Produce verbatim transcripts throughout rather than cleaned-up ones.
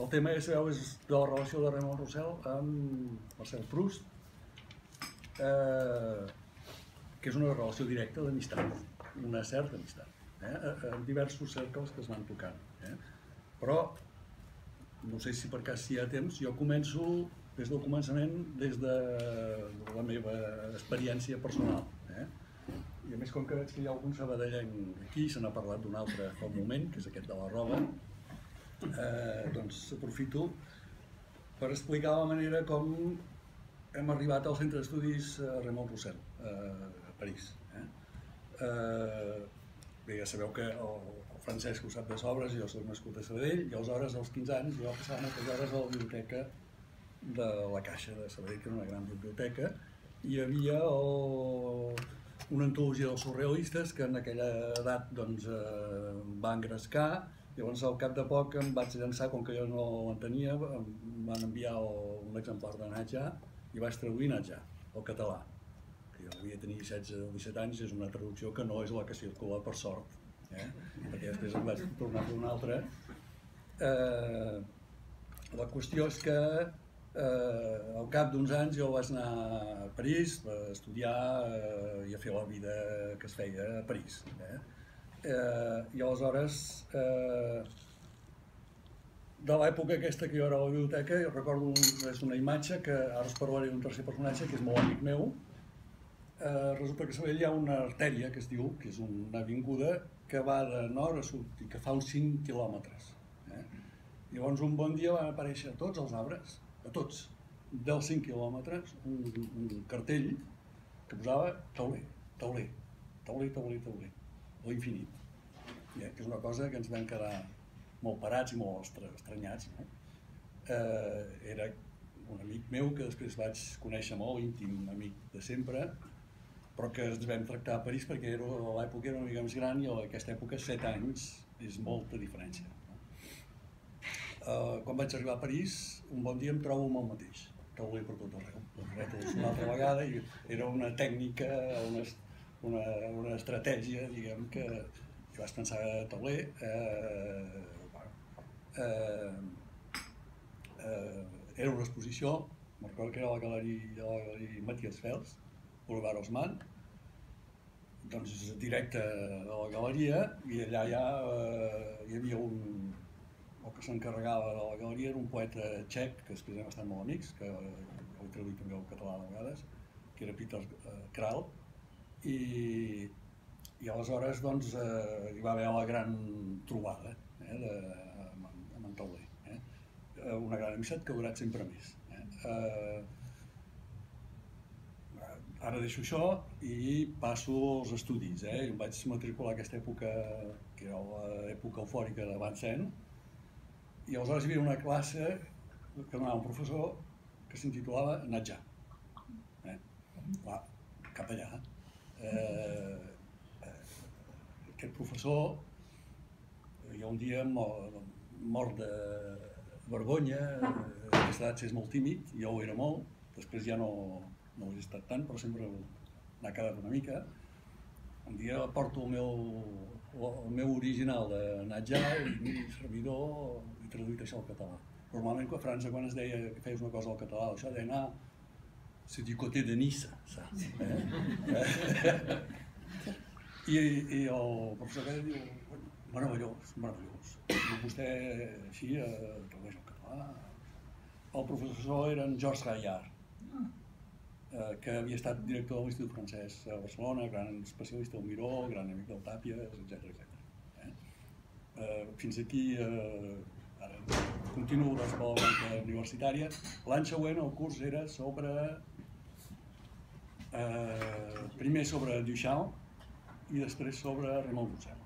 tema que sabeu és de la relació de Raymond Roussel amb Marcel Proust, que és una relació directa d'amistat, una certa amistat, en diversos cercles que es van tocant. Però, no sé si per cas si hi ha temps, jo començo des del començament, des de la meva experiència personal. I a més, com que veig que hi ha algun sabadellenc aquí, se n'ha parlat d'un altre fa un moment, que és aquest de la roba, doncs aprofito per explicar la manera com hem arribat al centre d'estudis Raymond Roussel, a París. Bé, ja sabeu que el Francesc ho sap de sobres, jo soc nascut a Sabadell, i aleshores, als quinze anys, jo passava moltes hores a la biblioteca de la Caixa de Sabadell, que era una gran biblioteca, i hi havia una antologia dels surrealistes que en aquella edat va engrescar. Llavors, al cap de poc em vaig llançar, com que jo no l'entenia, em van enviar un exemplar de Nadja i vaig traduir Nadja al català. Jo devia tenir setze o disset anys, és una traducció que no és la que circula, per sort, perquè després em vaig tornar a fer una altra. La qüestió és que al cap d'uns anys jo vaig anar a París per estudiar i a fer la vida que es feia a París. I aleshores, de l'època aquesta que jo era a la biblioteca, jo recordo una imatge que ara us parlaré d'un tercer personatge que és molt amic meu. Resulta que a Sabadell hi ha una artèria que es diu, que és una avinguda que va de nord a sud i que fa uns cinc quilòmetres. Llavors un bon dia van aparèixer tots els arbres, a tots, dels cinc quilòmetres, un cartell que posava tauler, tauler, tauler, tauler, tauler, a l'infinit. Que és una cosa que ens vam quedar molt parats i molt estranyats. Era un amic meu que després vaig conèixer molt, íntim amic de sempre, però que ens vam tractar a París perquè a l'època era una mica més gran i a aquesta època set anys és molta diferència. Quan vaig arribar a París, un bon dia em trobo amb el mateix, tauler per tot arreu. Una altra vegada i era una tècnica, una estratègia, diguem, que jo vaig pensar a tauler. Era una exposició, me'n recordo que era a la galeria Matthias Fels, Boulevard Haussmann, doncs directe a la galeria, i allà ja hi havia un... el que s'encarregava de la galeria era un poeta txec, que després hem estat molt amics, que ho he traduït també al català de vegades, que era Peter Kral, i aleshores hi va haver la gran trobada amb en tauler. Una gran amistat que ha durat sempre més. Ara deixo això i passo als estudis. Em vaig matricular aquesta època, que era l'època eufòrica de Vincennes, i aleshores hi havia una classe que donava un professor que s'intitulava Nadja. Clar, cap allà. Aquest professor, jo un dia mort de vergonya, aquesta edat és molt tímid, jo ho era molt, després ja no ho he estat tant, però sempre n'ha quedat una mica. Un dia porto el meu original de Nadja i miri, servidor, he traduït això al català. Normalment a França, quan es deia que feies una cosa al català, això deia anar, c'est du côté de Nice, saps? I el professor que diu, meravellós, meravellós. Vostè així tradueix el català. El professor era en Georges Gaillard, que havia estat director de l'Institut Francès a Barcelona, gran especialista del Miró, gran amic del Tàpies, etcètera. Fins aquí, ara continuo des de la banca universitària. L'any següent el curs era sobre, primer sobre Duchamp i després sobre Raymond Roussel.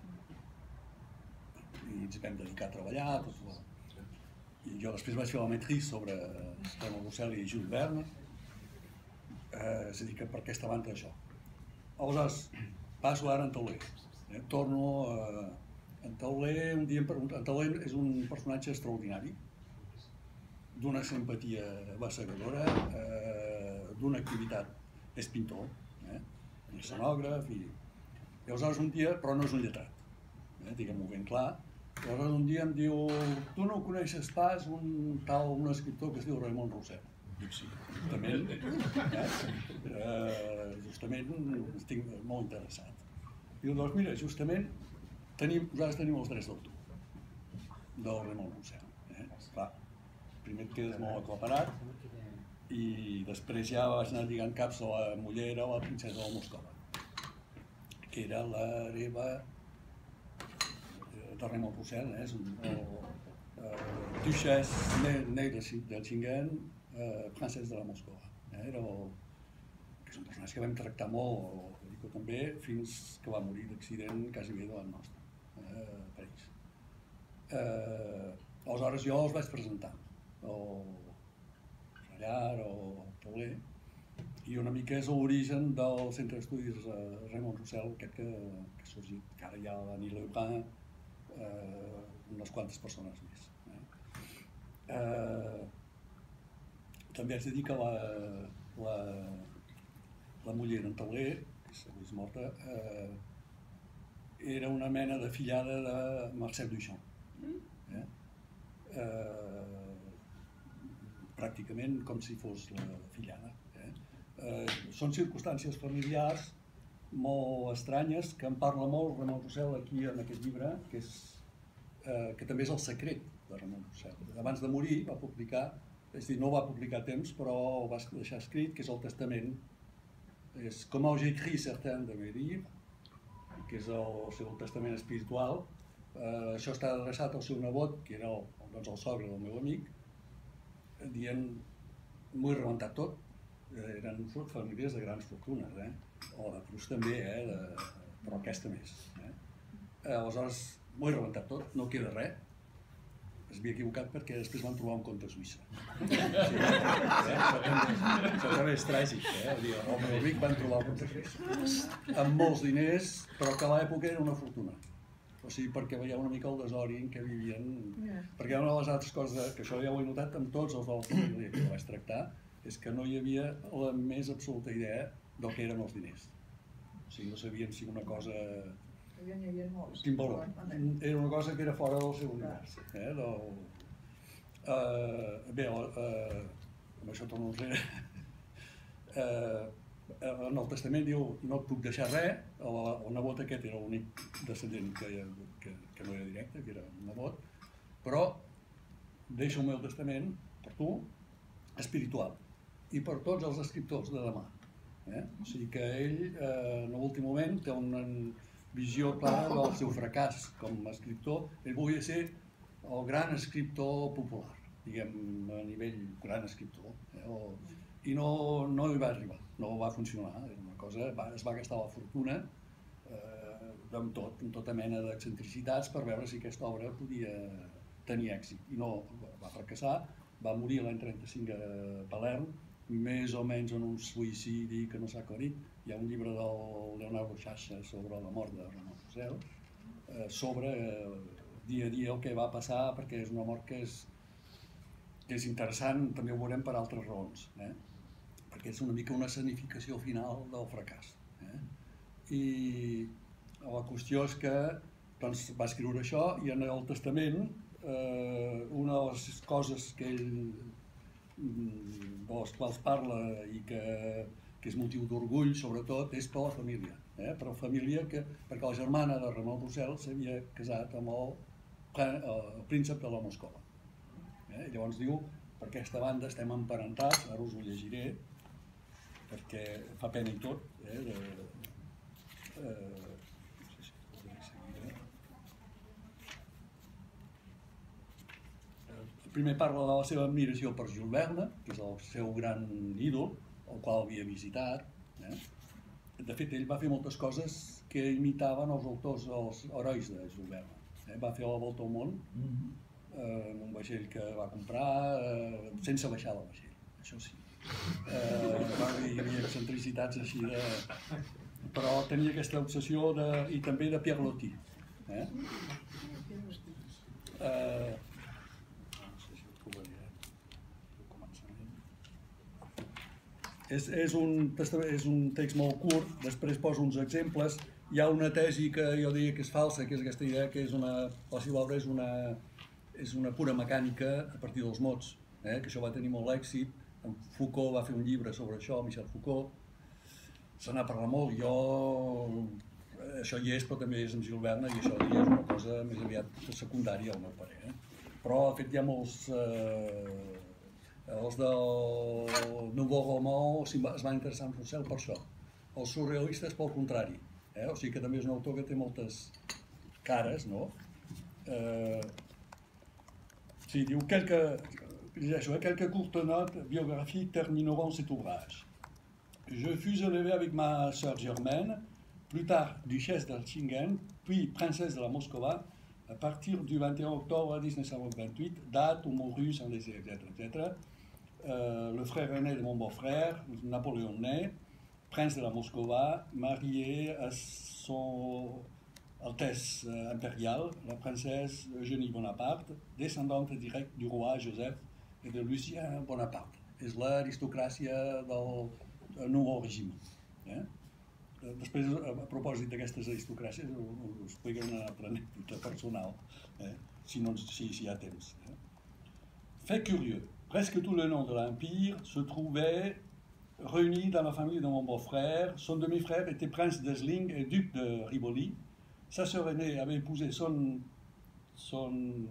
I ens vam dedicar a treballar. I jo després vaig fer la maîtrise sobre Raymond Roussel i Jules Verne. És a dir, que per aquesta banda d'això. Aleshores, passo ara en tauler. Torno a... En tauler, un dia em pregunta... En tauler és un personatge extraordinari, d'una simpatia bassegadora, d'una activitat... És pintor, escenògraf i... Aleshores, un dia, però no és un lletrat, diguem-ho ben clar, Llavors un dia em diu, tu no coneixes pas un tal, un escriptor que es diu Raymond Roussel? Dic, sí, justament, eh, justament estic molt interessat. Diu, doncs mira, justament tenim, nosaltres tenim els drets d'autor del Raymond Roussel. Eh? Clar, primer et quedes molt aclaparat i després ja vaig anar lligant caps a la mullera, a la princesa de Moscova, que era l'hereva de Raymond Roussel, eh? És un uh, duchesse née de Chingen, uh, francès de la Moscova. Eh? Era el, que és un personatge que vam tractar molt, Rico també, fins que va morir d'accident quasi bé davant nostre, eh? a París. Uh, aleshores jo els vaig presentar, o Sallar o Tauler, i una mica és l'origen del centre d'estudis uh, Raymond Roussel, aquest que, que ha sorgit, que ara hi ha l'Annie Lebrun, uh, unes quantes persones més. Eh? Uh, també haig de dir que la, la, la muller d'en Tauler, que és morta, uh, era una mena de fillada de Marcel Duchamp. Eh? Uh, pràcticament com si fos la fillada. Eh? Uh, són circumstàncies familiars molt estranyes que en parla molt Raymond Roussel aquí en aquest llibre, que, és, uh, que també és El secret de Raymond Roussel. Abans de morir va publicar, és a dir, no ho va publicar a temps, però ho va deixar escrit, que és el testament. És Comment j'écris certains de mes livres, que és el seu testament espiritual. Uh, això està adreçat al seu nebot, que era el, doncs, el sogre del meu amic, dient, m'ho he rebentat tot, eren famílies de grans fortunes, eh? O de Proust també, eh? de... però aquesta més. Eh? Aleshores, m'ho he rebentat tot, no queda res, es havia equivocat perquè després van trobar un compte a Suïssa. Sí, eh? Això també és tràgic, eh? El meu amic van trobar un compte a Suïssa, amb molts diners, però que a l'època era una fortuna. O sigui, perquè veieu una mica el desori en què vivien. Yeah. Perquè una de les altres coses, que això ja ho he notat amb tots els de la família que vaig tractar, és que no hi havia la més absoluta idea del que eren els diners. O sigui, no sabien si una cosa... Hi havia molts. Quin valor. Era una cosa que era fora del seu univers. Eh? Del... Uh, bé, uh, amb això torno enrere. Uh, en el testament diu, no et puc deixar res, el, el nebot aquest era l'únic descendent que, que, que no era directe, que era un nebot, però deixo el meu testament per tu, espiritual, i per tots els escriptors de demà. Eh? O sigui que ell, eh, en l'últim moment, té una visió clara del seu fracàs com a escriptor. Ell volia ser el gran escriptor popular, diguem, a nivell gran escriptor, eh? o, i no, no hi va arribar, no va funcionar, era una cosa, va, es va gastar la fortuna eh, amb tot, amb tota mena d'excentricitats per veure si aquesta obra podia tenir èxit, i no, va fracassar, va morir l'any trenta-cinc a Palerm, més o menys en un suïcidi que no s'ha aclarit. Hi ha un llibre del Leonardo Sciascia sobre la mort de Raymond Roussel, eh, sobre eh, dia a dia el que va passar, perquè és una mort que és, que és interessant, també ho veurem per altres raons, eh? Perquè és una mica una escenificació final del fracàs. Eh? I la qüestió és que doncs, va escriure això i en el testament eh, una de les coses que ell, de les quals parla i que, que és motiu d'orgull sobretot és per la família. Eh? Per la família que, perquè la germana de Raymond Roussel s'havia casat amb el, el príncep de la Moscova. Eh? Llavors diu, per aquesta banda estem emparentats, ara us ho llegiré, perquè fa pena i tot, eh, de, eh, no sé si podré seguir. Eh, primer parla de la seva admiració per Jules Verne, que és el seu gran ídol, el qual havia visitat. Eh. De fet, ell va fer moltes coses que imitaven els autors, els herois de Jules Verne. Eh. Va fer la volta al món, eh, amb un vaixell que va comprar, eh, sense baixar del vaixell, això sí. Eh, hi havia excentricitats així de... però tenia aquesta obsessió de... i també de Pierre Loti. Eh? Eh, no sé si ho trobaré al començament. És, és, un, és un text molt curt, després poso uns exemples, hi ha una tesi que jo diria que és falsa, que és aquesta idea que és una, la seva obra és una, és una pura mecànica a partir dels mots, eh? Que això va tenir molt èxit. En Foucault va fer un llibre sobre això, Michel Foucault, se n'ha parlat molt, jo... Això hi és, però també és amb Gilles Verne, i això és una cosa més aviat secundària, al meu parer. Eh? Però, de fet, hi ha molts... Eh, els del Nouveau Roman es van interessar en Roussel per això. Els surrealistes, pel contrari. Eh? O sigui que també és un autor que té moltes cares, no? Eh, sí, diu quelques, quelques courtes notes biographiques termineront cet ouvrage. Je fus élevé avec ma sœur Germaine, plus tard duchesse d'Altingen, puis princesse de la Moscova, à partir du vingt et un octobre mille neuf cent vingt-huit, date où mourut sans laisser, et cetera, et cetera. Euh, le frère aîné de mon beau-frère, Napoléon né, prince de la Moscova, marié à son Altesse impériale, la princesse Eugénie Bonaparte, descendante directe du roi Joseph et de Lucien Bonaparte. És l'aristocràcia del nou règim. Eh? Després, a propòsit d'aquestes aristocràcies, us explico una altra anècdota personal, eh? si, no, si, si hi ha temps. Eh? Fait curieux, presque tout le nom de l'Empire se trouvait réuni dans la famille de mon beau-frère. Son demi-frère était prince d'Essling et duc de Rivoli. Sa sœur aînée avait épousé son, son,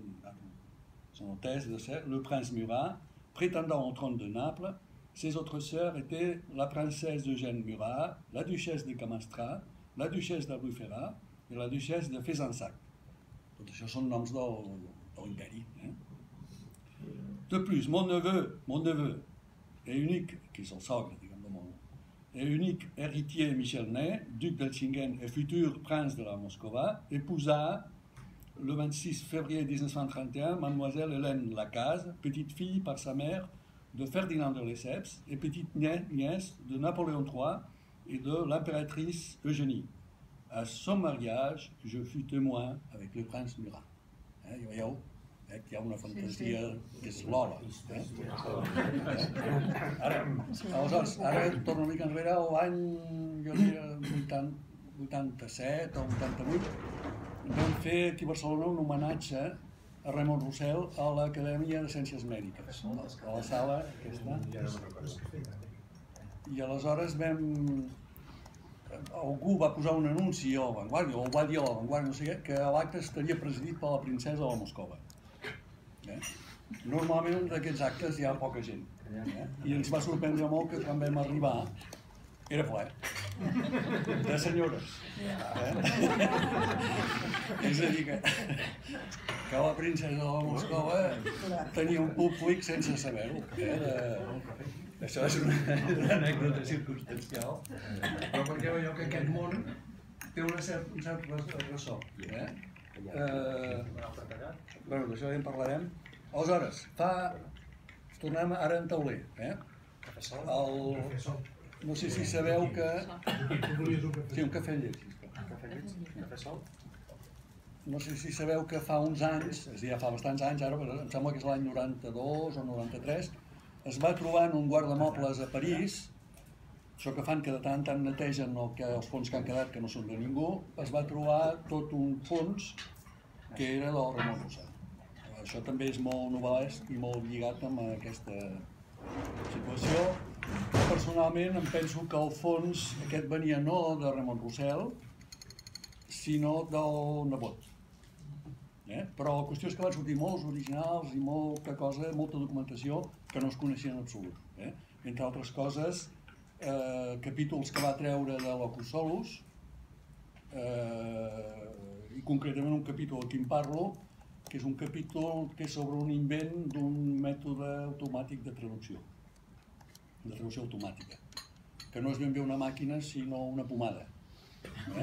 son hôtesse de serre, le prince Murat, prétendant au trône de Naples. Ses autres sœurs étaient la princesse Eugène Murat, la duchesse de Camastra, la duchesse d'Albufera et la duchesse de Fezensac. Tot això són noms del, de l'imperi. Eh? De plus, mon neveu, mon neveu est unique, qui est son sogre, diguem, de mon, est unique héritier Michel Ney, duc d'Altingen et futur prince de la Moscova, épousa le vingt-six février mille neuf cent trente et un mademoiselle Hélène Lacaze, petite fille par sa mère de Ferdinand de Lesseps et petite nièce de Napoléon trois et de l'impératrice Eugénie. À son mariage, je fus témoin avec le prince Murat. Eh, hi veieu? Eh, que hi ha una fantasia que és l'ola. Eh? Eh? Ara, aleshores, ara torno una mica enrere, l'any, jo diria, vuitanta-set o vuitanta-vuit, vam fer aquí a Barcelona un homenatge a Raymond Roussel a l'Acadèmia de Ciències Mèdiques, a la sala aquesta. I aleshores vam... Algú va posar un anunci a La Vanguardia, o ho va dir a La Vanguardia, no sé què, que l'acte estaria presidit per la princesa de la Moscova. Eh? Normalment d'aquests actes hi ha poca gent. Eh? I ens va sorprendre molt que quan vam arribar era ple, de senyores. Eh? És a dir, que, que la princesa de la Moscova tenia un públic sense saber-ho. Eh? Això és una, una anècdota circumstancial, però perquè veieu que aquest món té una cert, un cert ressò. Eh? Eh, bueno, d'això ja en parlarem. Aleshores, fa... tornem ara en tauler. Eh? El... No sé si sabeu que... Sí, un cafè llet, sisplau. No sé si sabeu que fa uns anys, és a dir, ja fa bastants anys, ara em sembla que és l'any noranta-dos o noranta-tres, es va trobar en un guardamobles a París, això que fan que de tant en tant netegen el que, els fons que han quedat, que no són de ningú, es va trobar tot un fons que era del Raymond Roussel. Això també és molt novel·lesc i molt lligat amb aquesta situació. Personalment em penso que el fons aquest venia no de Raymond Roussel, sinó del nebot. Eh? Però la qüestió és que van sortir molts originals i molta cosa, molta documentació que no es coneixia en absolut. Eh? Entre altres coses, eh, capítols que va treure de l'Ocus Solus, eh, i concretament un capítol al que en parlo, que és un capítol que és sobre un invent d'un mètode automàtic de traducció, de traducció automàtica, que no és ben bé una màquina, sinó una pomada. Eh?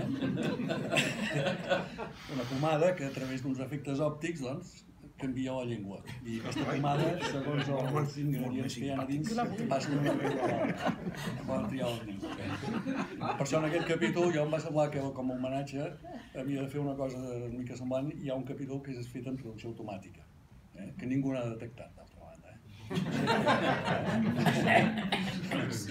Una pomada que a través d'uns efectes òptics doncs, canvia la llengua. I aquesta pomada, segons els ingredients que hi ha a dins, passa una mica a l'altra. Poden triar les llengües. Per això en aquest capítol jo em va semblar que com a homenatge havia de fer una cosa una mica semblant. Hi ha un capítol que és fet en traducció automàtica, eh? Que ningú n'ha detectat, d'altra banda. Eh?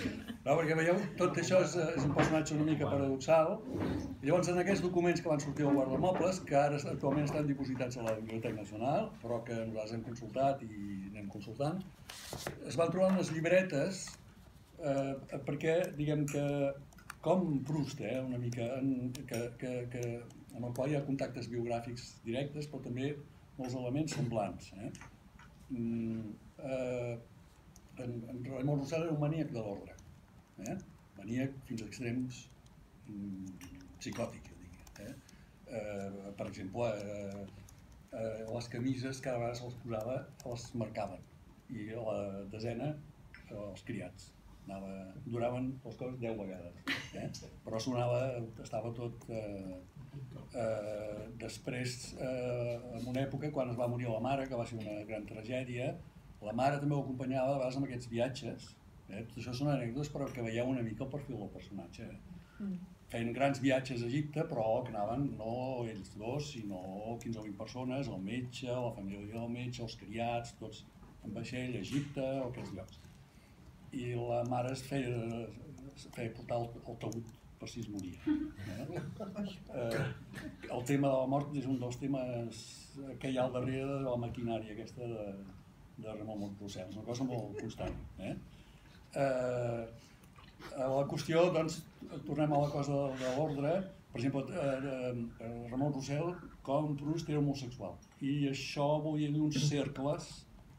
No, perquè veieu, tot això és, és un personatge una mica paradoxal. I llavors, en aquests documents que van sortir al guardamobles, que ara actualment estan dipositats a la Biblioteca Nacional, però que nosaltres hem consultat i anem consultant, es van trobar unes llibretes eh, perquè, diguem que, com Proust, eh, una mica, en, que, que, que, en el qual hi ha contactes biogràfics directes, però també molts elements semblants. Eh? Mm, eh, en, en Raimon Roussel era un maníac de l'ordre. Eh? Maníac fins a extrems mm, psicòtic, jo diria. Eh? Eh, per exemple, eh, eh, les camises cada vegada se'ls posava, les marcaven, i a la desena eh, els criats. Anava, duraven les coses deu vegades, eh? Però sonava, estava tot... Eh, eh, després, eh, en una època, quan es va morir la mare, que va ser una gran tragèdia, la mare també ho acompanyava a vegades amb aquests viatges. Eh? Tot això són anècdotes, però que veieu una mica el perfil del personatge. Eh? Mm. Feien grans viatges a Egipte, però que anaven no ells dos, sinó quinze o vint persones, el metge, la família del metge, els criats, tots en vaixell, a Egipte o aquests llocs. I la mare es feia, es feia portar el, el taüt per si es moria. Eh? Eh, el tema de la mort és un dels temes que hi ha al darrere de la maquinària aquesta de, de Raimon Roussel, és una cosa molt constant. Eh? Eh, la qüestió, doncs, tornem a la cosa de, de l'ordre. Per exemple, eh, eh, Raimon Roussel, com Proust, era homosexual. I això volia dir uns cercles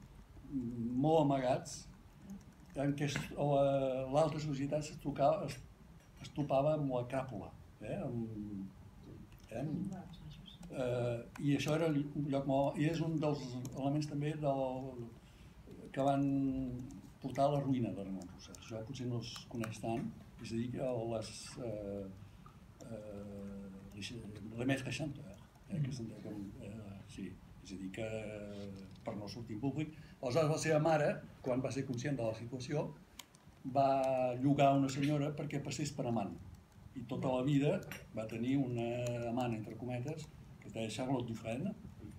molt amagats en què l'alta societat es, tocava, es, es topava amb la cràpula. Eh? Amb, eh? Eh, I això era un lloc molt... I és un dels elements també del, que van portar a la ruïna de Raimon Roussel. Això potser no es coneix tant, és a dir, que les... Eh, eh, les maîtres chanteurs, eh, que s'entén, eh, sí, és a dir, que per no sortir en públic. Aleshores, la seva mare, quan va ser conscient de la situació, va llogar una senyora perquè passés per amant. I tota la vida va tenir una amant, entre cometes, que es deia Charlotte Dufresne,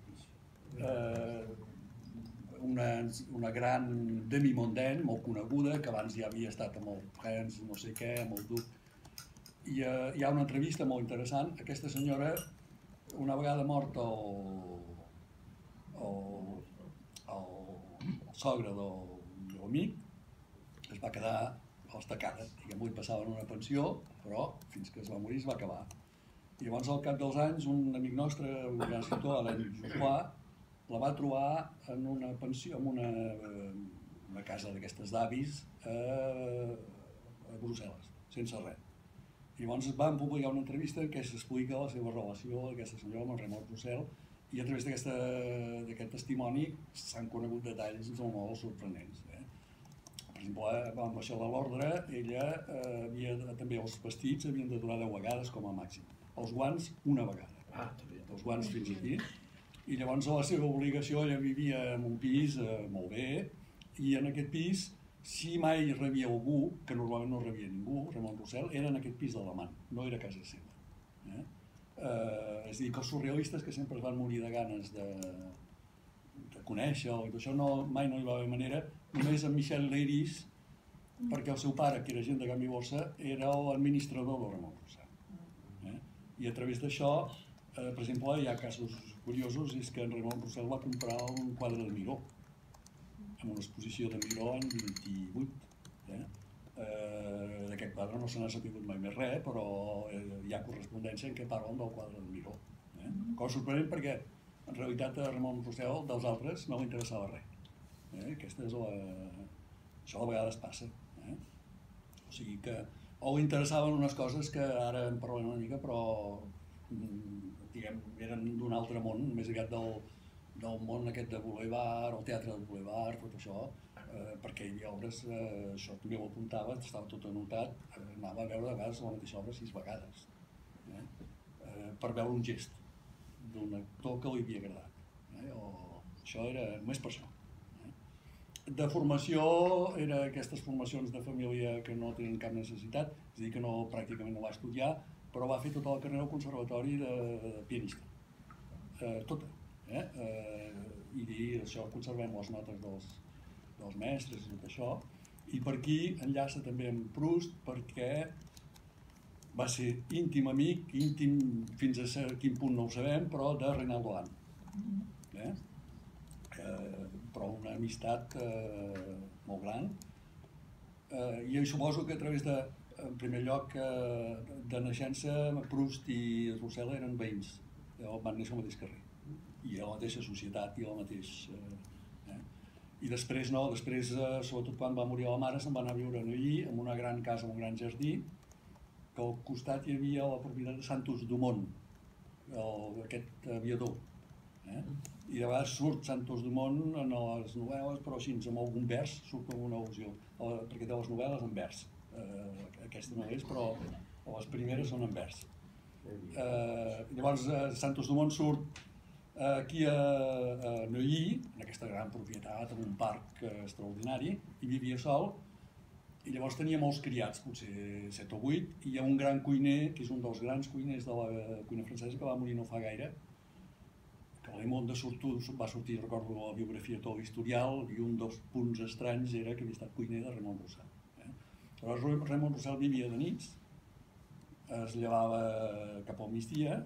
eh, una, una gran demi-mondaine, molt coneguda, que abans ja havia estat amb el Prince, no sé què, amb el duc. I eh, hi ha una entrevista molt interessant. Aquesta senyora, una vegada mort el, el, el, el sogre del, de l'amic, es va quedar a l'estacada. Avui passaven una pensió, però fins que es va morir es va acabar. I llavors, al cap dels anys, un amic nostre, un gran escriptor, Alain Joufroy, la va trobar en una pensió, en una, una casa d'aquestes d'avis a, a Brussel·les, sense res. I llavors van publicar una entrevista en què s'explica la seva relació d'aquesta senyora amb el Raimon Roussel, i a través d'aquest testimoni s'han conegut detalls molt sorprenents. Eh? Per exemple, amb això de l'ordre, ella eh, havia, també els vestits havien de durar deu vegades com a màxim. Els guants, una vegada. Ah, els guants fins aquí. I llavors la seva obligació, ella vivia en un pis eh, molt bé, i en aquest pis, si mai rebia algú, que normalment no rebia ningú, Raimon Roussel, era en aquest pis de l'amant, no era casa seva. Eh? Eh, és a dir, que els surrealistes que sempre es van morir de ganes de, de conèixer-lo, i això no, mai no hi va haver manera, només en Michel Leiris, perquè el seu pare, que era gent de Camp i Borsa, era l'administrador de Raimon Roussel. Eh? I a través d'això, eh, per exemple, hi ha casos curiosos, és que en Raimon Roussel va comprar un quadre de Miró, en una exposició de Miró any vint-i-vuit. Eh? Eh, D'aquest quadre no se n'ha sabut mai més res, però eh, hi ha correspondència en què parlen del quadre de Miró. Eh? Cosa sorprenent perquè, en realitat, a Raimon Roussel, dels altres, no li interessava res. Eh? Aquesta és la... Això a vegades passa. Eh? O sigui que... O li interessaven unes coses que ara en parlem una mica, però diguem, eren d'un altre món, més aviat del, del món aquest de Boulevard, el teatre del Boulevard, tot això, eh, perquè hi havia obres, eh, això també ho apuntava, estava tot anotat, eh, anava a veure de vegades la mateixa obra sis vegades, eh, eh, per veure un gest d'un actor que li havia agradat. Eh, o, això era només per això. De formació, era aquestes formacions de família que no tenen cap necessitat, és a dir, que no, pràcticament no va estudiar, però va fer tota la carrera al conservatori de, de pianista, eh, tota. Eh? Eh, I dir, això conservem les notes dels, dels mestres i tot això, I per aquí enllaça també amb Proust, perquè va ser íntim amic, íntim fins a quin punt no ho sabem, però de Reynaldo Hahn. Eh? Eh, però una amistat eh, molt gran. Eh, I jo suposo que a través de, en primer lloc, eh, de naixença, Proust i Roussel eren veïns, van néixer al mateix carrer, i a la mateixa societat i al mateix... Eh? I després no, després, eh, sobretot quan va morir la mare, se'n va anar a viure a Neuilly, en una gran casa, en un gran jardí, que al costat hi havia la propietat de Santos Dumont, el, aquest aviador. Eh? I de vegades surt Santos Dumont en les novel·les, però així, amb algun vers, surt com una al·lusió, perquè té les novel·les en vers. Eh, aquesta no és, però les primeres són en vers. Eh, llavors, eh, Santos Dumont surt eh, aquí a, a Neuilly, en aquesta gran propietat, en un parc eh, extraordinari, i vivia sol, i llavors tenia molts criats, potser set o vuit, i hi ha un gran cuiner, que és un dels grans cuiners de la cuina francesa, que va morir no fa gaire, que Le Monde va sortir, recordo, la biografia tot l'historial, i un dels punts estranys era que havia estat cuiner de Raymond Roussel. Eh? Llavors Raymond Roussel vivia de nits, es llevava cap al migdia,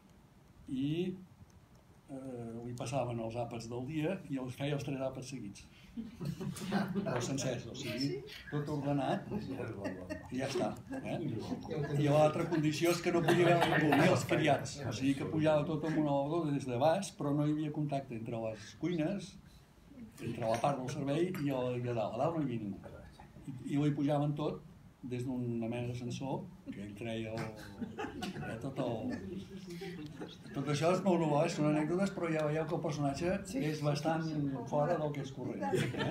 i eh, li passaven els àpats del dia i els feia els tres àpats seguits. Però sencers, o sigui, tot ordenat i ja està. Eh? I l'altra condició és que no podia veure ningú, ni els criats, o sigui que pujava tot amb un elevador des de baix, però no hi havia contacte entre les cuines, entre la part del servei i a dalt. A dalt no hi havia ningú. I ho hi pujaven tot des d'una mena d'ascensor, que ell treia el, tot el... Tot això és molt nou, són anècdotes, però ja veieu que el personatge és bastant fora del que és corrent.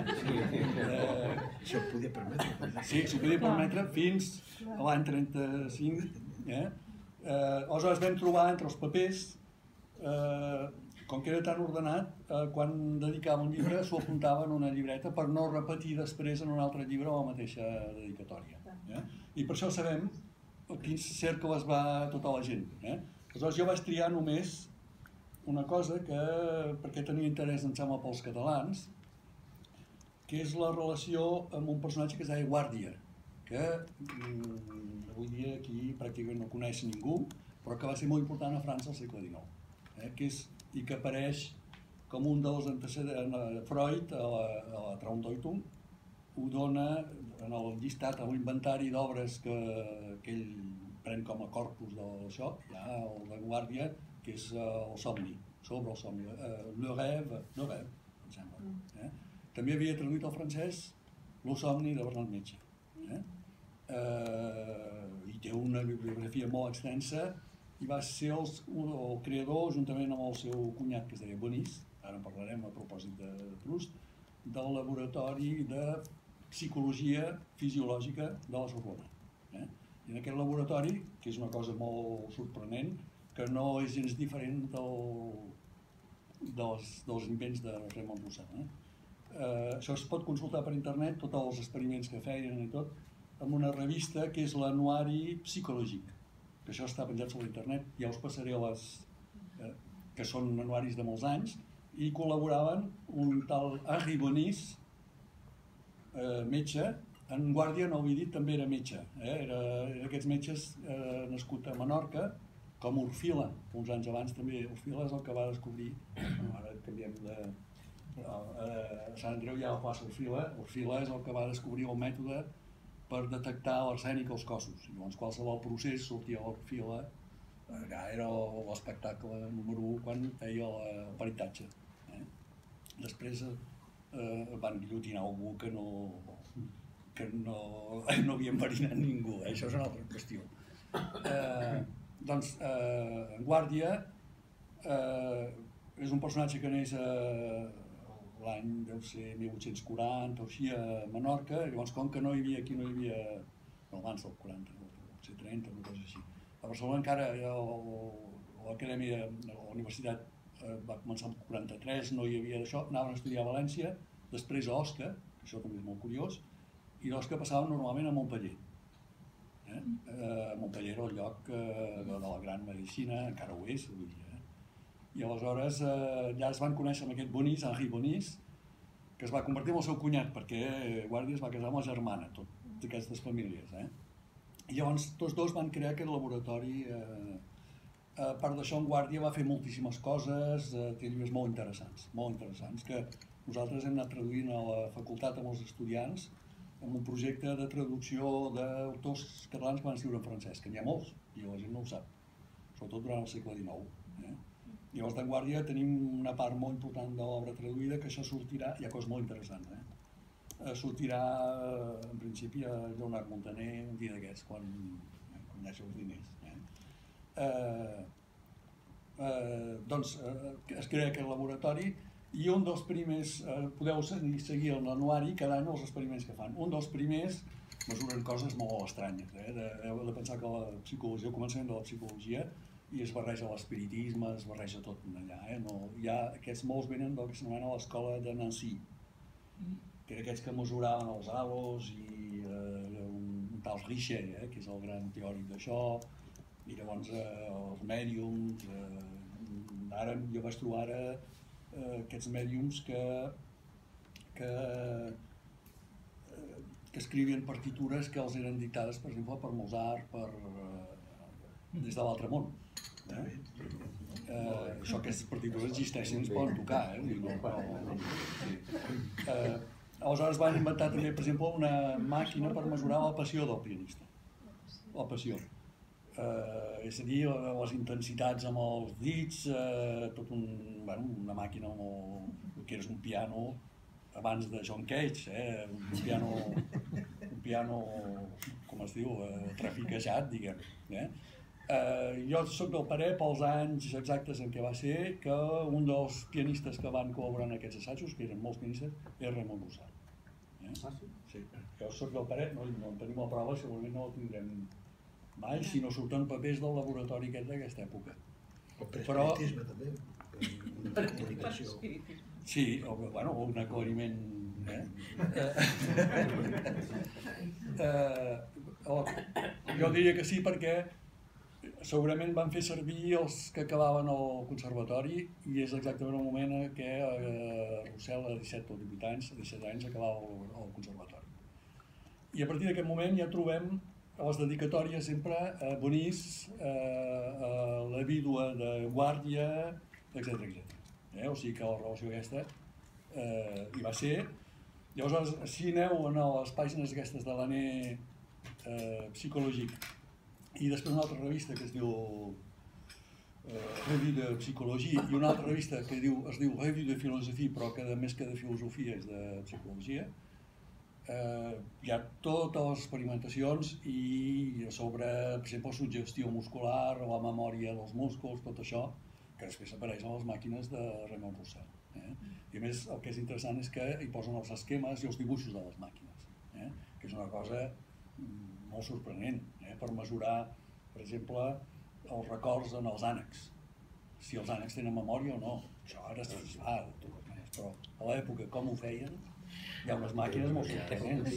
Eh? Això ho podia permetre. Sí, s'ho podia permetre fins a l'any trenta-cinc. Eh? Eh, aleshores vam trobar entre els papers, eh, com que era tan ordenat, eh, quan dedicava un llibre s'ho apuntava en una llibreta per no repetir després en un altre llibre la mateixa dedicatòria. Eh? I per això sabem quins cercles va tota la gent. Eh? Aleshores jo vaig triar només una cosa que, perquè tenia interès, em sembla, pels catalans, que és la relació amb un personatge que es deia Guàrdia, que mm, avui dia aquí pràcticament no coneix ningú, però que va ser molt important a França al segle dinou. Eh? Que és, i que apareix com un dels antecedents. Freud, a la, a la Traumdeutung, ho dona en el llistat, en l'inventari d'obres que, que ell pren com a corpus d'això, hi ha el de Guàrdia, que és uh, el somni, sobre el somni, uh, Le Rêve, Le Rêve, em sembla. Eh? També havia traduït al francès Le Somni de Bernard Metge. Eh? Uh, I té una bibliografia molt extensa, i va ser el, el creador, juntament amb el seu cunyat, que es deia Bonis, ara en parlarem a propòsit de Proust, del laboratori de psicologia fisiològica de la Sorbona. Eh? I en aquest laboratori, que és una cosa molt sorprenent, que no és gens diferent del, dels, dels invents de Raymond Roussel. Eh? Eh, això es pot consultar per internet, tots els experiments que feien i tot, en una revista que és l'Anuari Psicològic, que això està penjat sobre internet, ja us passaré les, eh, que són anuaris de molts anys, i col·laboraven un tal Henri Bonis, eh, metge. En Guàrdia, no ho he dit, també era metge. Eh? Era, era aquests metges eh, nascut a Menorca, com Orfila, uns anys abans també. Orfila és el que va descobrir, no, ara canviem de... No, eh, a Sant Andreu hi ha el Pla Orfila. Orfila és el que va descobrir el mètode per detectar l'arsènic als cossos. Llavors, qualsevol procés sortia a l'Orfila, allà era l'espectacle número u quan feia el peritatge. Eh? Després eh, van guillotinar algú que no... que no, no havia enverinat ningú, eh? Això és una altra qüestió. Eh, doncs, eh, en Guàrdia eh, és un personatge que neix eh, l'any, deu ser mil vuit-cents quaranta o així, a Menorca. Llavors, com que no hi havia, aquí no hi havia, no, abans del quaranta, no, potser trenta, una cosa així. A Barcelona encara l'acadèmia, la universitat eh, va començar el quaranta-tres, no hi havia d'això, anaven a estudiar a València, després a Osca, que això també és molt curiós, i l'Osca passava normalment a Montpeller. Eh? Eh, Montpeller era el lloc eh, de la gran medicina, encara ho és, avui dia. Eh? I aleshores eh, ja es van conèixer amb aquest Bonis, Henri Bonis, que es va convertir en el seu cunyat, perquè Guàrdia es va casar amb la germana, totes aquestes famílies. Eh? I llavors tots dos van crear aquest laboratori. Eh, a part d'això, en Guàrdia va fer moltíssimes coses, eh, té llibres molt interessants, molt interessants, que nosaltres hem anat traduint a la facultat amb els estudiants amb un projecte de traducció d'autors catalans que van escriure en francès, que n'hi ha molts, i la gent no ho sap, sobretot durant el segle dinou. Eh? Llavors, d'en Guàrdia tenim una part molt important de l'obra traduïda, que això sortirà, hi ha coses molt interessants, eh? sortirà, en principi, a Leonard Montaner un dia d'aquests, quan, eh, quan hi hagi els diners. Eh? Eh, eh, doncs, eh, es crea aquest laboratori, i un dels primers, eh, podeu seguir el anuari cada any els experiments que fan. Un dels primers mesuren coses molt estranyes. Eh? De, heu de pensar que la psicologia, el començament de la psicologia, i es barreja l'espiritisme, es barreja tot allà. Eh? No, hi ha, aquests molts venen del que s'anomena l'escola de Nancy, que eren aquests que mesuraven els halos, i eh, un, un tal Richer, eh? que és el gran teòric d'això, i llavors eh, els mèdiums. Eh, ara jo vaig trobar ara Uh, aquests mèdiums que, que, uh, que escrivien partitures que els eren dictades, per exemple, per Mozart, per, uh, des de l'altre món. Eh? Uh, això, aquestes partitures existeixen i es poden tocar. Eh? No, no, sí. uh, aleshores van inventar també, per exemple, una màquina per mesurar la passió del pianista. La passió. Uh, és a dir, les intensitats amb els dits, uh, tot un, bueno, una màquina molt, que era un piano abans de John Cage, eh? un, piano, un piano, com es diu, uh, trafiquejat, diguem. Eh? Uh, jo soc del parer, pels anys exactes en què va ser, que un dels pianistes que van col·laborar en aquests assajos, que eren molts pianistes, és Raymond Roussel. Eh? Sí, jo soc del parer, no, no en tenim la prova, segurament no el tindrem mai, si no surten papers del laboratori aquest d'aquesta època. O per espiritisme, també. Una comunicació. Sí, o, bueno, un aclariment. Eh? eh, jo diria que sí, perquè segurament van fer servir els que acabaven el conservatori, i és exactament el moment en què eh, Roussel, a disset o divuit anys, a disset anys, acabava el, el conservatori. I a partir d'aquest moment ja trobem a les dedicatòries sempre a Bonis, a, a la vídua de Guàrdia, etcètera etcètera. Eh? O sigui que la relació aquesta eh, hi va ser. Llavors, si aneu a les pàgines aquestes de l'Anè eh, psicològic, i després una altra revista que es diu eh, Revue de Psicologia, i una altra revista que diu, es diu Revue de Filosofia, però que a més que de filosofia és de psicologia, Uh, hi ha totes les experimentacions i sobre, per exemple, suggestió muscular, la memòria dels músculs, tot això, que després apareix a les màquines de Raymond Roussel. Eh? I a més, el que és interessant és que hi posen els esquemes i els dibuixos de les màquines, eh? que és una cosa molt sorprenent, eh? per mesurar, per exemple, els records en els ànecs, si els ànecs tenen memòria o no. Això ara es fa, però a l'època com ho feien, hi ha unes màquines molt sorprenents.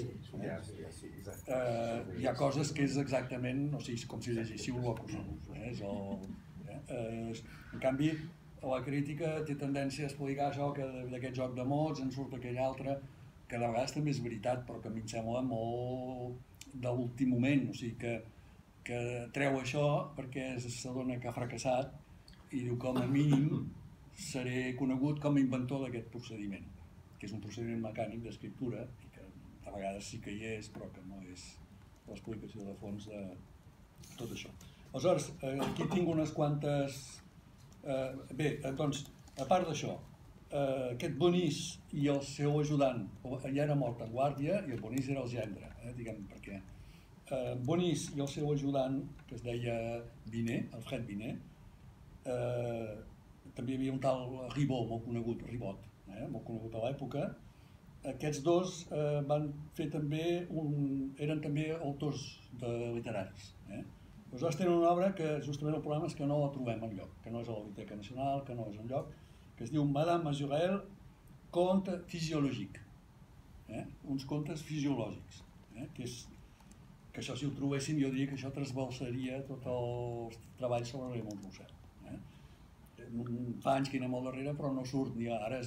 Eh, hi ha coses que és exactament, no sé, com si llegissiu l'Ocus Honus. Eh? Eh? Eh, en canvi, la crítica té tendència a explicar això, que d'aquest joc de mots en surt aquell altre, que de vegades també és veritat, però que a mi em sembla molt de l'últim moment, o sigui que, que treu això perquè s'adona que ha fracassat i diu que com a mínim seré conegut com a inventor d'aquest procediment, que és un procediment mecànic d'escriptura i que a vegades sí que hi és, però que no és l'explicació de fons de tot això. Aleshores, aquí tinc unes quantes... Eh, bé, doncs, a part d'això, eh, aquest Bonis i el seu ajudant, ja era mort en Guàrdia i el Bonis era el gendre, eh, diguem per què. Eh, Bonis i el seu ajudant, que es deia Binet, Alfred Binet, eh, també hi havia un tal Ribot, molt conegut, Ribot, Eh, molt conegut a l'època. Aquests dos eh, van fer també un, eren també autors de literaris. Eh? Aleshores tenen una obra que justament el problema és que no la trobem enlloc, que no és a la Biblioteca Nacional, que no és enlloc, que es diu Madame Majorelle, conte physiologique, eh? uns contes fisiològics, eh? que, és, que això si ho trobéssim jo diria que això trasbalsaria tots els treballs sobre Raymond Roussel. Eh? Fa anys que anem al darrere però no surt ni ara, és,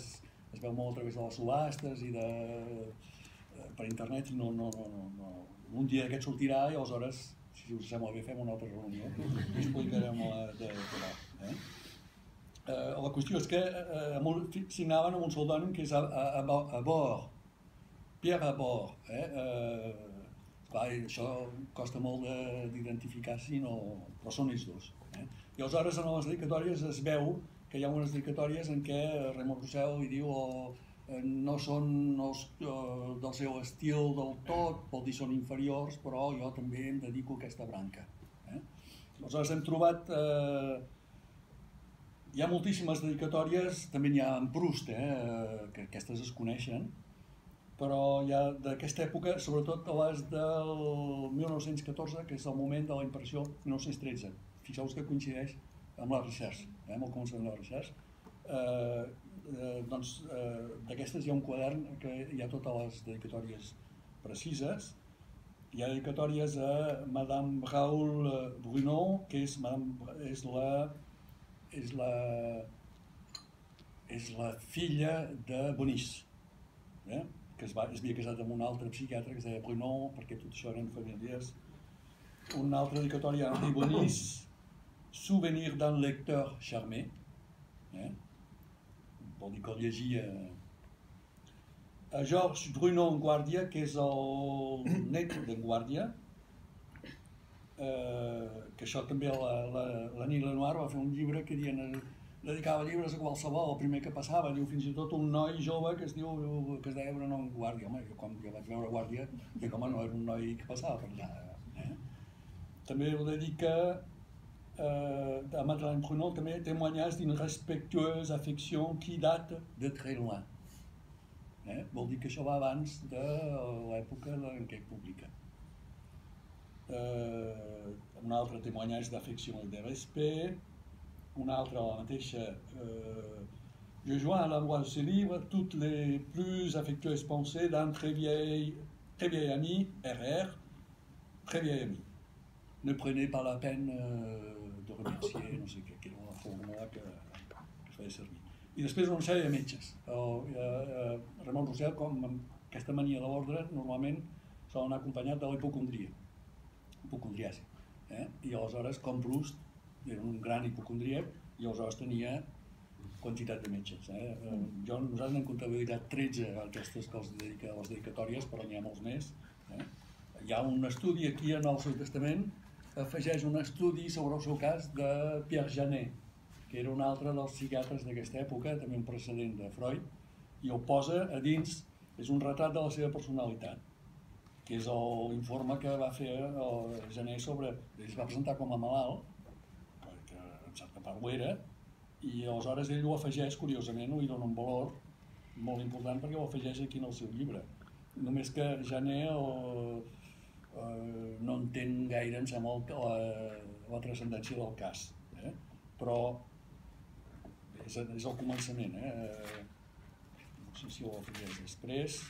es veu molt a través de les subhastes i de, per internet, i no, no, no, no, no. Un dia d'aquest sortirà i aleshores, si us sembla bé, fem una altra reunió i explicarem la de Torà. Eh? Eh, la qüestió és que eh, signaven amb un pseudònim que és Abor, Pierre Abor. Eh? Eh, clar, això costa molt d'identificar, si no, però són ells dos. Eh? I aleshores en les dedicatòries es veu que hi ha unes dedicatòries en què Raymond Roussel li diu oh, no són els, eh, del seu estil del tot, vol dir són inferiors, però jo també em dedico a aquesta branca. Eh? Aleshores hem trobat, eh, hi ha moltíssimes dedicatòries, també n'hi ha en Proust, eh, que aquestes es coneixen, però hi ha d'aquesta època, sobretot les del mil nou-cents catorze, que és el moment de la impressió mil nou-cents tretze. Fixeu-vos que coincideix amb la recerca, eh, amb el començament de la recerca. Eh, eh, doncs, eh, d'aquestes hi ha un quadern que hi ha totes les dedicatòries precises. Hi ha dedicatòries a Madame Raoul Bruneau, que és, Madame, és, la, és, la, és la filla de Bonis, eh? que es, va, es havia casat amb un altre psiquiatre que es deia Bruneau, perquè tot això eren famílies. Una altra dedicatòria a Henri Bonis, Souvenir d'un lecteur charmé, eh? vol dir que el llegia. A Georges Bruneau en Guàrdia, que és el net d'en Guàrdia, eh, que això també la, la, la Nil Lenoir va fer un llibre que dient, dedicava llibres a qualsevol, el primer que passava, diu fins i tot un noi jove que es diu que es deia Bruneau en Guàrdia. Home, jo quan jo vaig veure Guàrdia, dic, home, no era un noi que passava per allà. Eh? També ho dedica Euh, à Madeleine Bruneau, també témoignage d'une respectueuse affection qui date de très loin. Eh? Vol dir que això va abans de l'època en què publica. Euh, un altre témoignage d'affection et de respect, un altre a la mateixa euh, je joins à la voix de ce livre toutes les plus affectueuses pensées d'un très vieil, très vieil ami, R R, très vieil ami. Ne prenez pas la peine euh, de remercier, no sé què, que era una fórmula que, que es feia servir. I després una sèrie de metges. El, eh, Raymond Roussel, com aquesta mania de l'ordre, normalment sol anar acompanyat de l'hipocondria, hipocondriasi. Eh? I aleshores, com Proust, era un gran hipocondríac i aleshores tenia quantitat de metges. Eh? Jo, nosaltres n'hem comptabilitzat tretze aquestes que els dedica a les dedicatòries, però n'hi ha molts més. Eh? Hi ha un estudi aquí en el seu testament, afegeix un estudi sobre el seu cas de Pierre Janet, que era un altre dels psiquiatres d'aquesta època, també un precedent de Freud, i el posa a dins, és un retrat de la seva personalitat, que és l'informe que va fer el Janet sobre... Ell es va presentar com a malalt, perquè en certa part ho era, i aleshores ell ho afegeix, curiosament, ho hi dona un valor molt important perquè ho afegeix aquí en el seu llibre. Només que Janet el, eh, no entén gaire, em sembla, la, la transcendència del cas. Eh? Però és, és el començament. Eh? No sé si ho afegeix després.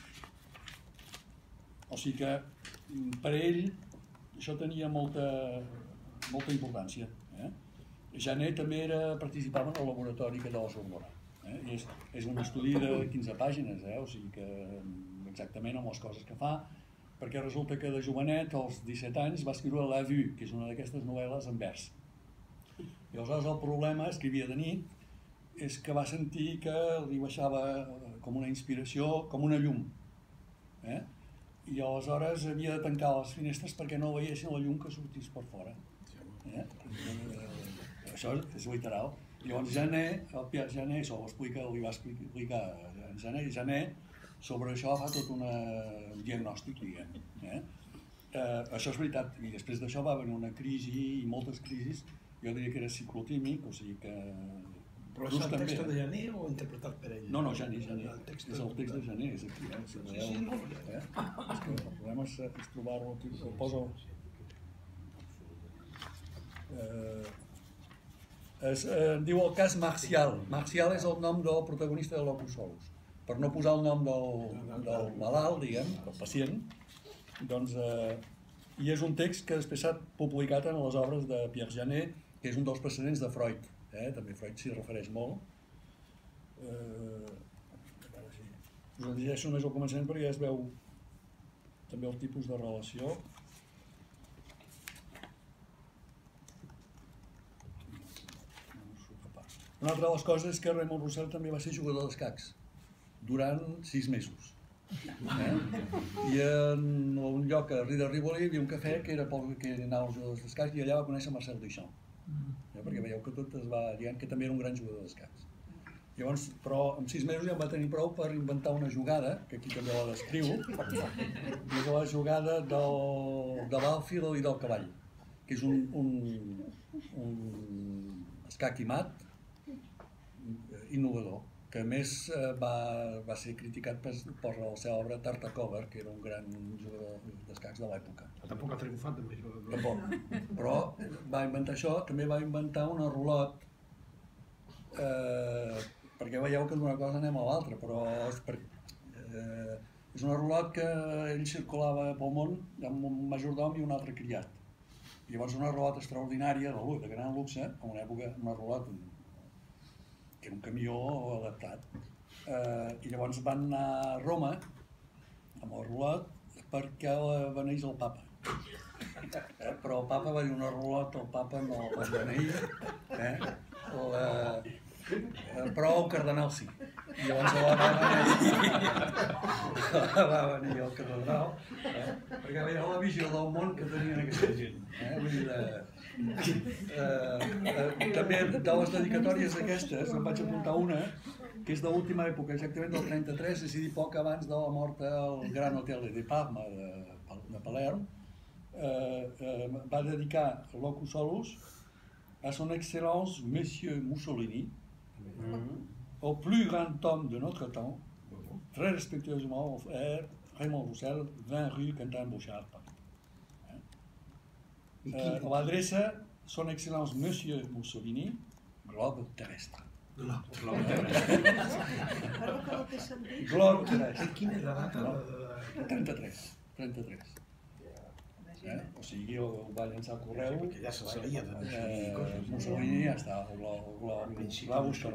O sigui que per ell això tenia molta, molta importància. Eh? Janet també era, participava en el laboratori de la Sorbona. Eh? És, és un estudi de quinze pàgines, eh? O sigui que exactament amb les coses que fa, perquè resulta que de jovenet, als disset anys, va escriure La Vue, que és una d'aquestes novel·les en vers. I aleshores el problema, escrivia de nit, és que va sentir que li baixava com una inspiració, com una llum. Eh? I aleshores havia de tancar les finestres perquè no veiessin la llum que sortís per fora. Eh? Això és literal. Llavors Janet, el Pierre Janet, això ho explica, li va explicar a Janet, i Janet sobre això fa tot una, un diagnòstic, diguem. Eh? Eh, això és veritat, i després d'això va venir una crisi, i moltes crisis, jo diria que era ciclotímic, o sigui que... Però és el text de Janet o interpretat per ell? No, no, Janet, Janet. És el text de Janet, és aquí. Eh? Si veieu, sí, sí, no. Eh? És que el problema és, és trobar-lo aquí, el poso... Eh, es eh, diu el cas Marcial. Marcial és el nom del protagonista de l'Opus Solus. Per no posar el nom del, del malalt, diguem, del pacient, doncs, eh, i és un text que després s'ha publicat en les obres de Pierre Janet, que és un dels precedents de Freud. Eh? També Freud s'hi refereix molt. Eh, Us en llegeixo només al començament perquè ja es veu també el tipus de relació. Una altra de les coses és que Raymond Roussel també va ser jugador d'escacs durant sis mesos. Eh? I en un lloc a Rio de Rivoli hi havia un cafè que era pel que anaven els jugadors d'escacs i allà va conèixer Marcel Duchamp. Eh? Perquè veieu que tot es va dient que també era un gran jugador d'escacs. Llavors, però en sis mesos ja en va tenir prou per inventar una jugada, que aquí també la descriu, que és la jugada del, de l'àlfil i del cavall, que és un, un, un escac i mat innovador, que a més va, va ser criticat per, per la seva obra Tartakover, que era un gran jugador d'escacs de l'època. Tampoc ha triomfat amb això. Tampoc. Però va inventar això, també va inventar una rulot, eh, perquè veieu que d'una cosa anem a l'altra, però és, per, eh, és una rulot que ell circulava pel món amb un majordom i un altre criat. I llavors una rulot extraordinària, de, de gran luxe, en una època, una rulot que era un camió adaptat. Eh, I llavors van anar a Roma amb el rulot perquè la beneís el papa. Eh, però el papa va dir una rulot, el papa no la beneir, eh? La, eh, però el cardenal sí. I llavors la va venir, va venir el cardenal, eh? Perquè veieu la visió del món que tenien aquesta gent. Eh? Vull dir, de, Eh, eh, també de les dedicatòries aquestes em vaig apuntar una que és de l'última època, exactament del trenta-tres, és a dir, poc abans de la mort al Gran Hotel de Parma de, de Palerm. Eh, eh, va dedicar Locus Solus à son excellence Monsieur Mussolini, au plus grand homme de notre temps, très respectueusement offert Raymond Roussel, vingt rue Quentin-Bouchard. Uh, l'adreça, son excellence Monsieur Mussolini, globe terrestre. Globe terrestre. Globe terrestre. Quina és la data? trenta-tres. trenta-tres. Eh? O sigui, ho va llançar al correu. Perquè ja se sabia de Mussolini i coses. Mussolini ja està, va buscar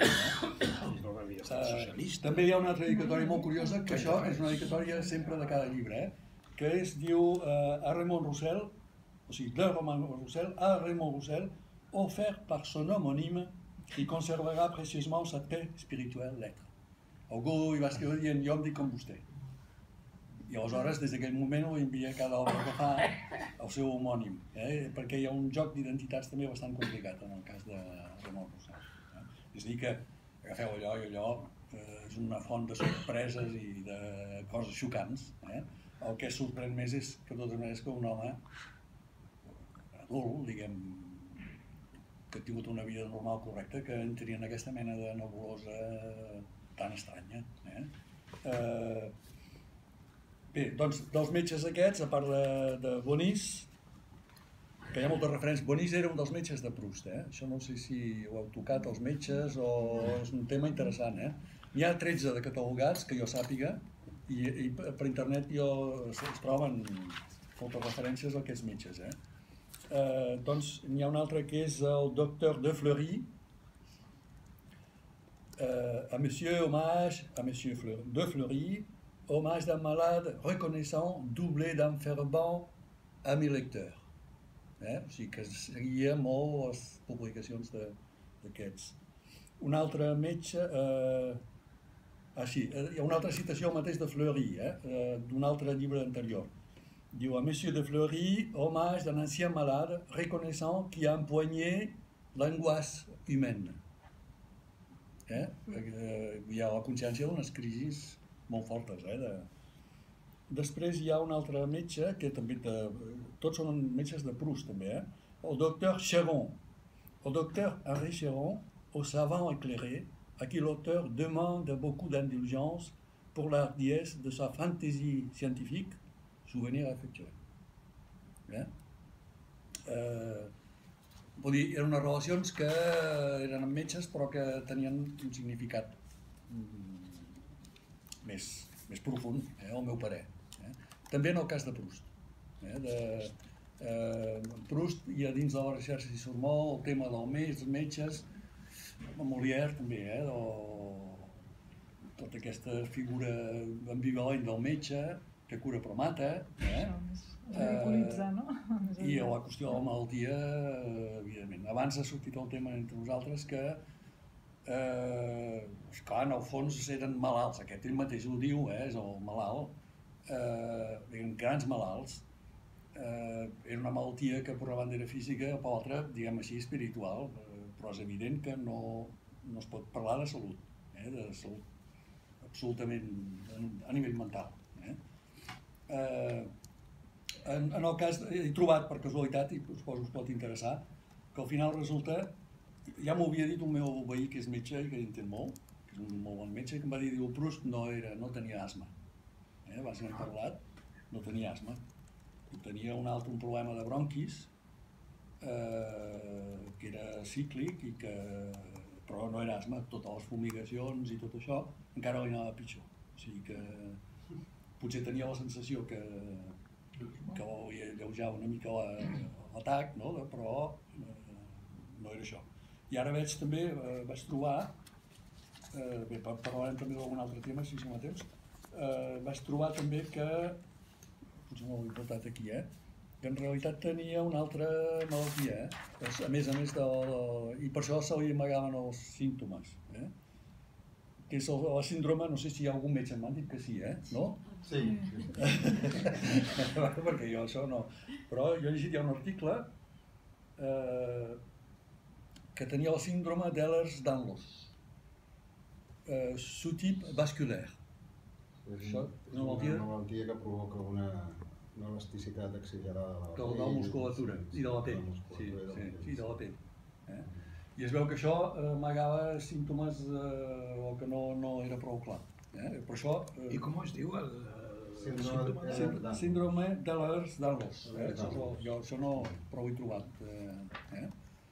ràpid. També hi ha una altra dedicatòria molt curiosa, que això és una dedicatòria sempre de cada llibre, eh? Que es diu uh, a Raymond Roussel, o sigui, de Raymond Roussel à Raymond Roussel, offert par son homonyme, qui conservera précieusement sa très spirituelle lettre. Algú hi va escriure dient, jo em dic com vostè. I aleshores, des d'aquell moment, ho envia cada obra que fa al seu homònim, eh? Perquè hi ha un joc d'identitats també bastant complicat en el cas de Raymond Roussel. Eh? És a dir que agafeu allò i allò, eh, és una font de sorpreses i de coses xocants. Eh? El que sorprèn més és que, de totes maneres, que un home adult, diguem, que ha tingut una vida normal correcta, que entri en aquesta mena de nebulosa tan estranya. Eh? Eh, bé, doncs, dels metges aquests, a part de, de Bonis, que hi ha moltes referències, Bonis era un dels metges de Proust, eh? Això no sé si ho heu tocat, els metges, o és un tema interessant, eh? N'hi ha tretze de catalogats, que jo sàpiga, i, i per internet jo, es troben moltes referències a aquests metges, eh? Uh, doncs n'hi ha un altre que és el docteur de Fleury, uh, à monsieur hommage à monsieur Fleury, de Fleury, hommage d'un malade reconnaissant, doublé d'un fervent ami lecteur. Eh? O sigui que seguia molt les publicacions d'aquests. Un altre metge, uh, ah sí, hi ha una altra citació al mateix de Fleury, eh? uh, d'un altre llibre anterior. Diu à Monsieur de Fleury, hommage d'un ancien malade reconnaissant qui a empoigné l'angoisse humaine. Eh? Hi ha la consciència d'unes crisis molt fortes. Eh? De... Després hi ha un altre metge, que també de... tots són metges de Proust també, eh? El docteur Chéron. El docteur Henri Chéron, au savant éclairé, à qui l'auteur demande beaucoup d'indulgence pour la hardiesse de sa fantaisie scientifique, souvenir affectueux. Eh? Eh, vull dir, eren unes relacions que eren amb metges però que tenien un significat mm, més, més profund, eh, al meu parer. Eh? També en el cas de Proust. Eh? De, eh, Proust i a dins de la recerca s'hi surt molt el tema del mes, dels metges, Molière també, eh? O... tota aquesta figura ambivalent del metge, que cura però mata, eh? Això, més ridiculitzar, no? Més I aviat. la qüestió de la malaltia, eh, evidentment. Abans ha sortit el tema entre nosaltres que, eh, esclar, en el fons eren malalts, aquest ell mateix ho diu, eh, és el malalt, eh, eren grans malalts, eh, era una malaltia que per una banda era física, per l'altra, diguem així, espiritual, eh, però és evident que no, no es pot parlar de salut, eh, de salut absolutament a nivell mental. Eh? Eh, en, en el cas, he trobat per casualitat, i suposo que us pot interessar, que al final resulta, ja m'ho havia dit un meu veí que és metge i que entén molt, que és un molt bon metge, que em va dir que el Proust no, era, no tenia asma. Eh? Abans n'hem parlat, no tenia asma. Tenia un altre un problema de bronquis, eh, que era cíclic, i que, però no era asma. Totes les fumigacions i tot això encara li anava pitjor. O sigui que potser tenia la sensació que, que volia alleujar una mica l'atac, no? Però eh, no era això. I ara veig també, eh, vaig trobar, eh, bé, parlarem també d'algun altre tema, si som a temps, eh, vaig trobar també que, potser no ho he portat aquí, eh, que en realitat tenia una altra malaltia, eh? A més a més de, de... I per això se li amagaven els símptomes, eh? Que és el, la síndrome, no sé si hi ha algun metge, m'han dit que sí, eh? No? Sí. Perquè jo això no... Però jo he llegit ja un article eh, que tenia la síndrome d'Ehlers-Danlos, eh, subtip vasculaire. És Això una, és una malaltia- una malaltia que provoca una, una elasticitat exagerada de la De la musculatura i de la pell. Sí, sí, sí, de la pell. Eh? I es veu que això eh, amagava símptomes eh, o que no, no era prou clar. Eh? Per això... Eh, I com es diu el, el Síndrome símptoma? de- sí, síndrome d'Ehlers-Danlos. Eh? Això, és el- jo això no prou he trobat. Eh? Eh?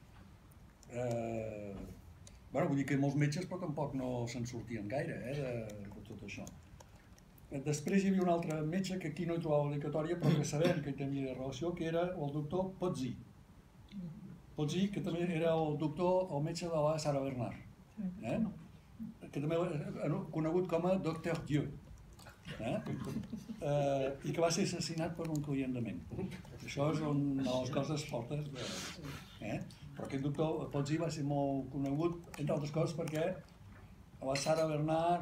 Eh, bueno, vull dir que molts metges però tampoc no se'n sortien gaire eh, de, de tot això. Després hi havia un altre metge que aquí no hi trobava dedicatòria però que sabem que hi tenia relació, que era el doctor Pozzi. Pozzi, que també era el doctor, el metge de la Sarah Bernard, eh? Que també era conegut com a Docteur Dieu. Eh? Eh, I que va ser assassinat per un client de ment. Això és una de les coses fortes. De, eh? Però aquest doctor Pozzi va ser molt conegut, entre altres coses, perquè la Sarah Bernard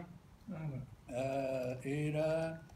eh, era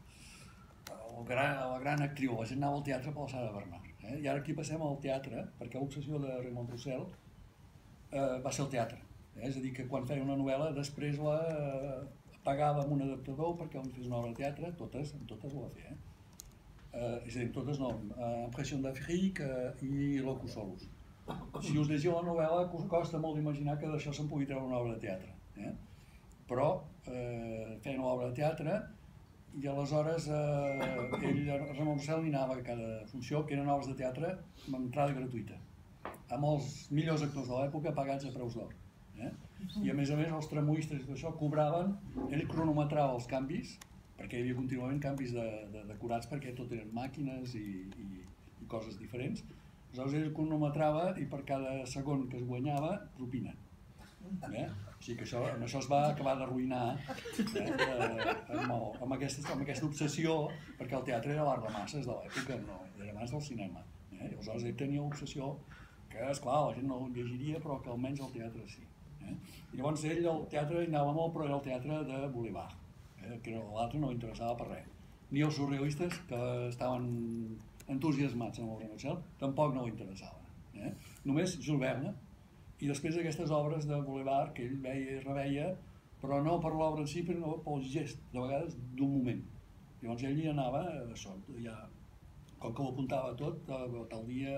el gran, la gran actriu. La gent anava al teatre per la Sarah Bernard. Eh? I ara aquí passem al teatre, perquè l'obsessió de Raymond Roussel eh, va ser el teatre. Eh? És a dir, que quan feia una novel·la després la eh, pagava amb un adaptador perquè li fes una obra de teatre, totes, en totes ho va fer. Eh? Eh, és a dir, totes no, eh, Impression d'Afrique eh, i Locus Solus. Si us llegiu la novel·la, costa molt d'imaginar que d'això se'n pugui treure una obra de teatre. Eh? Però eh, feien l'obra de teatre i aleshores eh, ell, Ramon Roussel, hi anava a cada funció, que eren obres de teatre amb entrada gratuïta, amb els millors actors de l'època pagats a preus d'or. Eh? I a més a més els tramoistes i tot això cobraven, ell cronometrava els canvis, perquè hi havia contínuament canvis de, de decorats perquè tot eren màquines i, i, i coses diferents. Aleshores ell cronometrava i per cada segon que es guanyava, propina. Eh? O sigui que això, amb això es va acabar d'arruïnar eh? eh, amb, el, amb, aquesta, amb aquesta obsessió, perquè el teatre era l'art de masses de l'època, no, era abans del cinema. Eh? I aleshores ell tenia l'obsessió que, esclar, la gent no ho llegiria, però que almenys el teatre sí. Eh? I llavors ell, el teatre, hi anava molt, però era el teatre de Boulevard, eh? Que l'altre no li interessava per res. Ni els surrealistes, que estaven entusiasmats amb el Ramon, tampoc no li interessaven. Eh? Només Jules Verne, i després aquestes obres de Boulevard que ell veia i reveia, però no per l'obra en si, però pel gest, de vegades d'un moment. Llavors ell hi anava, això, ja, com que ho apuntava tot, tal dia...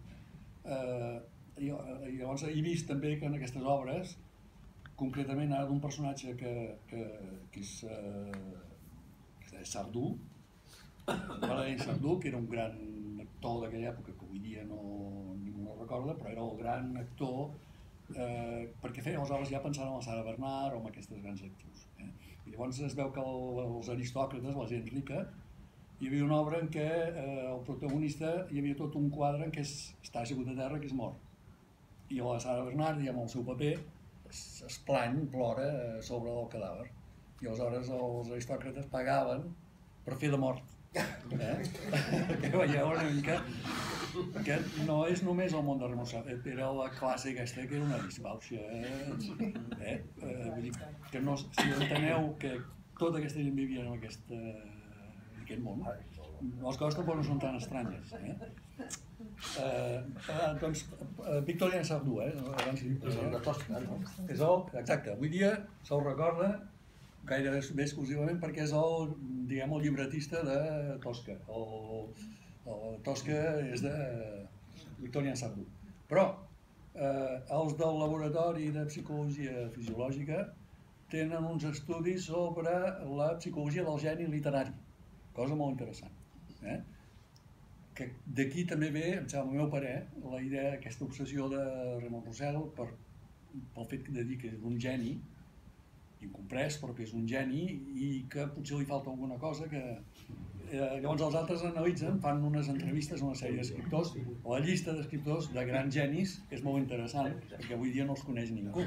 Eh, i, i llavors he vist també que en aquestes obres, concretament ara d'un personatge que, que, que és, eh, que és Sardou, Valéry Sardou, que era un gran actor d'aquella època, que avui dia no, ningú no recorda, però era el gran actor eh, perquè feia les obres ja pensant en la Sarah Bernard o en aquestes grans actrius. Eh? I llavors es veu que el, els aristòcrates, la gent rica, hi havia una obra en què eh, el protagonista hi havia tot un quadre en què es, està assegut a terra, que és mort. I la Sarah Bernard, amb el seu paper, es, es plany, plora sobre el cadàver. i aleshores els aristòcrates pagaven per fer de mort. Eh? Que veieu una mica que no és només el món de Remossat, era la classe aquesta que era una disbauxa. Eh? Eh? Eh, vull dir que no, si enteneu que tota aquesta gent vivia en, aquesta, en aquest món, les coses tampoc no són tan estranyes. Eh? Eh, eh, doncs, eh, Victorien Sardou, eh? Abans he dit, És de Tosca, no? és el, exacte, avui dia se'l recorda gairebé exclusivament perquè és el, diguem, el llibretista de Tosca. El, el Tosca és de Victorien Sardou. Però eh, els del laboratori de psicologia fisiològica tenen uns estudis sobre la psicologia del geni literari, cosa molt interessant. Eh? Que d'aquí també ve, em sembla, al meu parer, la idea, aquesta obsessió de Raymond Roussel per, pel fet de dir que és un geni, incomprès, però que és un geni i que potser li falta alguna cosa que... Eh, llavors els altres analitzen, fan unes entrevistes a una sèrie d'escriptors, la llista d'escriptors de grans genis és molt interessant, perquè avui dia no els coneix ningú.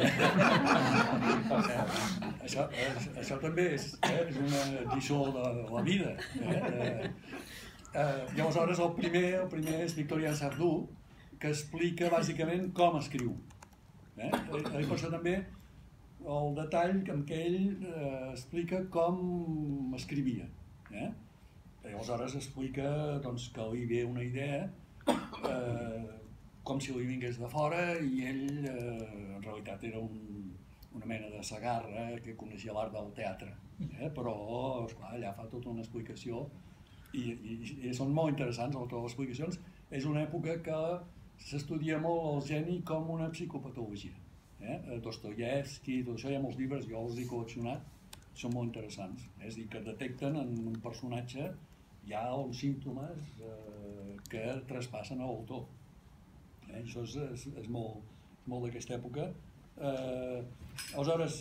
això, això també és, eh, és una lliçó de la vida. Eh? Eh, eh, llavors, el primer, el primer és Victorien Sardou, que explica bàsicament com escriu. Eh? Per això també el detall en què ell eh, explica com escrivia. Eh? I aleshores explica doncs, que li ve una idea eh, com si li vingués de fora i ell eh, en realitat era un, una mena de sagarra que coneixia l'art del teatre. Eh? Però esclar, allà fa tota una explicació i, i, i són molt interessants totes les explicacions. És una època que s'estudia molt el geni com una psicopatologia. Eh? Dostoievski, tot això, hi ha molts llibres, jo els he col·leccionat, són molt interessants. Eh? És a dir, que detecten en un personatge hi ha uns símptomes eh, que traspassen a l'autor. Eh? Això és, és, és molt, molt d'aquesta època. Eh, aleshores,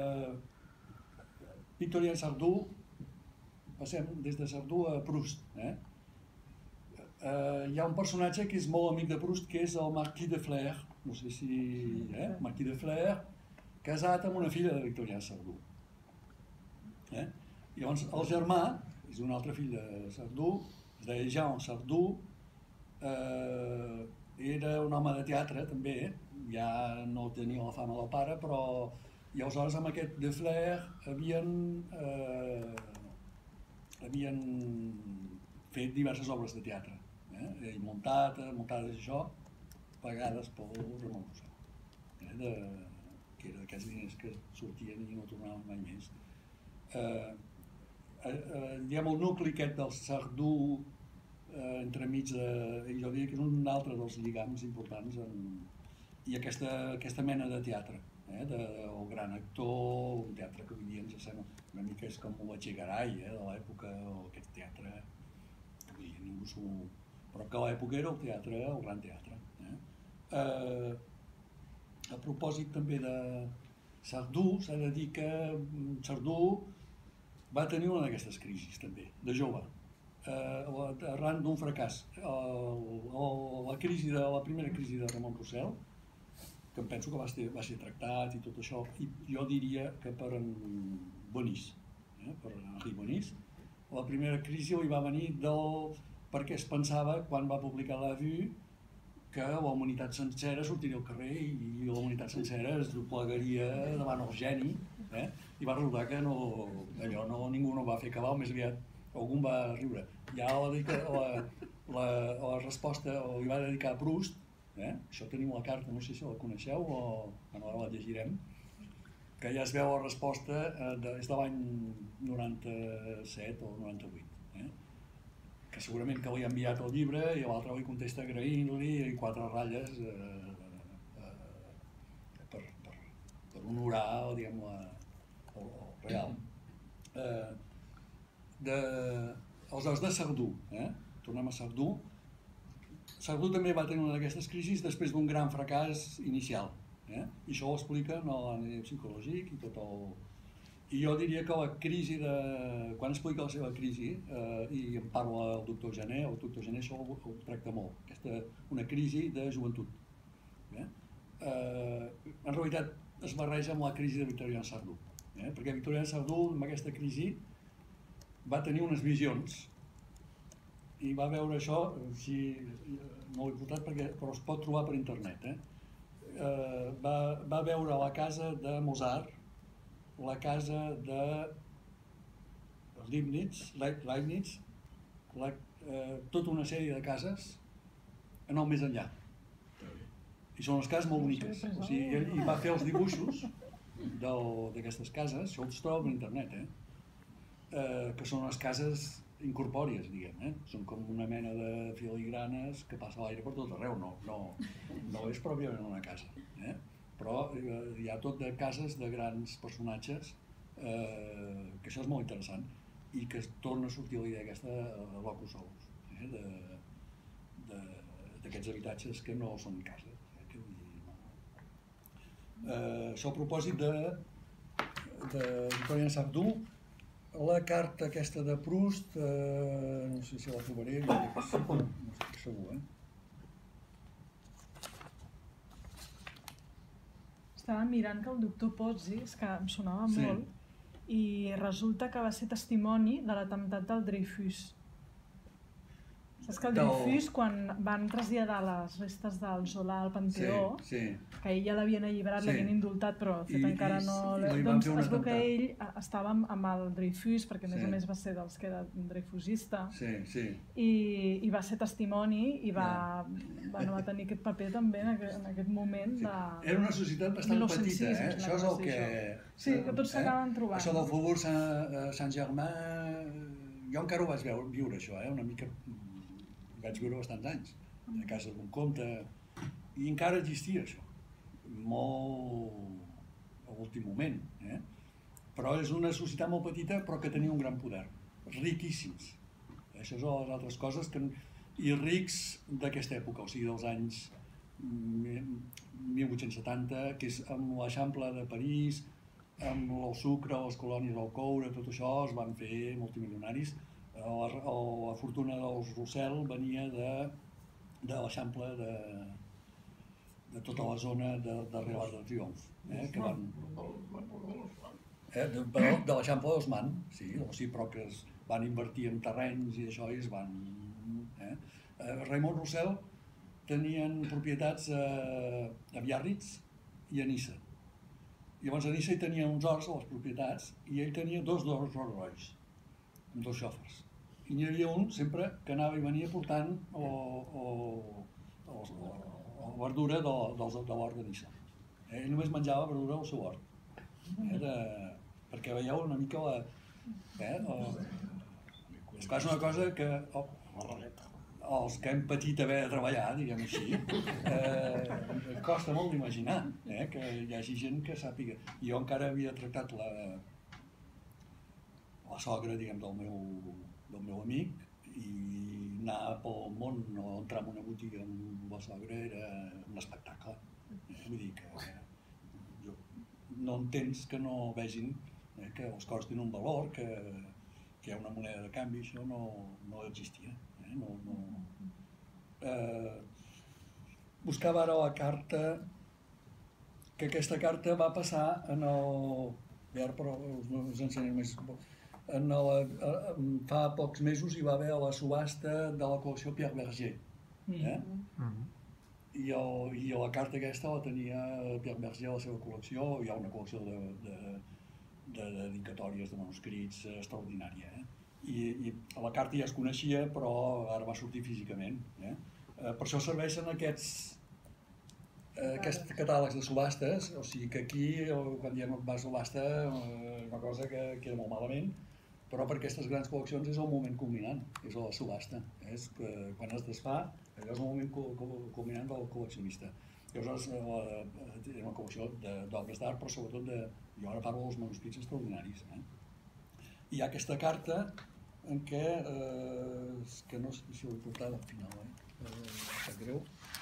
eh, Victorien Sardou, passem des de Sardou a Proust. Eh? Eh, hi ha un personatge que és molt amic de Proust, que és el Marquis de Flers, no sé si... Eh? Marquis de Flers, casat amb una filla de Victorien Sardou. Eh? Llavors, el germà, és un altre fill de Sardou, es deia Jean Sardou, eh, era un home de teatre també, ja no tenia la fama del pare, però i aleshores amb aquest de Flers havien, eh, havien fet diverses obres de teatre, eh? I muntat, muntades això, pagades pel Ramon Roussel, eh? De, que era d'aquests diners que sortien i no tornaven mai més. Eh, eh, eh, diguem, el nucli aquest del Sardou eh, entremig de... jo diria que és un altre dels lligams importants en, i aquesta, aquesta mena de teatre, eh, de, el gran actor, un teatre que avui dia ens sembla una mica és com el Chegaray, eh, de l'època, aquest teatre que avui dia ningú s'ho... però que a l'època era el teatre, el gran teatre. Eh. Eh, a propòsit també de Sardou, s'ha de dir que Sardou va tenir una d'aquestes crisis també, de jove, eh, arran d'un fracàs. El, el, la, crisi de, la primera crisi de Ramon Roussel, que em penso que va ser, va ser tractat i tot això, i jo diria que per en Bonis, eh, per Henri Bonis, la primera crisi li va venir del, perquè es pensava, quan va publicar La Vue, que la humanitat sencera sortiria al carrer i la humanitat sencera es doblegaria davant el geni, eh? I va resultar que no, allò no, ningú no va fer cabal, més aviat algú va riure. Ja la, la, la, la resposta li va dedicar a Proust, eh? Això tenim la carta, no sé si la coneixeu o bueno, ara la llegirem, que ja es veu la resposta, eh, de, és de l'any noranta-set o noranta-vuit. Eh? Que segurament que li ha enviat el llibre i l'altre li contesta agraint-li i quatre ratlles eh, eh, per, per, per honorar, diguem, la, el, el real. Eh, de, aleshores, de Sardou, eh? Tornem a Sardou. Sardou també va tenir una d'aquestes crisis després d'un gran fracàs inicial. Eh? I això ho explica en l'anàlisi psicològic i tot el... I jo diria que la crisi de... quan explica la seva crisi, eh, i en parla el doctor Gené, el doctor Gené això ho, ho tracta molt, aquesta, una crisi de joventut. Eh? Eh, en realitat es barreja amb la crisi de Victorien Sardou. eh? Perquè Victorien Sardou, amb aquesta crisi, va tenir unes visions i va veure això, així, no ho he portat perquè, però es pot trobar per internet. Eh? Eh, va, va veure la casa de Mozart, la casa de Leibniz, Leibniz la, eh, tota una sèrie de cases en el més enllà. I són les cases molt boniques. O sigui, ell, ell va fer els dibuixos d'aquestes cases, això es troba per internet, eh? Eh, que són les cases incorpòries, diguem, eh? Són com una mena de filigranes que passa l'aire per tot arreu, no, no, no és pròpiament una casa, eh? Però eh, hi ha tot de cases de grans personatges, eh, que això és molt interessant, i que es torna a sortir la idea aquesta a Locus Solus, eh? d'aquests habitatges que no són cases. Eh? Que, no. eh, això a propòsit de, de Victorien Sardou, la carta aquesta de Proust, eh, no sé si la trobaré, jo crec que sí, però no estic segur. Eh? Estava mirant que el doctor Pozzi, és que em sonava Sí. molt, i resulta que va ser testimoni de l'atemptat del Dreyfus. Saps que el Del- Dreyfus, quan van traslladar les restes del Zola al Panteó, Sí, sí. que ell ja l'havien alliberat, Sí. l'havien indultat, però de fet I- encara i- no... i li van Doncs fer un es veu que atemptat. ell eh, estava amb, amb el Dreyfus, perquè a més Sí. a més va ser dels que era dreyfusista, Sí, sí. i, i va ser testimoni i va, bueno, va tenir aquest paper també en aquest, en aquest moment Sí. de... Era una societat bastant mil nou-cents petita, sis, eh? em Això és sembla el que que... sí, Sí, que tots s'acaben trobant. Això del Faubourg Saint- Saint-Germain, jo encara ho vaig veure, viure això, eh? Una mica... Ho vaig viure bastants anys, a casa d'un comte, i encara existia això, molt a l'últim moment, eh? Però és una societat molt petita però que tenia un gran poder, riquíssims. Això és una de les altres coses que... I rics d'aquesta època, o sigui, dels anys mil vuit-cents setanta, que és amb l'Eixample de París, amb el sucre, les colònies del coure, tot això es van fer multimilionaris. La, la fortuna dels Rossell venia de, de l'Eixample de, de tota la zona de, de l'Arc de Triomf, eh, que van... Eh, de, de l'Eixample d'Osman, sí, o sigui, però que es van invertir en terrenys i això i es van... Eh? Eh, Raimon Rossell tenien propietats a, a Biarritz i a Niça. I llavors a Niça hi tenia uns horts a les propietats i ell tenia dos dos Rolls Royce, amb dos xòfers. I n'hi havia un sempre que anava i venia portant o, o, o, o, o verdura de, de, de l'hort de Niça. Eh, ell només menjava verdura del seu hort. Eh, de, perquè veieu una mica la... Eh, la és clar, és una cosa que... Oh, els que hem patit haver de treballar, diguem així, eh, costa molt d'imaginar, eh, que hi hagi gent que sàpiga. Jo encara havia tractat la, la sogra, diguem, del meu, del meu amic, i anar pel món o entrar en una botiga amb la sogra era un espectacle. Eh, vull dir que eh, jo, no entens que no vegin eh, que els cors tenen un valor, que, que hi ha una moneda de canvi, això no, no existia. Eh? No, no. Eh, buscava ara la carta, que aquesta carta va passar en el... Bé, ara però us ensenyaré més. En el, fa pocs mesos hi va haver la subhasta de la col·lecció Pierre Berger. Eh? I, el, I la carta aquesta la tenia Pierre Berger a la seva col·lecció. Hi ha una col·lecció de, de, de dedicatòries de manuscrits extraordinària. Eh? I, i la carta ja es coneixia, però ara va sortir físicament. Eh? Eh, per això serveixen aquests, eh, aquests catàlegs de subhastes, o sigui que aquí, quan diem va a subhasta, eh, una cosa que queda molt malament, però per aquestes grans col·leccions és el moment culminant, és la subhasta. Eh? És que quan es desfà, allò és el moment culminant del col·leccionista. Llavors, eh, és una col·lecció d'obres d'art, però sobretot de... Jo ara parlo dels manuscrits extraordinaris. Eh? Hi ha aquesta carta en què, eh, que no sé si ho he portat al final, eh? eh sap greu.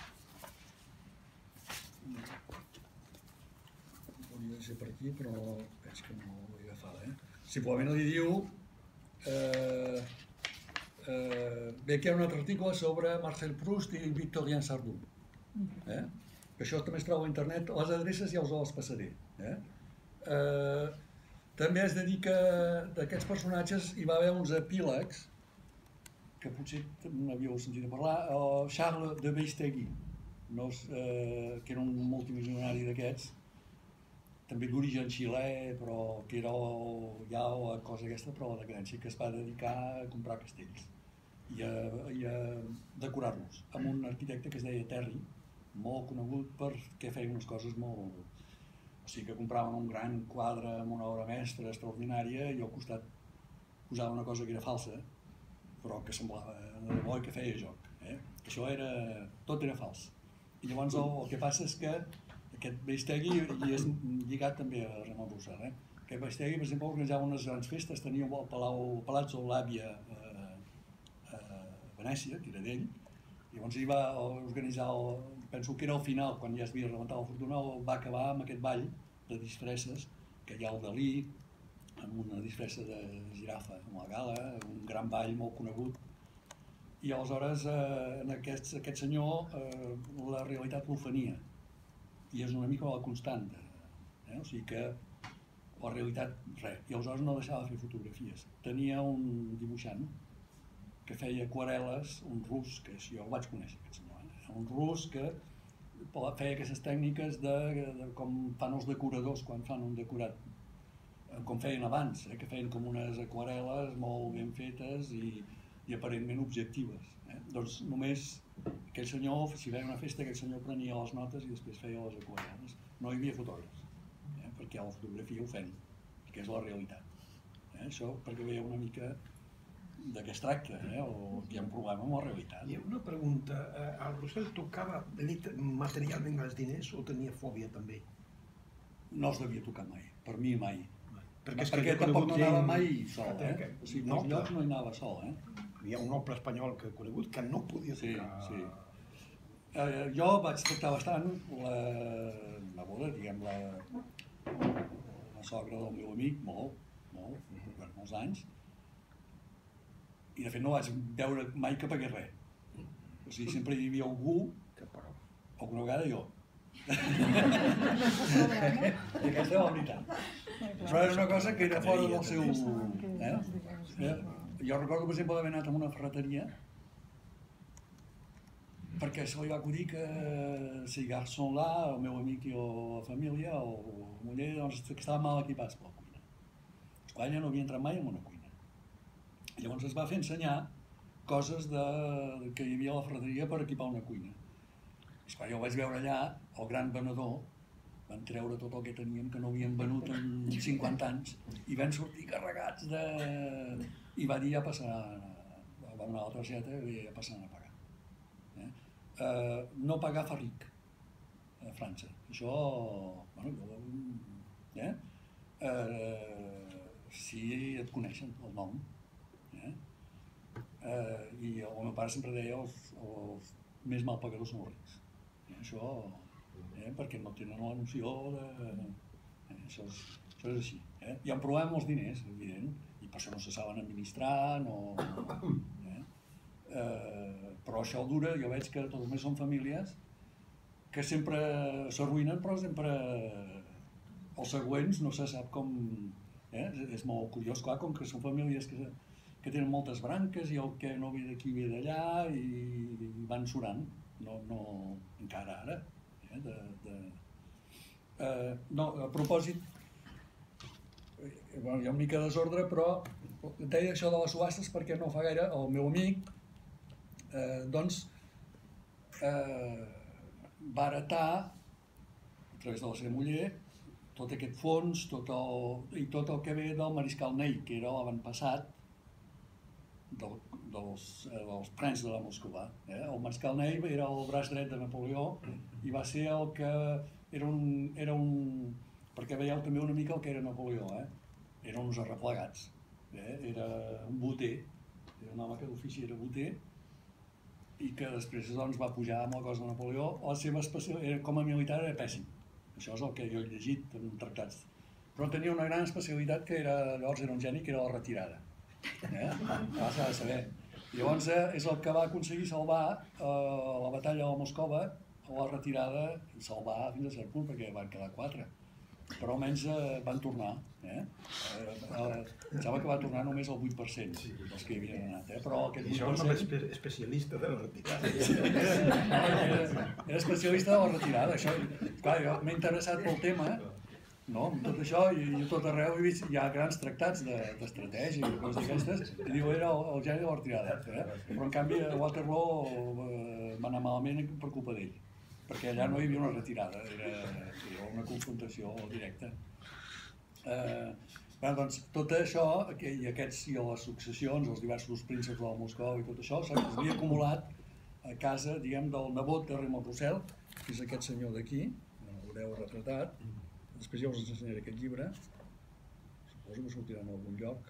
Hauria de ser per aquí, però veig que no l'he agafada. Eh? Simplement li diu... Eh, eh, bé, aquí hi ha un altre article sobre Marcel Proust i Victorien Sardou. Eh? Això també es troba a internet, les adreces ja us les passaré. Eh? Eh, També es dedica, d'aquests personatges hi va haver uns epílegs, que potser n'havíeu sentit a parlar, el Charles de Beistegui, no, eh, que era un multimilionari d'aquests, també d'origen xilè, però que era ja la cosa aquesta, però la decadència, que es va dedicar a comprar castells i a, i a decorar-los, amb un arquitecte que es deia Terry, molt conegut perquè feia unes coses molt... O sigui que compraven un gran quadre amb una obra mestra extraordinària i al costat posava una cosa que era falsa, però que semblava de bo i que feia joc. Eh? Això era... tot era fals. I llavors el, el que passa és que aquest Beistegui, i és lligat també a Ramon Roussel, eh? Aquest Beistegui, per exemple, organitzava unes grans festes, tenia el Palau, el Palazzo Labia a, a Venècia, que era d'ell, i llavors hi va organitzar, el, penso que era al final, quan ja es havia rebentat la fortuna, va acabar amb aquest ball de disfresses, que hi ha el Dalí, amb una disfressa de girafa, amb la gala, un gran ball molt conegut. I aleshores eh, en aquest, aquest senyor eh, la realitat l'ofenia, i és una mica la constant, eh? O sigui que la realitat, res, i aleshores no deixava de fer fotografies. Tenia un dibuixant que feia aquarel·les, un rus, que jo el vaig conèixer, aquest senyor, eh? Un rus que feia aquestes tècniques de, de com fan els decoradors quan fan un decorat, com feien abans, eh? Que feien com unes aquarel·les molt ben fetes i, i aparentment objectives. Eh? Doncs només aquell senyor, si veia una festa, aquell senyor prenia les notes i després feia les aquarel·les. No hi havia fotògrafs, eh? Perquè la fotografia ofèn, que és la realitat. Eh? Això perquè veieu una mica de què es tracta, eh? O que hi ha un problema amb la realitat. I una pregunta, eh, el Roussel tocava materialment els diners o tenia fòbia també? No els devia tocar mai, per mi mai. Perquè, perquè tampoc no anava mai sol, eh? Que, o sigui, pels llocs no hi anava sol, eh? Hi ha un noble espanyol que he conegut que no podia tocar... Sí, sí. Eh, jo vaig tractar bastant la neboda, diguem, la, la sogra del meu amic, molt, molt, per molts anys, i de fet no vaig veure mai que pagués res. O sigui, sempre hi havia algú, alguna vegada jo. I aquesta és la veritat. Però era una cosa que era fora del seu... Eh? Jo recordo, per exemple, d'haver anat a una ferreteria perquè se li va acudir que si garçon là, el meu amic i la família, o la muller, doncs, que estaven mal equipats per la cuina. Esclar, ella no havia entrat mai en una cuina. Llavors es va fer ensenyar coses de, que hi havia a la ferreteria per equipar una cuina. Esclar, jo ho vaig veure allà, el gran venedor, van treure tot el que teníem, que no havíem venut en cinquanta anys, i van sortir carregats de... I va dir ja passarà, va donar la targeta i ja passaran a pagar. Eh? Eh, no pagar fa ric, a França. Això, bueno, jo... Eh? Eh, si et coneixen el nom. Eh? Eh, I el meu pare sempre deia els, els més mal pagadors són els rics. Eh? Això... Eh, perquè no tenen la noció de... Eh, això, és, això és així. Eh? Hi ha un problema amb els diners, evident, i per això no se saben administrar, no... Eh? Eh, però això dura, jo veig que tots més són famílies que sempre s'arruïnen, però sempre els següents no se sap com... Eh? És molt curiós, clar, com que són famílies que, que tenen moltes branques i el que no ve d'aquí ve d'allà i, i van surant, no, no encara ara. De, de... Eh, no, a propòsit, eh, bueno, hi ha una mica de desordre, però deia això de les subhastes perquè no fa gaire el meu amic eh, doncs eh, va heretar a través de la seva muller tot aquest fons tot el, i tot el que ve del mariscal Ney, que era l'avantpassat del, dels, eh, dels prens de la Moscova. Eh? El mariscal Ney era el braç dret de Napoleó i va ser el que era un... Era un perquè veieu també una mica el que era Napoleó, eh? Eren uns arreplegats, eh? Era un boter, era un home que d'ofici era boter i que després doncs, va pujar amb la cosa de Napoleó. La seva especialitat com a militar era pèssim, això és el que jo he llegit en tractats, però tenia una gran especialitat que era, llavors era un geni, que era la retirada. Eh? Ah, s'ha de saber. Llavors eh, és el que va aconseguir salvar eh, la batalla de la Moscova, a la retirada, salvar fins a cert punt, perquè van quedar quatre. però almenys eh, van tornar. Eh? Eh, eh, sembla que va tornar només el vuit per cent dels que hi havien anat, eh? Però aquest vuit Això per és un cent... espe especialista de la retirada. Era, era especialista de la retirada. Això, clar, jo m'he interessat pel tema, no? Amb tot això, i, i a tot arreu he vist, hi ha grans tractats d'estratègia i coses d'aquestes, i diu, era el, el geni de la retirada. Eh? Però en canvi a Waterloo eh, va anar malament per culpa d'ell, perquè allà no hi havia una retirada, era, era una confrontació directa. Eh, bueno, doncs, tot això, i aquests i les successions, els diversos prínceps del Moscou i tot això, s'havia acumulat a casa, diguem, del nebot de Raymond Roussel, que és aquest senyor d'aquí, el veureu retratat. Després ja us ensenyaré aquest llibre, suposo que sortirà en algun lloc.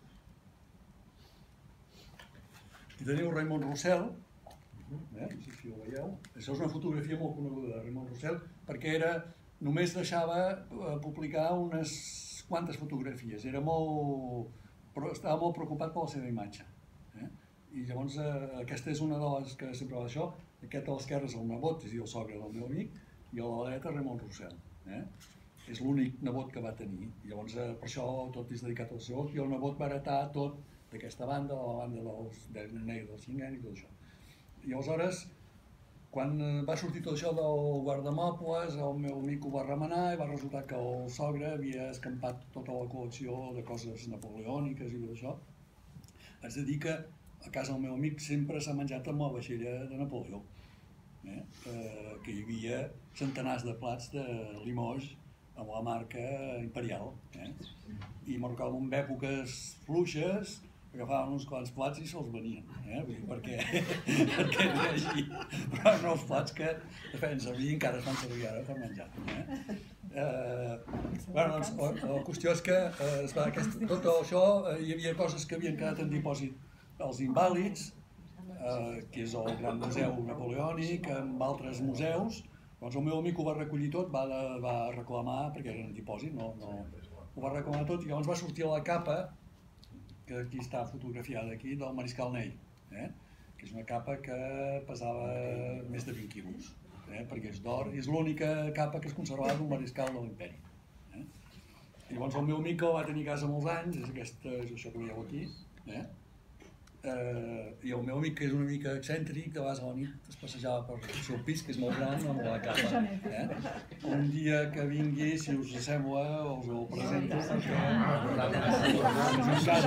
I teniu Raymond Roussel, eh? No sé si ho veieu. Això és una fotografia molt coneguda de Raymond Roussel, perquè era, només deixava publicar unes quantes fotografies, era molt, però estava molt preocupat per la seva imatge. Eh? I llavors eh, aquesta és una de les que sempre va això, aquest a l'esquerra és el nebot, és a dir, el sogre del meu amic, i a la dreta Raymond Roussel. Eh? És l'únic nebot que va tenir, i llavors eh, per això tot és dedicat al seu, i el nebot va heretar tot d'aquesta banda, de la banda dels del negre, del cinquè i tot això. I aleshores, quan va sortir tot això del guardamobles, el meu amic ho va remenar i va resultar que el sogre havia escampat tota la col·lecció de coses napoleòniques i tot això. Haig de dir que a casa del meu amic sempre s'ha menjat amb la vaixella de Napoleó, eh? Eh, que hi havia centenars de plats de Limoges amb la marca imperial. Eh? I me'n recordo en èpoques fluixes, agafaven uns quants plats i se'ls venien, eh? Vull dir, perquè, perquè era així, però no els plats que es feien servir i encara es fan servir ara per menjar. Eh? Eh, bueno, doncs, la, la qüestió és que eh, es va, aquest, tot això, eh, hi havia coses que havien quedat en dipòsit als invàlids, eh, que és el gran museu napoleònic, amb altres museus. Doncs el meu amic ho va recollir tot, va, de, va reclamar, perquè era en dipòsit, no, no, ho va reclamar tot, i llavors va sortir a la capa, que aquí està fotografiada aquí, del Mariscal Ney, eh? Que és una capa que pesava més de vint quilos, eh? Perquè és d'or, i és l'única capa que es conservava d'un mariscal de l'imperi. Eh? I llavors el meu amic que va tenir a casa molts anys, és, aquesta, és això que veieu aquí, eh? Eh, i el meu amic, que és una mica excèntric, de vegades a la nit es passejava per el seu pis, que és molt gran, amb la capa. Eh? Un dia que vingui, si us sembla, us ho presento, perquè és un cas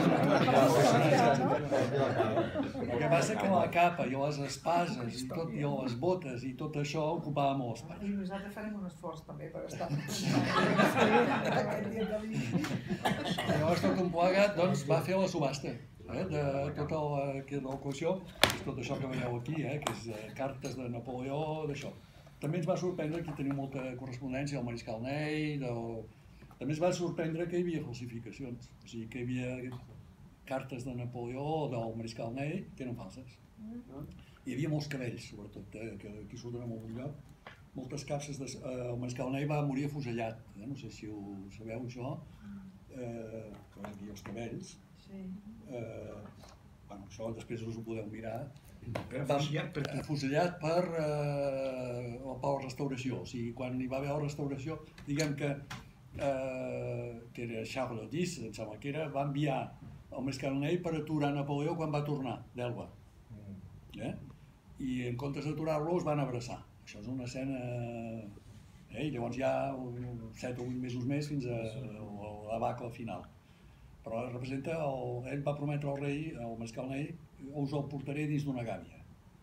el que passa que la capa i les espases i, tot, i les botes i tot això ocupava molt espai. I nosaltres farem un esforç també per estar aquest dia que vingui. Llavors tot un plegat doncs, va fer la subhasta. Eh, de tota la, que la col·lecció, és tot això que veieu aquí, eh, que és eh, cartes de Napoleó, d'això. També ens va sorprendre, aquí tenim molta correspondència del Mariscal Ney, del... també ens va sorprendre que hi havia falsificacions, o sigui que hi havia cartes de Napoleó o del Mariscal Ney que eren falses. Hi havia molts cabells, sobretot, eh, que aquí surten en algun lloc, moltes capses de... Eh, el Mariscal Ney va morir afusellat, eh, no sé si ho sabeu això, eh, aquí els cabells. Sí. Eh, bueno, això després us ho podeu mirar. Afusellat per qui? Afusellat per, eh, per la restauració. O sigui, quan hi va haver la restauració, diguem que, eh, que era Charles X, em sembla que era, va enviar el Mariscal Ney per aturar Napoleó quan va tornar d'Elba. Eh? I en comptes d'aturar-lo es van abraçar. Això és una escena... Eh? I llavors hi ha set o vuit mesos més fins a la vaca al final. Però representa, el, ell va prometre al rei, al Mariscal Ney, us el portaré dins d'una gàbia.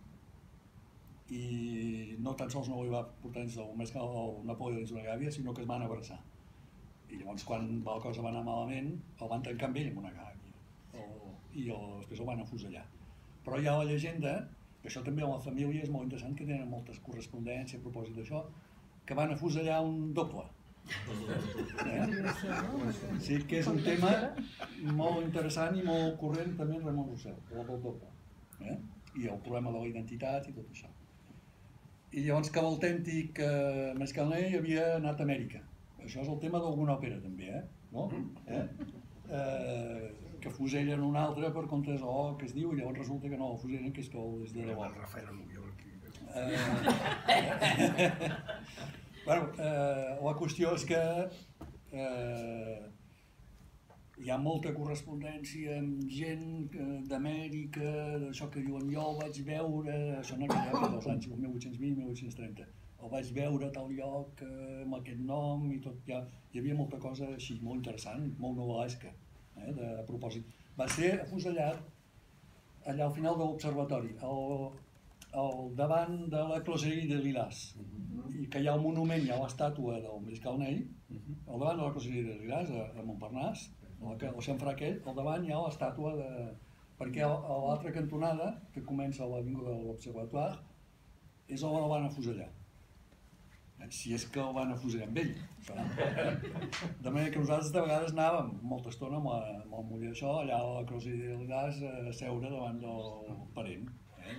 I no tan sols no li va portar dins del Mariscal el Napoleó dins d'una gàbia, sinó que es van abraçar. I llavors quan la cosa va anar malament, el van tancar amb ell en una gàbia. El, I el, després el van afusellar. Però hi ha la llegenda, que això també a la família és molt interessant, que tenen moltes correspondències a propòsit d'això, que van afusellar un doble. Eh? Sí que és un tema molt interessant i molt corrent també en Raymond Roussel, el del doble, eh? I el problema de la identitat i tot això. I llavors que l'autèntic eh, Mariscal Ney havia anat a Amèrica. Això és el tema d'alguna òpera també, eh? No? Eh? Eh, que fusellen un altre per compte de oh, que es diu, i llavors resulta que no, el fusellen que és que és de debò. El Rafael Alluviol aquí. Eh, Bueno, eh, la qüestió és que eh, hi ha molta correspondència amb gent eh, d'Amèrica, d'això que diuen jo el vaig veure, això en aquella època dels anys mil vuit-cents vint mil vuit-cents trenta, el vaig veure a tal lloc eh, amb aquest nom i tot, ja, hi havia molta cosa així molt interessant, molt novel·lesca, eh, de, a propòsit. Va ser afusellat allà al final de l'observatori, al, al davant de la Closerie de Lilas, i que hi ha un monument, hi ha l'estàtua del Mariscal Ney, al davant de la Closerie de Lilas, a, a Montparnasse, al xamfrà aquell, al davant hi ha l'estàtua de... perquè a l'altra cantonada, que comença a l'avinguda de l'Observatoire, és on el van afusellar. Si és que el van afusellar amb ell. De manera que nosaltres de vegades anàvem molta estona amb, la, amb el muller d'això, allà a la Closerie de Lilas, a seure davant del parent. Eh?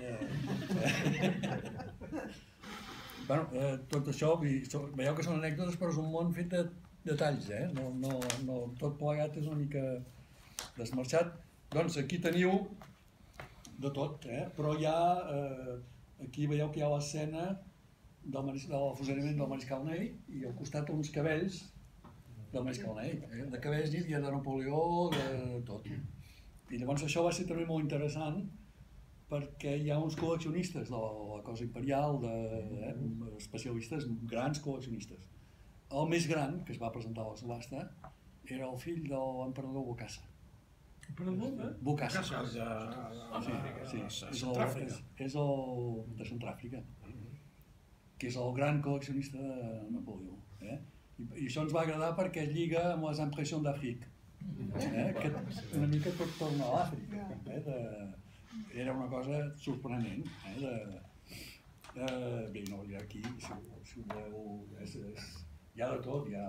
De... bueno, eh, tot això, veieu que són anècdotes, però és un món fet de detalls, eh? No, no, no, tot plegat és una mica desmarxat. Doncs aquí teniu de tot, eh? Però hi ha, eh, aquí veieu que hi ha l'escena del, del fusilament del Mariscal Ney i al costat uns cabells del Mariscal Ney, eh? De cabells i de Napoleó, de tot. I llavors això va ser també molt interessant perquè hi ha uns col·leccionistes de la cosa imperial, de, eh? especialistes, grans col·leccionistes. El més gran, que es va presentar a la subhasta, era el fill de l'emperador Bokassa. Emperador? Bokassa. Sí, sí, és el, és, és el de Centràfrica, que és el gran col·leccionista de Napoleó. Eh? I, I això ens va agradar perquè lliga amb les impressions d'Àfrica, eh? Que una mica tot torna a l'Àfrica. Eh? De, era una cosa sorprenent. Eh? De, de, bé, no, ja aquí, si, si voleu, és, és, hi ha de tot, hi ha...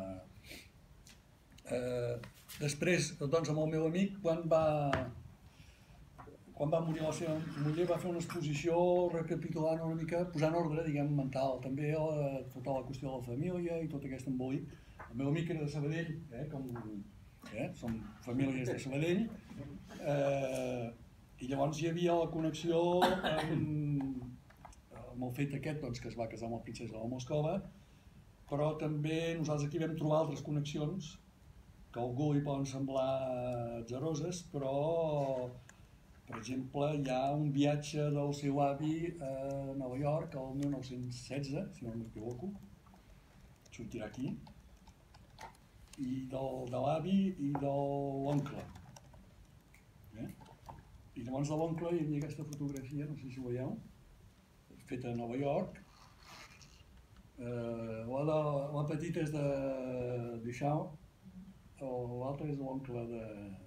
Eh, després, doncs, amb el meu amic, quan va, quan va morir la seva muller, va fer una exposició recapitulant una mica, posant ordre, diguem, mental, també a tota la qüestió de la família i tot aquest embolic. El meu amic era de Sabadell, eh, com, eh, som famílies de Sabadell, eh, i llavors hi havia la connexió amb, amb el fet aquest, doncs, que es va casar amb la princesa de Moscova, però també nosaltres aquí vam trobar altres connexions que a algú li poden semblar atzaroses, però, per exemple, hi ha un viatge del seu avi a Nova York el mil nou-cents setze, si no m'equivoco, sortirà aquí, i del, de l'avi i de l'oncle. Eh? I llavors de l'oncle hi havia aquesta fotografia, no sé si ho veieu, feta a Nova York. Eh, la, de, la petita és de Duchamp, l'altre és l'oncle de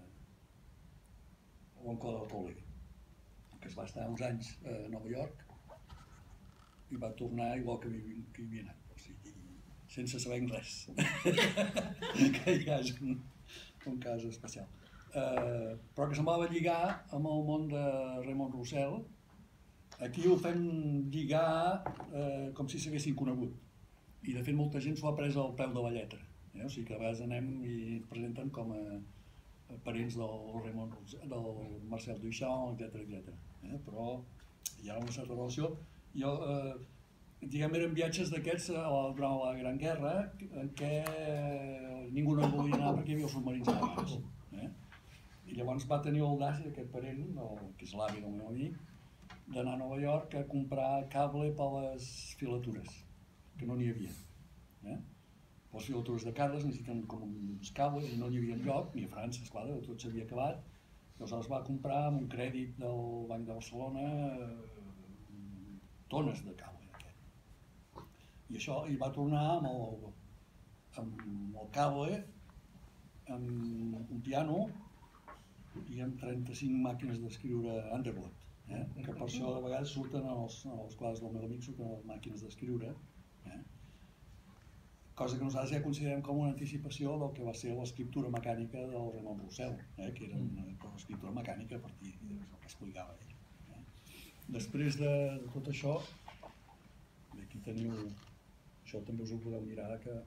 l'oncle del Toledo, que es va estar uns anys a Nova York i va tornar igual que hi havia anat, o sigui, sense saber res, que hi hagi un, un cas especial. Eh, però que semblava lligar amb el món de Raymond Roussel. Aquí ho fem lligar eh, com si s'haguessin conegut, i de fet molta gent s'ho ha pres al peu de la lletra. Eh? O sigui que a vegades anem i ens presenten com a, a parents del, Raymond, del Marcel Duchamp, etcètera, etcètera. Eh? Però hi ha una certa relació. Jo, eh, diguem, eren viatges d'aquests durant la Gran Guerra en què ningú no volia anar perquè hi havia els submarins alemanys. Eh? I llavors va tenir l'audàcia aquest parent, el, que és l'avi del meu amic, d'anar a Nova York a comprar cable per a les filatures, que no n'hi havia. Eh? Les filatures de Carles necessiten com uns cables i no n'hi havia lloc, ni a França, esclar, tot s'havia acabat. Llavors va comprar amb un crèdit del Banc de Barcelona eh, tones de cable aquest. I això hi va tornar amb el, amb el cable, amb un piano i amb trenta-cinc màquines d'escriure Underwood, eh? Que per això de vegades surten els, els quadres del meu amic, surten les màquines d'escriure. Eh? Cosa que nosaltres ja considerem com una anticipació del que va ser l'escriptura mecànica del Raymond Roussel, eh? Que era una escriptura mecànica a partir del que explicava ell. Eh? Després de, de tot això, aquí teniu, això també us ho podeu mirar, que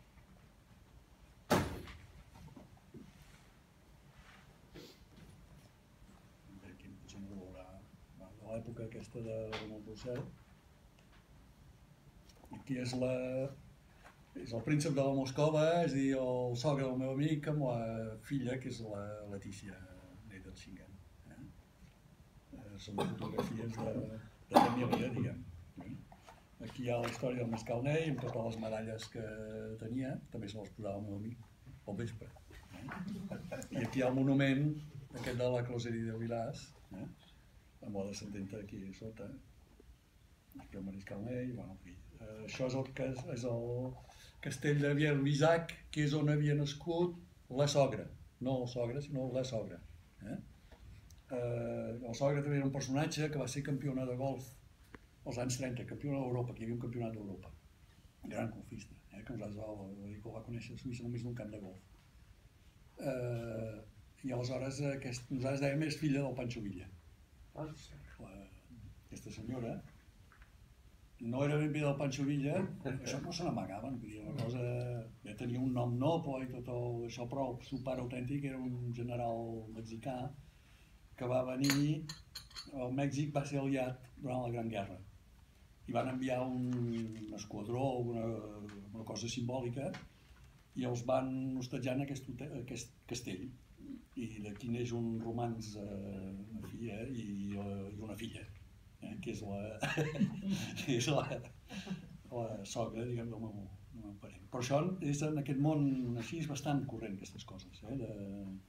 aquí potser no ho veurà, de l'època aquesta de Raymond Roussel. Aquí és la és el príncep de la Moscova, és a dir, el sogre del meu amic amb la filla, que és la Letícia Nedelschingen. Eh? Eh, són fotografies de, de família, diguem. Eh? Aquí hi ha la història del Mescalnei, amb totes les medalles que tenia, també se les posava el meu amic al vespre. Eh? I aquí hi ha el monument, aquest de la Closeria de Vilàs, eh? Amb la descendenta aquí sota, aquí el Mariscalnei, bueno, en fi. Eh, això és el, és el castell de Biel-Bisac, que és on havia nascut la sogra, no el sogre, sinó la sogra. Eh? Eh, el sogre també era un personatge que va ser campiona de golf als anys trenta, campiona d'Europa, que hi havia un campionat d'Europa, gran golfista, eh? Que nosaltres va, va, va, va conèixer a Suïssa només d'un camp de golf. Eh, I aleshores aquest, nosaltres dèiem és filla del Pancho Villa. La, aquesta senyora no era ben bé del Pancho Villa, això no se n'amagaven, una cosa, ja tenia un nom noble i tot el, això, però el seu pare autèntic era un general mexicà que va venir, el Mèxic va ser aliat durant la Gran Guerra i van enviar un esquadró, una, una cosa simbòlica, i els van hostatjar en aquest, hotel, aquest castell. I d'aquí neix un romanç, eh, una filla i, uh, i una filla, eh, que és la, que és la, la sogra, diguem, del meu, del meu parent. Però això és en aquest món així és bastant corrent, aquestes coses. Eh, de...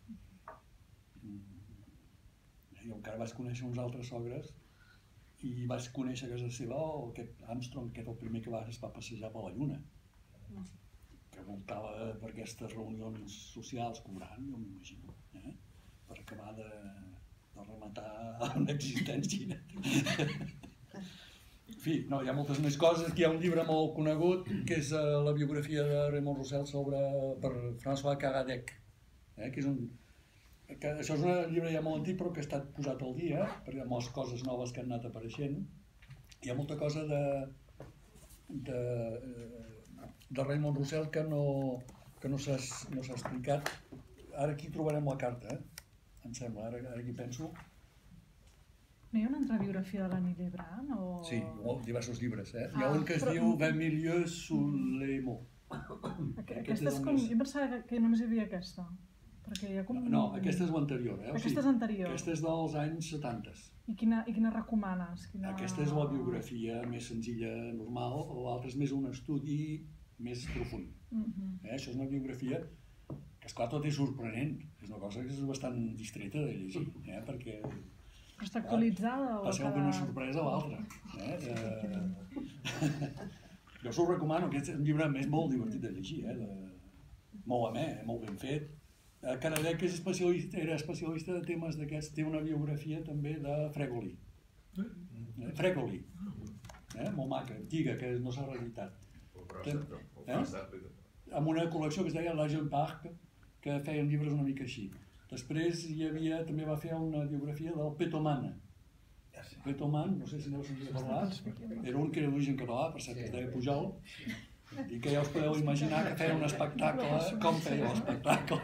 Jo encara vaig conèixer uns altres sogres i vaig conèixer a casa seva el, aquest Armstrong, que era el primer que va, es va passejar per la Lluna, que voltava per aquestes reunions socials cobrant, jo m'imagino, eh? Per acabar de, de rematar una existència. En fi, no, hi ha moltes més coses. Aquí hi ha un llibre molt conegut, que és uh, la biografia de Raymond Roussel sobre, per François Caradec, eh? Que és un, que això és un llibre ja molt antic, però que ha estat posat al dia, perquè hi ha moltes coses noves que han anat apareixent. Hi ha molta cosa de... de de Raymond Roussel que no, que no s'ha no explicat. Ara aquí trobarem la carta, eh? Em sembla, ara, ara aquí penso. No hi ha una altra biografia de l'Annie Lebrun? O... Sí, diversos llibres, eh? Hi ha Ah, un que es però... diu vingt milieux sous les mots. Aquesta és com... Jo pensava que només hi havia aquesta. Perquè hi ha com... No, aquesta és l'anterior, eh? O sigui, aquesta és anterior. Aquesta és dels anys setanta. I quina, i quina recomanes? Quina... Aquesta és la biografia més senzilla, normal, l'altra és més un estudi més profund. Mm-hmm. eh? Això és una biografia que, esclar, tot és sorprenent. És una cosa que és bastant distreta de llegir, eh? Perquè... Però està actualitzada o... Passeu d'una sorpresa a l'altra. Eh? Eh... jo us ho recomano, aquest és un llibre més molt divertit de llegir, eh? De... molt amè, eh? Molt ben fet. Caradec és especialista, era especialista de temes d'aquests, té una biografia també de Fregoli. Eh? Fregoli. Eh? Molt maca, antiga, que no s'ha reeditat. Eh? Amb una col·lecció que es deia Legend Park, que feien llibres una mica així. Després hi havia, també va fer una biografia del Petoman. Petoman, no sé si n'heu sentit parlar, era un que era d'origen català, per cert, que es deia Pujol, i que ja us podeu imaginar que feia un espectacle, com feia l'espectacle.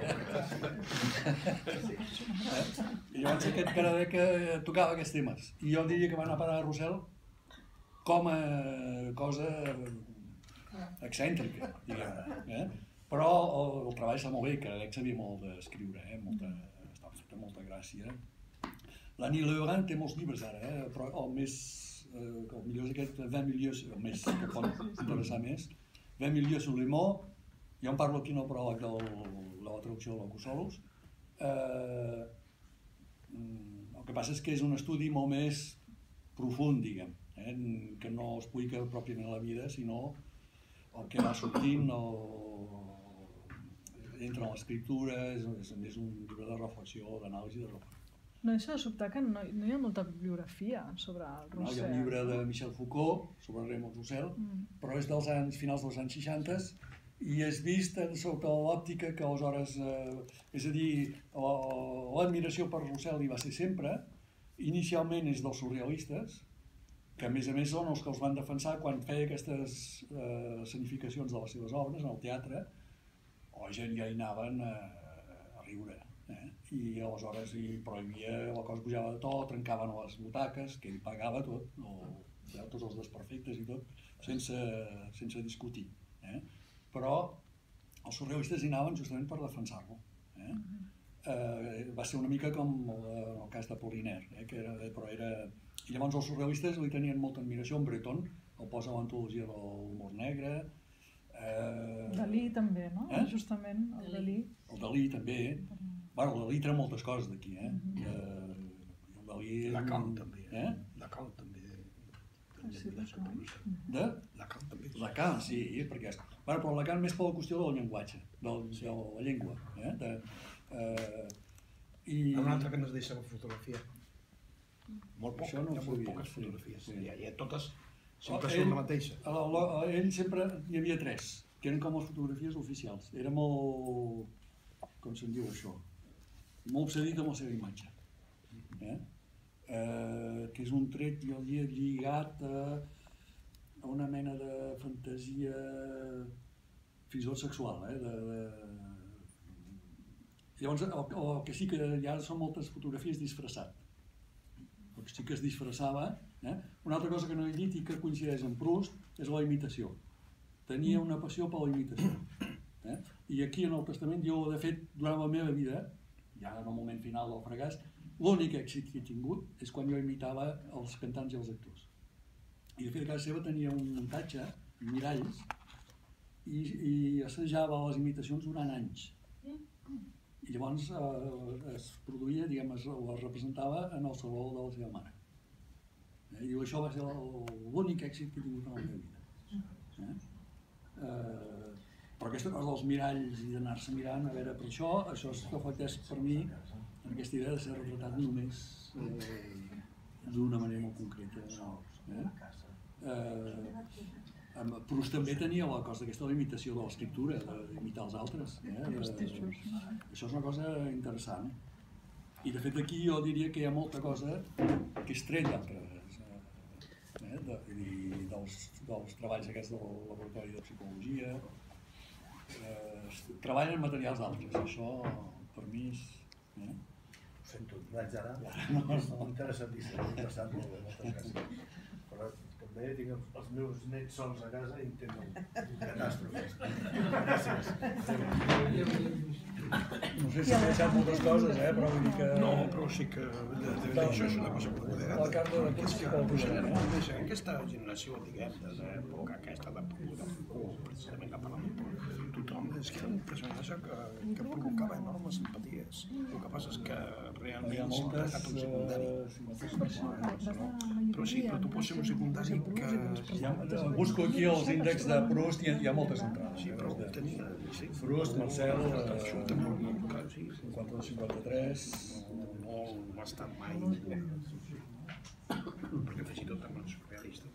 eh? I llavors aquest Caradec que tocava aquests temes. I jo diria que va anar a parar a Roussel com a cosa excèntrica, diguem, eh? Però el, el treball està molt bé, Caradec sabia molt d'escriure, eh? Molta, està fet amb molta gràcia. L'Annie Lebrun té molts llibres ara, eh? Però el més, eh, el millor és aquest vingt milieux, el més que pot interessar més, vingt milieux sous les mots, jo en parlo aquí en el pròleg de la traducció de l'Ocusolos. Eh, el que passa és que és un estudi molt més profund, diguem, eh? Que no explica pròpiament la vida, sinó el que va sortint, entra en l'escriptura, és, és, és un llibre de reflexió, d'anàlisi de reflexió. No deixa de sobtar que no, no hi ha molta bibliografia sobre el Roussel. No, hi ha un llibre de Michel Foucault sobre Raymond Roussel, mm. però és dels anys, finals dels anys seixanta i és vist sota l'òptica que aleshores, eh, és a dir, l'admiració per Roussel hi va ser sempre, inicialment és dels surrealistes, que a més a més són els que els van defensar quan feia aquestes eh, escenificacions de les seves obres en el teatre, la gent ja hi anaven a, a riure, eh? I aleshores hi prohibia, la cosa pujava de to, trencaven les butaques, que ell pagava tot, o, ja, tots els desperfectes i tot, sense, sense discutir. Eh? però els surrealistes hi anaven justament per defensar-lo. Eh? Eh, va ser una mica com el, el cas d'Apollinaire, eh? que era, però era... I llavors els surrealistes li tenien molta admiració. En Breton el posa a l'antologia de l'humor negre. Eh... Dalí també, no? Eh? Justament, el Dalí. El Dalí també. Bueno, el Dalí treu moltes coses d'aquí, eh? eh? El Dalí... Lacan també. Eh? Lacan també. Sí, Lacan. De? Lacan també. Lacan, sí, perquè... Bueno, però Lacan més per la qüestió del llenguatge, del, de la llengua. Eh? De, eh... I... Un altre que ens deixa la fotografia. Molt poc, Això no hi ha ho molt sabia, poques sí, fotografies. sí. Hi ha, hi ha totes, sempre Ell- són la mateixa. A la, a ell sempre hi havia tres, que eren com les fotografies oficials. Era molt, com se'n diu això, molt obsedit amb la seva imatge. Eh? Eh, que és un tret, jo diria, lligat a, a una mena de fantasia fins i tot sexual. Eh? De, de... Llavors, el, el que sí que hi ha són moltes fotografies disfressat. Perquè sí que es disfressava. Eh? Una altra cosa que no he dit i que coincideix amb Proust és la imitació. Tenia una passió per la imitació. Eh? I aquí en el Testament jo, de fet, durant la meva vida, ja en el moment final del fracàs, l'únic èxit que he tingut és quan jo imitava els cantants i els actors. I de fet a casa seva tenia un muntatge, miralls, i, i assajava les imitacions durant anys. I llavors eh, es produïa, diguem, es les representava en el saló de la seva mare. Eh? I diu, això va ser l'únic èxit que he tingut en la meva vida. Eh? Eh, però aquesta cosa dels miralls i d'anar-se mirant, a veure, per això, això es reflecteix per mi en aquesta idea de ser retratat només eh, d'una manera molt concreta. Eh? Eh, Proust també tenia la cosa aquesta de la imitació de l'escriptura, d'imitar els altres. Eh? De... Això és una cosa interessant. I de fet aquí jo diria que hi ha molta cosa que és tret d'altres. Eh? De, i dels, dels treballs aquests del laboratori de psicologia. Eh, treballen materials d'altres. Això per mi és... Eh? Ho sento, vaig ara. No, no. És interessantíssim, m'he passat molt bé, moltes gràcies. Però també tinc els meus nets sols a casa i tenen catàstrofes. Gràcies. No sé si he deixat moltes coses, eh? Però vull dir que... No, però sí que de, de, de, això és una cosa poderada. La carta de Proust que vol posar, eh? Aquesta generació, diguem, de l'època aquesta de Foucault, precisament la parla per tothom, és que era un personatge que, que provocava enormes simpaties. El que passa és que Hi ha realment sempre ha moltes... estat un secundari. eh, Però sí, però tu pots ser un secundari que... Hi ha, busco aquí els índexs de Proust i hi ha moltes entrades. Sí, però tenia... Sí, Proust, Marcel, això eh, també molt clar, sí. cinquanta-dos cinquanta-tres... No, no ha estat mai... Perquè fins i tot també és surrealista.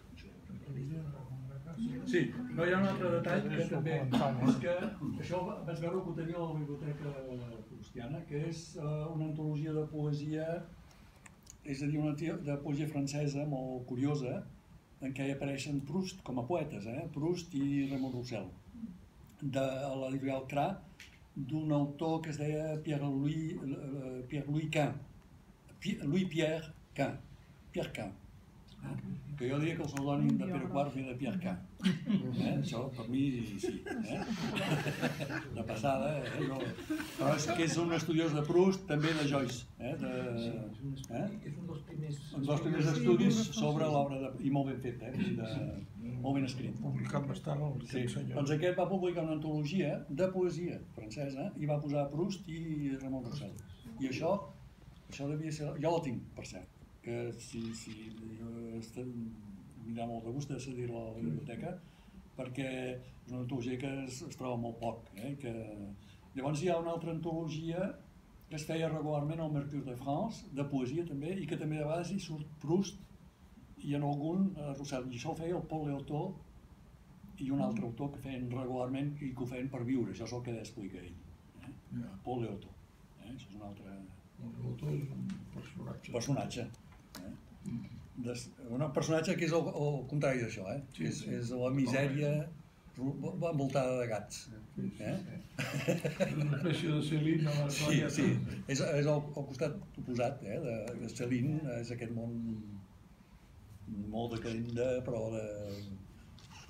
Sí, no hi ha un altre detall que també és que això vaig veure que ho tenia a la biblioteca proustiana, que és uh, una antologia de poesia, és a dir, una de poesia francesa molt curiosa, en què hi apareixen Proust com a poetes, eh? Proust i Raymond Roussel, de l'editorial Cra, d'un autor que es deia Pierre-Louis uh, Pierre-Louis Quin, Louis-Pierre Quin, Pierre Quin. Que jo diria que el pseudònim de Pere quart ve de Pierre Quin. Eh? Això per mi sí. Eh? De passada, eh? No. Però és que és un estudiós de Proust, també de Joyce. Eh? De, eh? És un dels primers... Un dels primers estudis sobre l'obra, de... i molt ben fet, eh? De... molt ben escrit. Publicat bastant el Sí. Doncs aquest va publicar una antologia de poesia francesa i va posar Proust i Raymond Roussel. I això, això devia ser... Jo la tinc, per cert. Que si, si jo m'anirà molt de gust de cedir-la a la biblioteca, perquè és una antologia que es, es troba molt poc. Eh? Que... Llavors hi ha una altra antologia que es feia regularment al Mercure de France, de poesia també, i que també de vegades hi surt Proust i en algun eh, Roussel. I això ho feia el Paul Léotot i un altre autor que feien regularment i que ho feien per viure. Això és el que explica ell. Eh? Paul Léotot. Eh? Això és un altre... L'autor és un personatge. personatge. Eh? Des, un personatge que és el, el contrari d'això, eh? Sí, és, sí. és la misèria envoltada de gats. Eh? És una espècie de Céline a la Sí, colla. sí, és, és el, el costat oposat, eh? de, de Céline, és aquest món molt decadent, de, però de,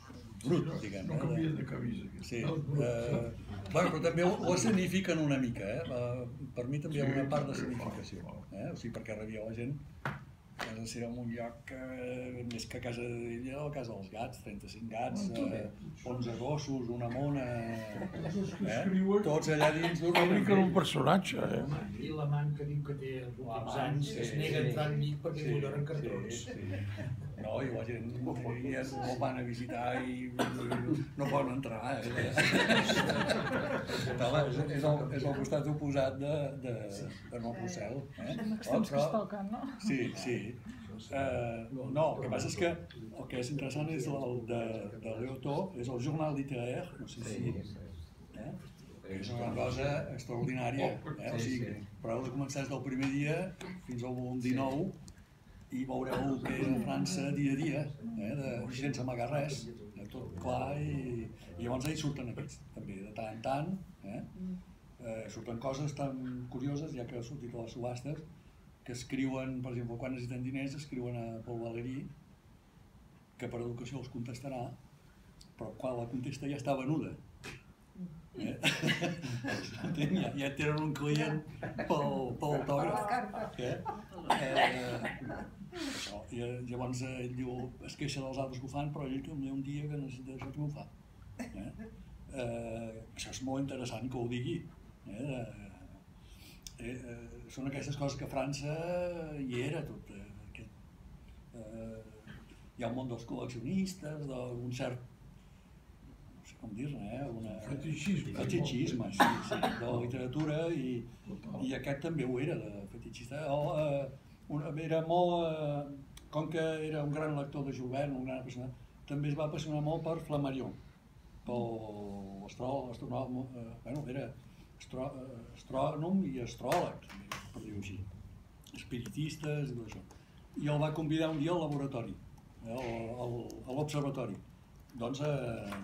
brut, diguem. No canvien de camisa. Sí. Eh, clar, però també ho, ho escenifiquen una mica, eh? Eh, Per mi també hi ha una part de escenificació, eh? O sigui, perquè rebia la gent a casa seva en un lloc eh, més que a casa d'ella, a casa dels gats, trenta-cinc gats, eh, onze gossos, una mona, eh? Tots allà dins d'un... Fabriquen un personatge, eh? I la man que diu que té els últims anys es nega a entrar enmig perquè li donen cartrons. Sí, sí. No, i la gent ja no van a visitar i no poden entrar. Eh? Clar, és, és, el, és el costat oposat de, de, de Nou Rossell. Eh? Els extrems que es toquen, no? Sí, sí. Uh, no, el que passa és que el que és interessant és el de, de Léoto, és el Journal littéraire, no sé si... Eh? És una cosa extraordinària, eh? O sigui, però heu de començar des del primer dia fins al volum dinou i veureu que era França dia a dia, eh? De, sense amagar res, eh? Tot clar, i, i llavors ahí surten aquests, també, de tant en tant, eh? Eh, surten coses tan curioses, ja que ha sortit a les subhastes, que escriuen, per exemple, quan necessiten diners, escriuen a Paul Valéry, que per educació els contestarà, però quan la contesta ja està venuda. Eh? ja, ja tenen un client pel, pel autògraf. Eh? Eh, això. I llavors ell diu, es queixa dels altres que ho fan, però ell també un dia que necessita això que ho fa. Eh? Eh, això és molt interessant que ho digui. Eh? Eh, eh, són aquestes coses que a França hi era tot. Eh, aquest, eh, hi ha un món dels col·leccionistes, d'un cert, no sé com dir-ne, eh? Una, Fetitxisme. Fetitxisme, sí, sí, de la literatura, i, i aquest també ho era, de fetitxista. O, eh, una, era molt, eh, com que era un gran lector de Jules Verne, un gran persona, també es va apassionar molt per Flammarion, pel astrònom, eh, bueno, era astro, astrònom i astròleg, per dir-ho així, espiritistes i tot això. I el va convidar un dia al laboratori, eh, al, a l'observatori, doncs a,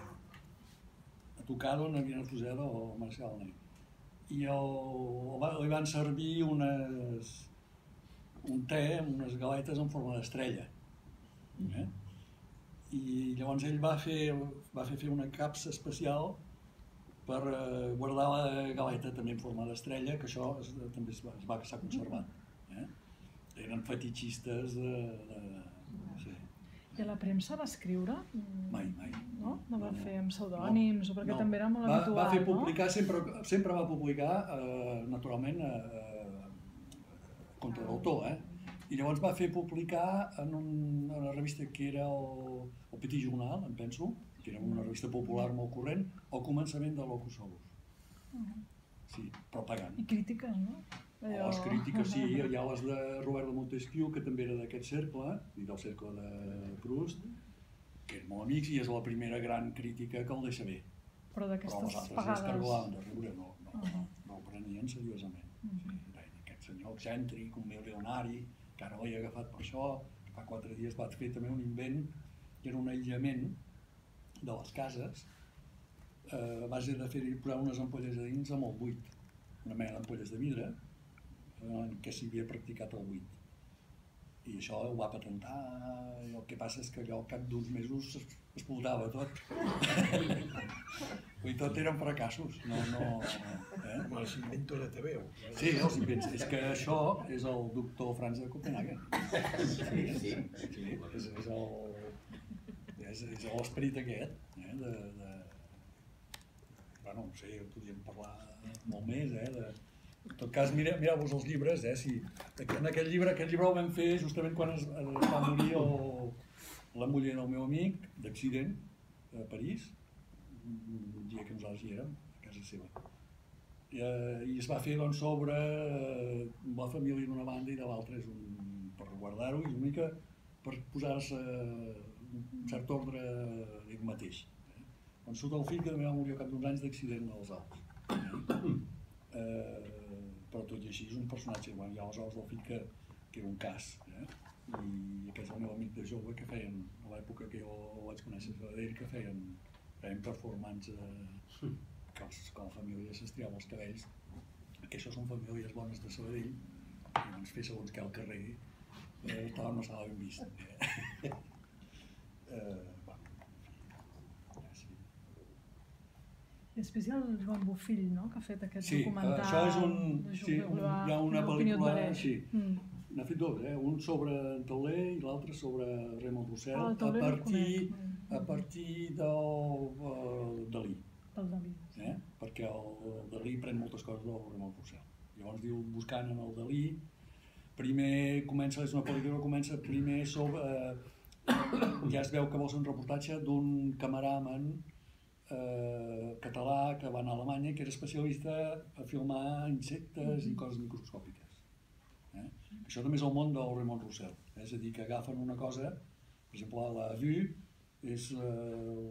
a tocar d'on havien posat el Marcial Ney. I el, el, li van servir unes, un te amb unes galetes en forma d'estrella. Eh? I llavors ell va fer, va fer, fer una capsa especial per eh, guardar la galeta també en forma d'estrella, que això es, també es va, es va s'ha conservat. Eh? Eren fetitxistes de... de sí. I a la premsa va escriure? Mai, mai. No? No va No, no. fer amb pseudònims, No, o perquè no. també era molt va, habitual, va fer no? publicar, sempre, sempre va publicar, eh, naturalment, eh, contra l'autor, eh? I llavors va fer publicar en, un, en una revista que era el, el Petit Journal, em penso, que era una revista popular molt corrent, al començament de l'Ocus Solus. Sí, però pagant. I crítiques, no? Allò... Les crítiques, sí, hi ha les de Robert de Montesquieu, que també era d'aquest cercle, i del cercle de Proust, que eren molt amics i és la primera gran crítica que el deixa bé. Però Però d'aquestes les altres pagades... es cargolaven de riure, no, no, Uh -huh. no ho prenien seriosament. Uh -huh. Sí, deien, aquest senyor excèntric, un milionari, que ara l'he agafat per això, que fa quatre dies va fer també un invent, que era un aïllament de les cases, eh, a base de fer posar unes ampolles a dins amb el buit, una mena d'ampolles de vidre, en què s'hi havia practicat el buit. I això ho va patentar, i el que passa és que allò al cap d'uns mesos es, es explotava tot. I tot eren fracassos, no... no eh? Amb els inventors de T V U. Sí, els invents. És que això és el doctor Franz de Copenhagen. Sí, sí. Sí, és, és el... És, és l'esperit aquest, eh? De, de... Bueno, no sé, podríem parlar molt més, eh? De... En tot cas, mire, mireu-vos els llibres, eh? Si, en aquest llibre, aquest llibre el vam fer justament quan es, es va morir el, la muller del meu amic, d'accident, a París, un dia que nosaltres hi érem, a casa seva. I, eh, i es va fer doncs, sobre eh, la família d'una banda i de l'altra, és un, per guardar-ho i una mica per posar-se un cert ordre ell mateix. Eh? Quan surt el fill que també va morir al cap d'uns anys d'accident als Alps. Eh, però tot i així és un personatge, quan hi ha les Alps del fill que, que era un cas. Eh? I aquest és el meu amic de jove que feien, a l'època que jo el vaig conèixer a Sabadell, que feien, feien performance eh, que, els, que la família s'estriava els cabells, que això són famílies bones de Sabadell, i doncs fer segons què al carrer eh, estava, no estava ben vist. Eh? eh, bueno, I després hi ha el Joan Bofill, no?, que ha fet aquest Sí, documental. això és un... de Sí, un, Joan hi ha una L'opinió et pel·lícula... mereix. Sí, Mm. n'ha fet dos, eh? Un sobre en Tauler i l'altre sobre Raymond Roussel, Ah, el a Tauler el partir, conec. a partir del uh, Dalí, Del Dalí. eh? Perquè el Dalí pren moltes coses del Raymond Roussel. Llavors diu, buscant en el Dalí, primer comença, és una pel·lícula que comença primer sobre... Eh, ja es veu que vol ser un reportatge d'un cameraman eh, català que va anar a Alemanya, que era especialista a filmar insectes i coses microscòpiques. Eh? Això també és el món del Raymond Roussel. Eh? És a dir, que agafen una cosa, per exemple, la Vue, és, eh,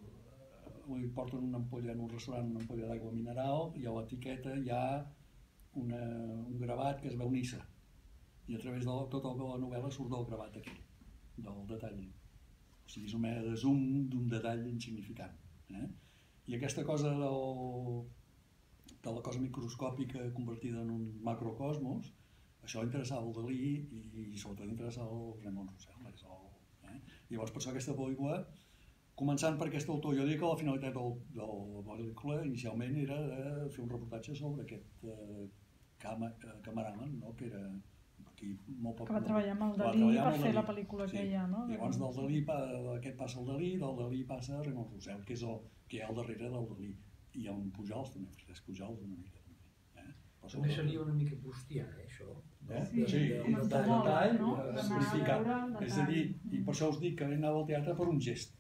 li porten una ampolla en un restaurant, una ampolla d'aigua mineral, i a l'etiqueta hi ha una, un gravat que es veu Nissa. I a través de tota la novel·la surt del gravat aquell, del detall. O sigui, és una mena de zoom d'un detall insignificant. Eh? I aquesta cosa del, de la cosa microscòpica convertida en un macrocosmos, això interessava el Dalí i, i sobretot interessava el Raymond Roussel. És el, eh? Llavors, per això aquesta pel·lícula, començant per aquest autor, jo diria que la finalitat del, de la pel·lícula inicialment era de fer un reportatge sobre aquest eh, cama, eh, cameraman, no? Que era aquí molt poc... Que va treballar amb el Va Dalí treballar per amb el fer la Dalí. pel·lícula Sí. aquella, no? Llavors del Dalí, pa- aquest passa al Dalí, del Dalí passa a Raymond Roussel, que és el que hi ha al darrere del Dalí. I hi ha un Pujols també, Francesc Pujols una mica també. Eh? Però També sobretot- seria una mica prustià, eh, això. Eh? Sí, Sí, com de a detall, antropòleg, no? eh, D'anar a simplificat. veure el És a dir, detall. i per això us dic que anava al teatre per un gest.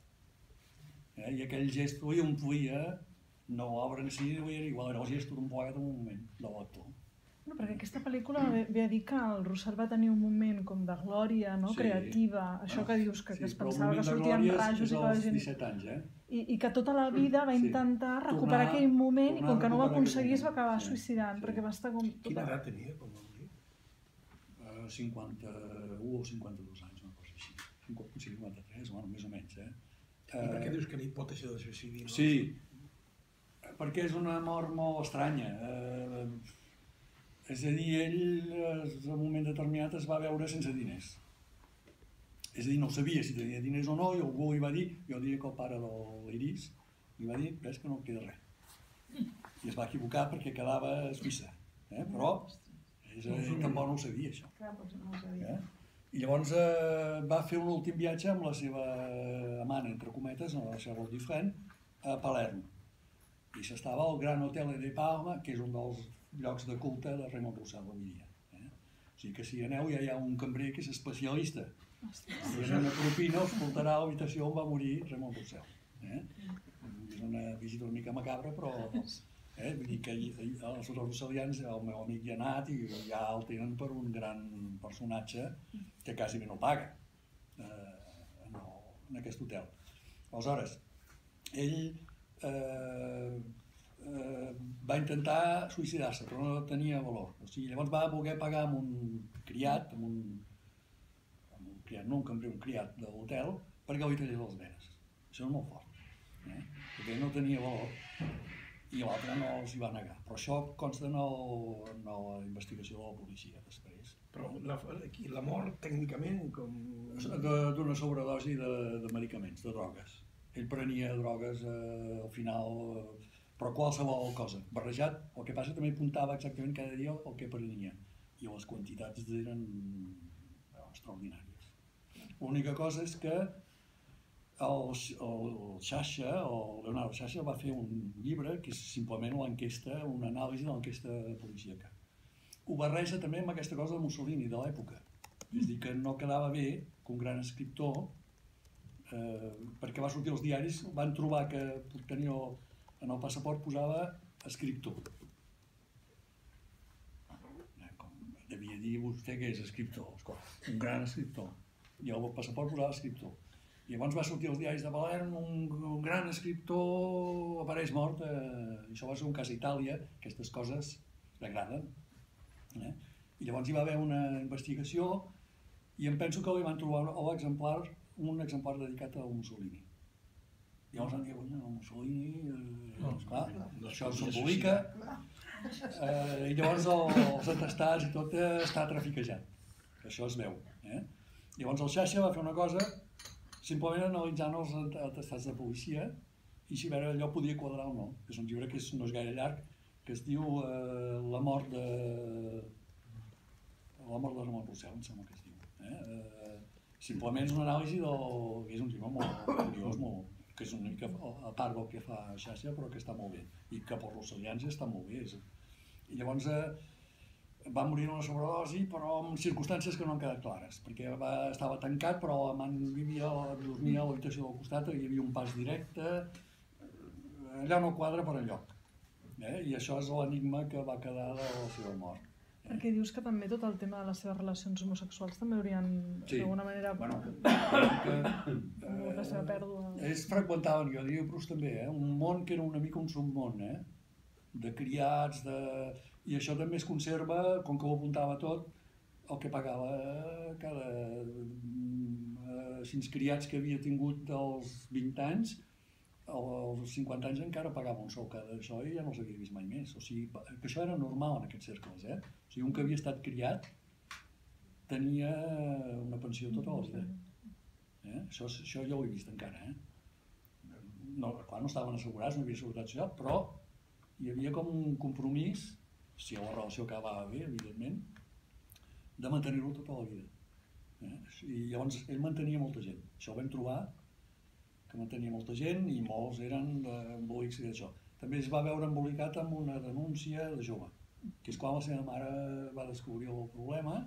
Eh? I aquell gest li omplia, no l'obra en si, era igual, era el gest d'un plegat en un moment de l'actor. No, perquè aquesta pel·lícula ve, ve a dir que el Roussel va tenir un moment com de glòria, no? Sí. Creativa, això Ah, que dius, que, sí, que es però el pensava que moment de sortien glòria és- rajos és i que la als gent... disset anys, eh? I, I que tota la vida va Sí. intentar recuperar Tornar- aquell moment i tornar com a que no ho va recuperar aconseguir es va aquell acabar moment. Sí, suïcidant, sí. perquè va estar com... Quina edat tenia, com vam dir? Eh, cinquanta-un o cinquanta-dos anys, una cosa així. cinquanta, cinquanta-tres, bueno, més o menys, eh? I per què dius que la hipòtesi de suïcidi? No? Sí, perquè és una mort molt estranya. Eh, és a dir, ell en un moment determinat es va veure sense diners. És a dir, no sabia si tenia diners o no, i algú li va dir, jo diria que el pare de l'Iris, li va dir, ves que no queda res. I es va equivocar perquè quedava a Suïssa. Eh? Però és, ell tampoc no ho sabia, això. Clar, doncs no ho sabia. Eh? I llavors eh, va fer un últim viatge amb la seva amant, entre cometes, la Charlotte Dufresne, a Palerm. I s'estava al Gran Hotel de Palma, que és un dels llocs de culte de Raymond Roussel avui dia. Eh? O sigui que si aneu ja hi ha un cambrer que és especialista. I en una propina us portarà a l'habitació on va morir Raymond Roussel. Eh? És una visita una mica macabra, però... Eh? Vull dir que els rosselians, el meu amic hi ha anat i ja el tenen per un gran personatge que quasi bé no paga eh, en, el, en aquest hotel. Aleshores, ell eh, eh, va intentar suïcidar-se, però no tenia valor. O sigui, llavors va voler pagar amb un criat, amb un, amb un criat, no un cambrer, un criat de l'hotel, perquè li tallés les venes. Això és molt fort, eh? Perquè no tenia valor. I l'altre no els hi va negar. Però això consta en, el, en la investigació de la policia després. Però la, aquí, la mort tècnicament com... De- D'una sobredosi de, de medicaments, de drogues. Ell prenia drogues eh, al final, eh, però qualsevol cosa. Barrejat, el que passa també apuntava exactament cada dia el que prenia. I les quantitats eren eh, extraordinàries. L'única cosa és que el, el Xaixa, el Leonardo Xaixa, va fer un llibre que és simplement l'enquesta, una anàlisi de l'enquesta policíaca. Ho barreja també amb aquesta cosa de Mussolini, de l'època. És a dir, que no quedava bé que un gran escriptor, eh, perquè va sortir als diaris, van trobar que tenia en el passaport posava escriptor. Eh, com devia dir vostè que és escriptor, escolta, un gran escriptor. I el passaport posava escriptor. I llavors va sortir als diaris de Palerm, un, un gran escriptor apareix mort, eh, i això va ser un cas a Itàlia, aquestes coses l'agraden. Eh? I llavors hi va haver una investigació i em penso que li van trobar l'exemplar, un exemplar dedicat a Mussolini. I llavors van dir, el Mussolini, eh, esclar, això s'embolica, eh, i llavors el, els atestats i tot eh, està trafiquejat, això es veu. Eh? Llavors el Xaixa va fer una cosa simplement analitzant els atestats de policia i si a veure allò podia quadrar o no. És un llibre que és, no és gaire llarg, que es diu eh, La mort de... La mort de Ramon Rossell, em sembla que es diu. Eh? Eh, simplement és una anàlisi del... és un llibre molt curiós, molt... que és una mica a part del que fa Xàcia, però que està molt bé, i que per russellians està molt bé. I llavors eh, va morir en una sobredosi, però en circumstàncies que no han quedat clares, perquè va, estava tancat, però l'amant vivia, dormia a l'habitació del costat, hi havia un pas directe, allà no quadra per enlloc. Eh? I això és l'enigma que va quedar de la seva mort. Perquè dius que també tot el tema de les seves relacions homosexuals també haurien, Sí. d'alguna manera, Bueno, que, tingut la seva pèrdua. ells freqüentaven, jo diria Proust també, eh? un món que era una mica un submón, eh? de criats, de... i això també es conserva, com que ho apuntava tot, el que pagava cada eh, sis criats que havia tingut dels vint anys, als cinquanta anys encara pagava un sou cada això i ja no els havia vist mai més. O sigui, que això era normal en aquests cercles, eh? O sigui, un que havia estat criat tenia una pensió tota la vida. Eh? Això, això ja ho he vist encara, eh? No, clar, no estaven assegurats, no hi havia seguretat social, però hi havia com un compromís, si la relació acabava bé, evidentment, de mantenir-lo tota la vida. Eh? I llavors ell mantenia molta gent. Això ho vam trobar, que mantenia molta gent i molts eren embolics i d'això. També es va veure embolicat amb una denúncia de jove, que és quan la seva mare va descobrir el problema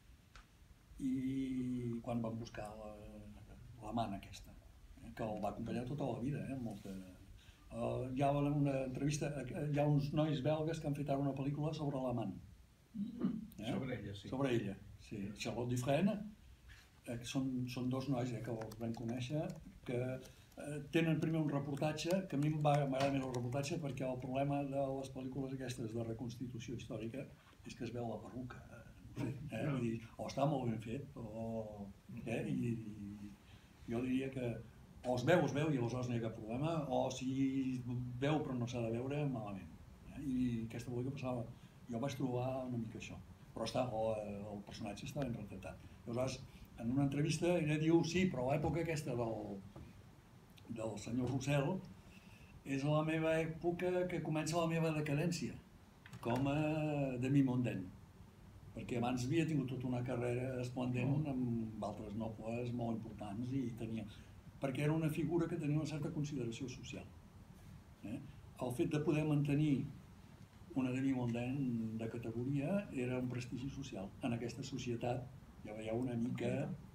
i quan van buscar l'amant aquesta, eh, que el va acompanyar tota la vida, eh, molta... Uh, hi ha una entrevista, hi ha uns nois belgues que han fet ara una pel·lícula sobre l'amant. Eh? Sobre ella, sí. Sobre ella, sí. Charlotte Dufresne, eh, són, són dos nois eh, que els vam conèixer, que eh, tenen primer un reportatge, que a mi m'agrada més el reportatge perquè el problema de les pel·lícules aquestes de reconstitució històrica és que es veu la perruca, eh, no sé, eh, vull dir, o està molt ben fet, o... Eh, i, i jo diria que o es veu, es veu i aleshores no hi ha cap problema, o si veu però no s'ha de veure, malament. Eh? I aquesta pel·lícula passava, jo vaig trobar una mica això, però està, el, el personatge està ben retratat. Aleshores, en una entrevista ella diu, sí, però l'època aquesta del, del senyor Rossell és la meva època que comença la meva decadència, com a demi-mondaine, perquè abans havia tingut tota una carrera esplendent amb altres nobles molt importants i tenia... perquè era una figura que tenia una certa consideració social. Eh? El fet de poder mantenir una demi-mondaine de categoria era un prestigi social. En aquesta societat ja veieu una mica...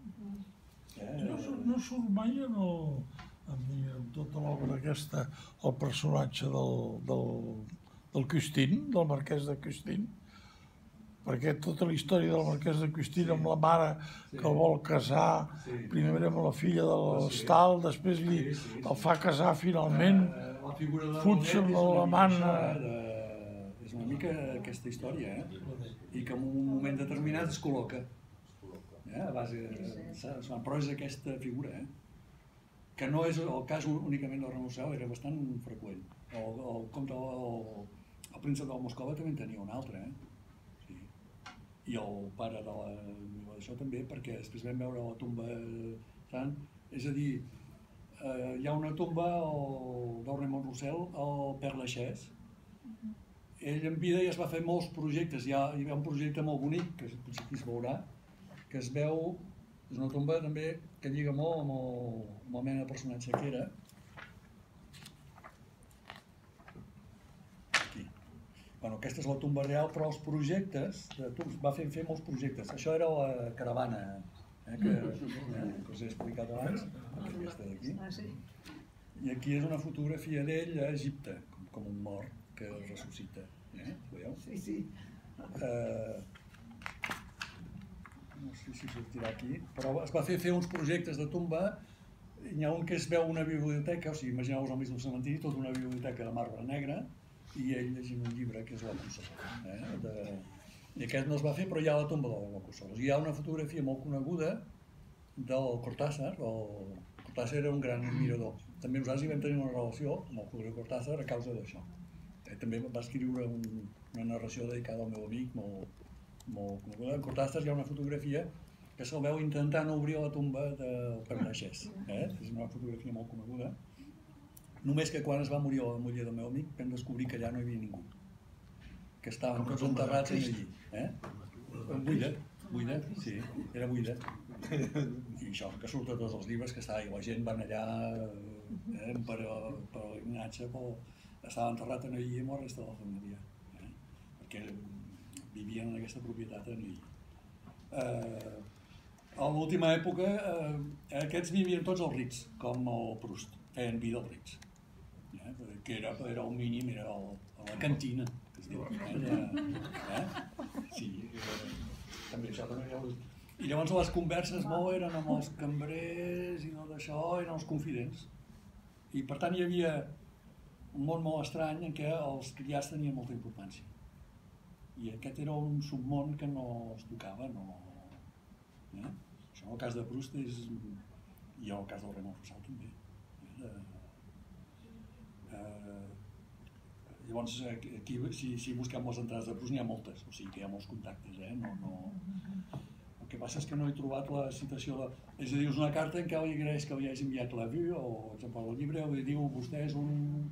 Eh? No, no surt mai en, el, en, en tota l'obra aquesta el personatge del, del, del Custine, del marquès de Custine, perquè tota la història del marquès de Custine amb la mare que el vol casar, primer amb la filla de l'Estal, després li el fa casar finalment, fuig amb l'amant. És una mica aquesta història, eh? I que en un moment determinat es col·loca. A base, però és aquesta figura, eh? Que no és el cas únicament del Renussau, era bastant freqüent. El comte, el príncep del Moscova també en tenia un altre, eh? I el pare de la... d'això també, perquè després vam veure la tomba sant, és a dir, eh, hi ha una tomba el, del Ramon Rossell al Père Lachaise. Ell en vida ja es va fer molts projectes, hi ha, hi ha un projecte molt bonic, que potser aquí es veurà, que es veu, és una tomba també que lliga molt amb, el, amb la mena de personatge que era. Bueno, aquesta és la tomba real, però els projectes, va fer, fer molts projectes. Això era la caravana, eh, que, eh, que us he explicat abans, aquesta d'aquí. I aquí és una fotografia d'ell a Egipte, com, com un mort que ressuscita. Eh? Veieu? Sí, sí. Eh, no sé si sortirà aquí, però es va fer fer uns projectes de tomba. Hi ha un que es veu una biblioteca, o sigui, imagineu-vos al mig del cementiri, tota una biblioteca de marbre negre, i ell llegint un llibre que és la Consola. Eh? De... I aquest no es va fer, però hi ha la tomba de la Consola. Hi ha una fotografia molt coneguda del Cortázar. El Cortázar era un gran admirador. També nosaltres hi vam tenir una relació amb el Julio Cortázar a causa d'això. Eh, també va escriure un, una narració dedicada al meu amic molt, molt coneguda. En Cortázar hi ha una fotografia que se'l veu intentant obrir la tomba del Père Lachaise. Eh? És una fotografia molt coneguda. Només que quan es va morir la muller del meu amic vam descobrir que allà no hi havia ningú. Que estaven tots enterrats allí. Eh? Buida, buida, sí, era buida. I això, que surt a tots els llibres, que estava, i la gent van allà eh, per a l'Ignatge, però estava enterrat allí amb la resta de la família. Eh? Perquè vivien en aquesta propietat allí. Eh, a l'última època, eh, aquests vivien tots als Ritz, com el Proust, feien vida als Ritz. Eh? Que era, era el mínim, era el, la cantina, que es diu. Eh? Eh? Sí, eh, també això també ja ho... I llavors les converses molt eren amb els cambrers i no d'això, eren els confidents. I per tant hi havia un món molt estrany en què els criats tenien molta importància. I aquest era un submón que no es tocava, no... Eh? Això en el cas de Proust és... i en el cas del Raymond Roussel també. Eh? Eh... Llavors, aquí, si, si busquem les entrades de Proust, n'hi ha moltes, o sigui que hi ha molts contactes, eh? No, no... El que passa és que no he trobat la citació de... És a dir, és una carta en què li agraeix que li hagi enviat la veu, o, per exemple, el llibre, li diu, vostè és un...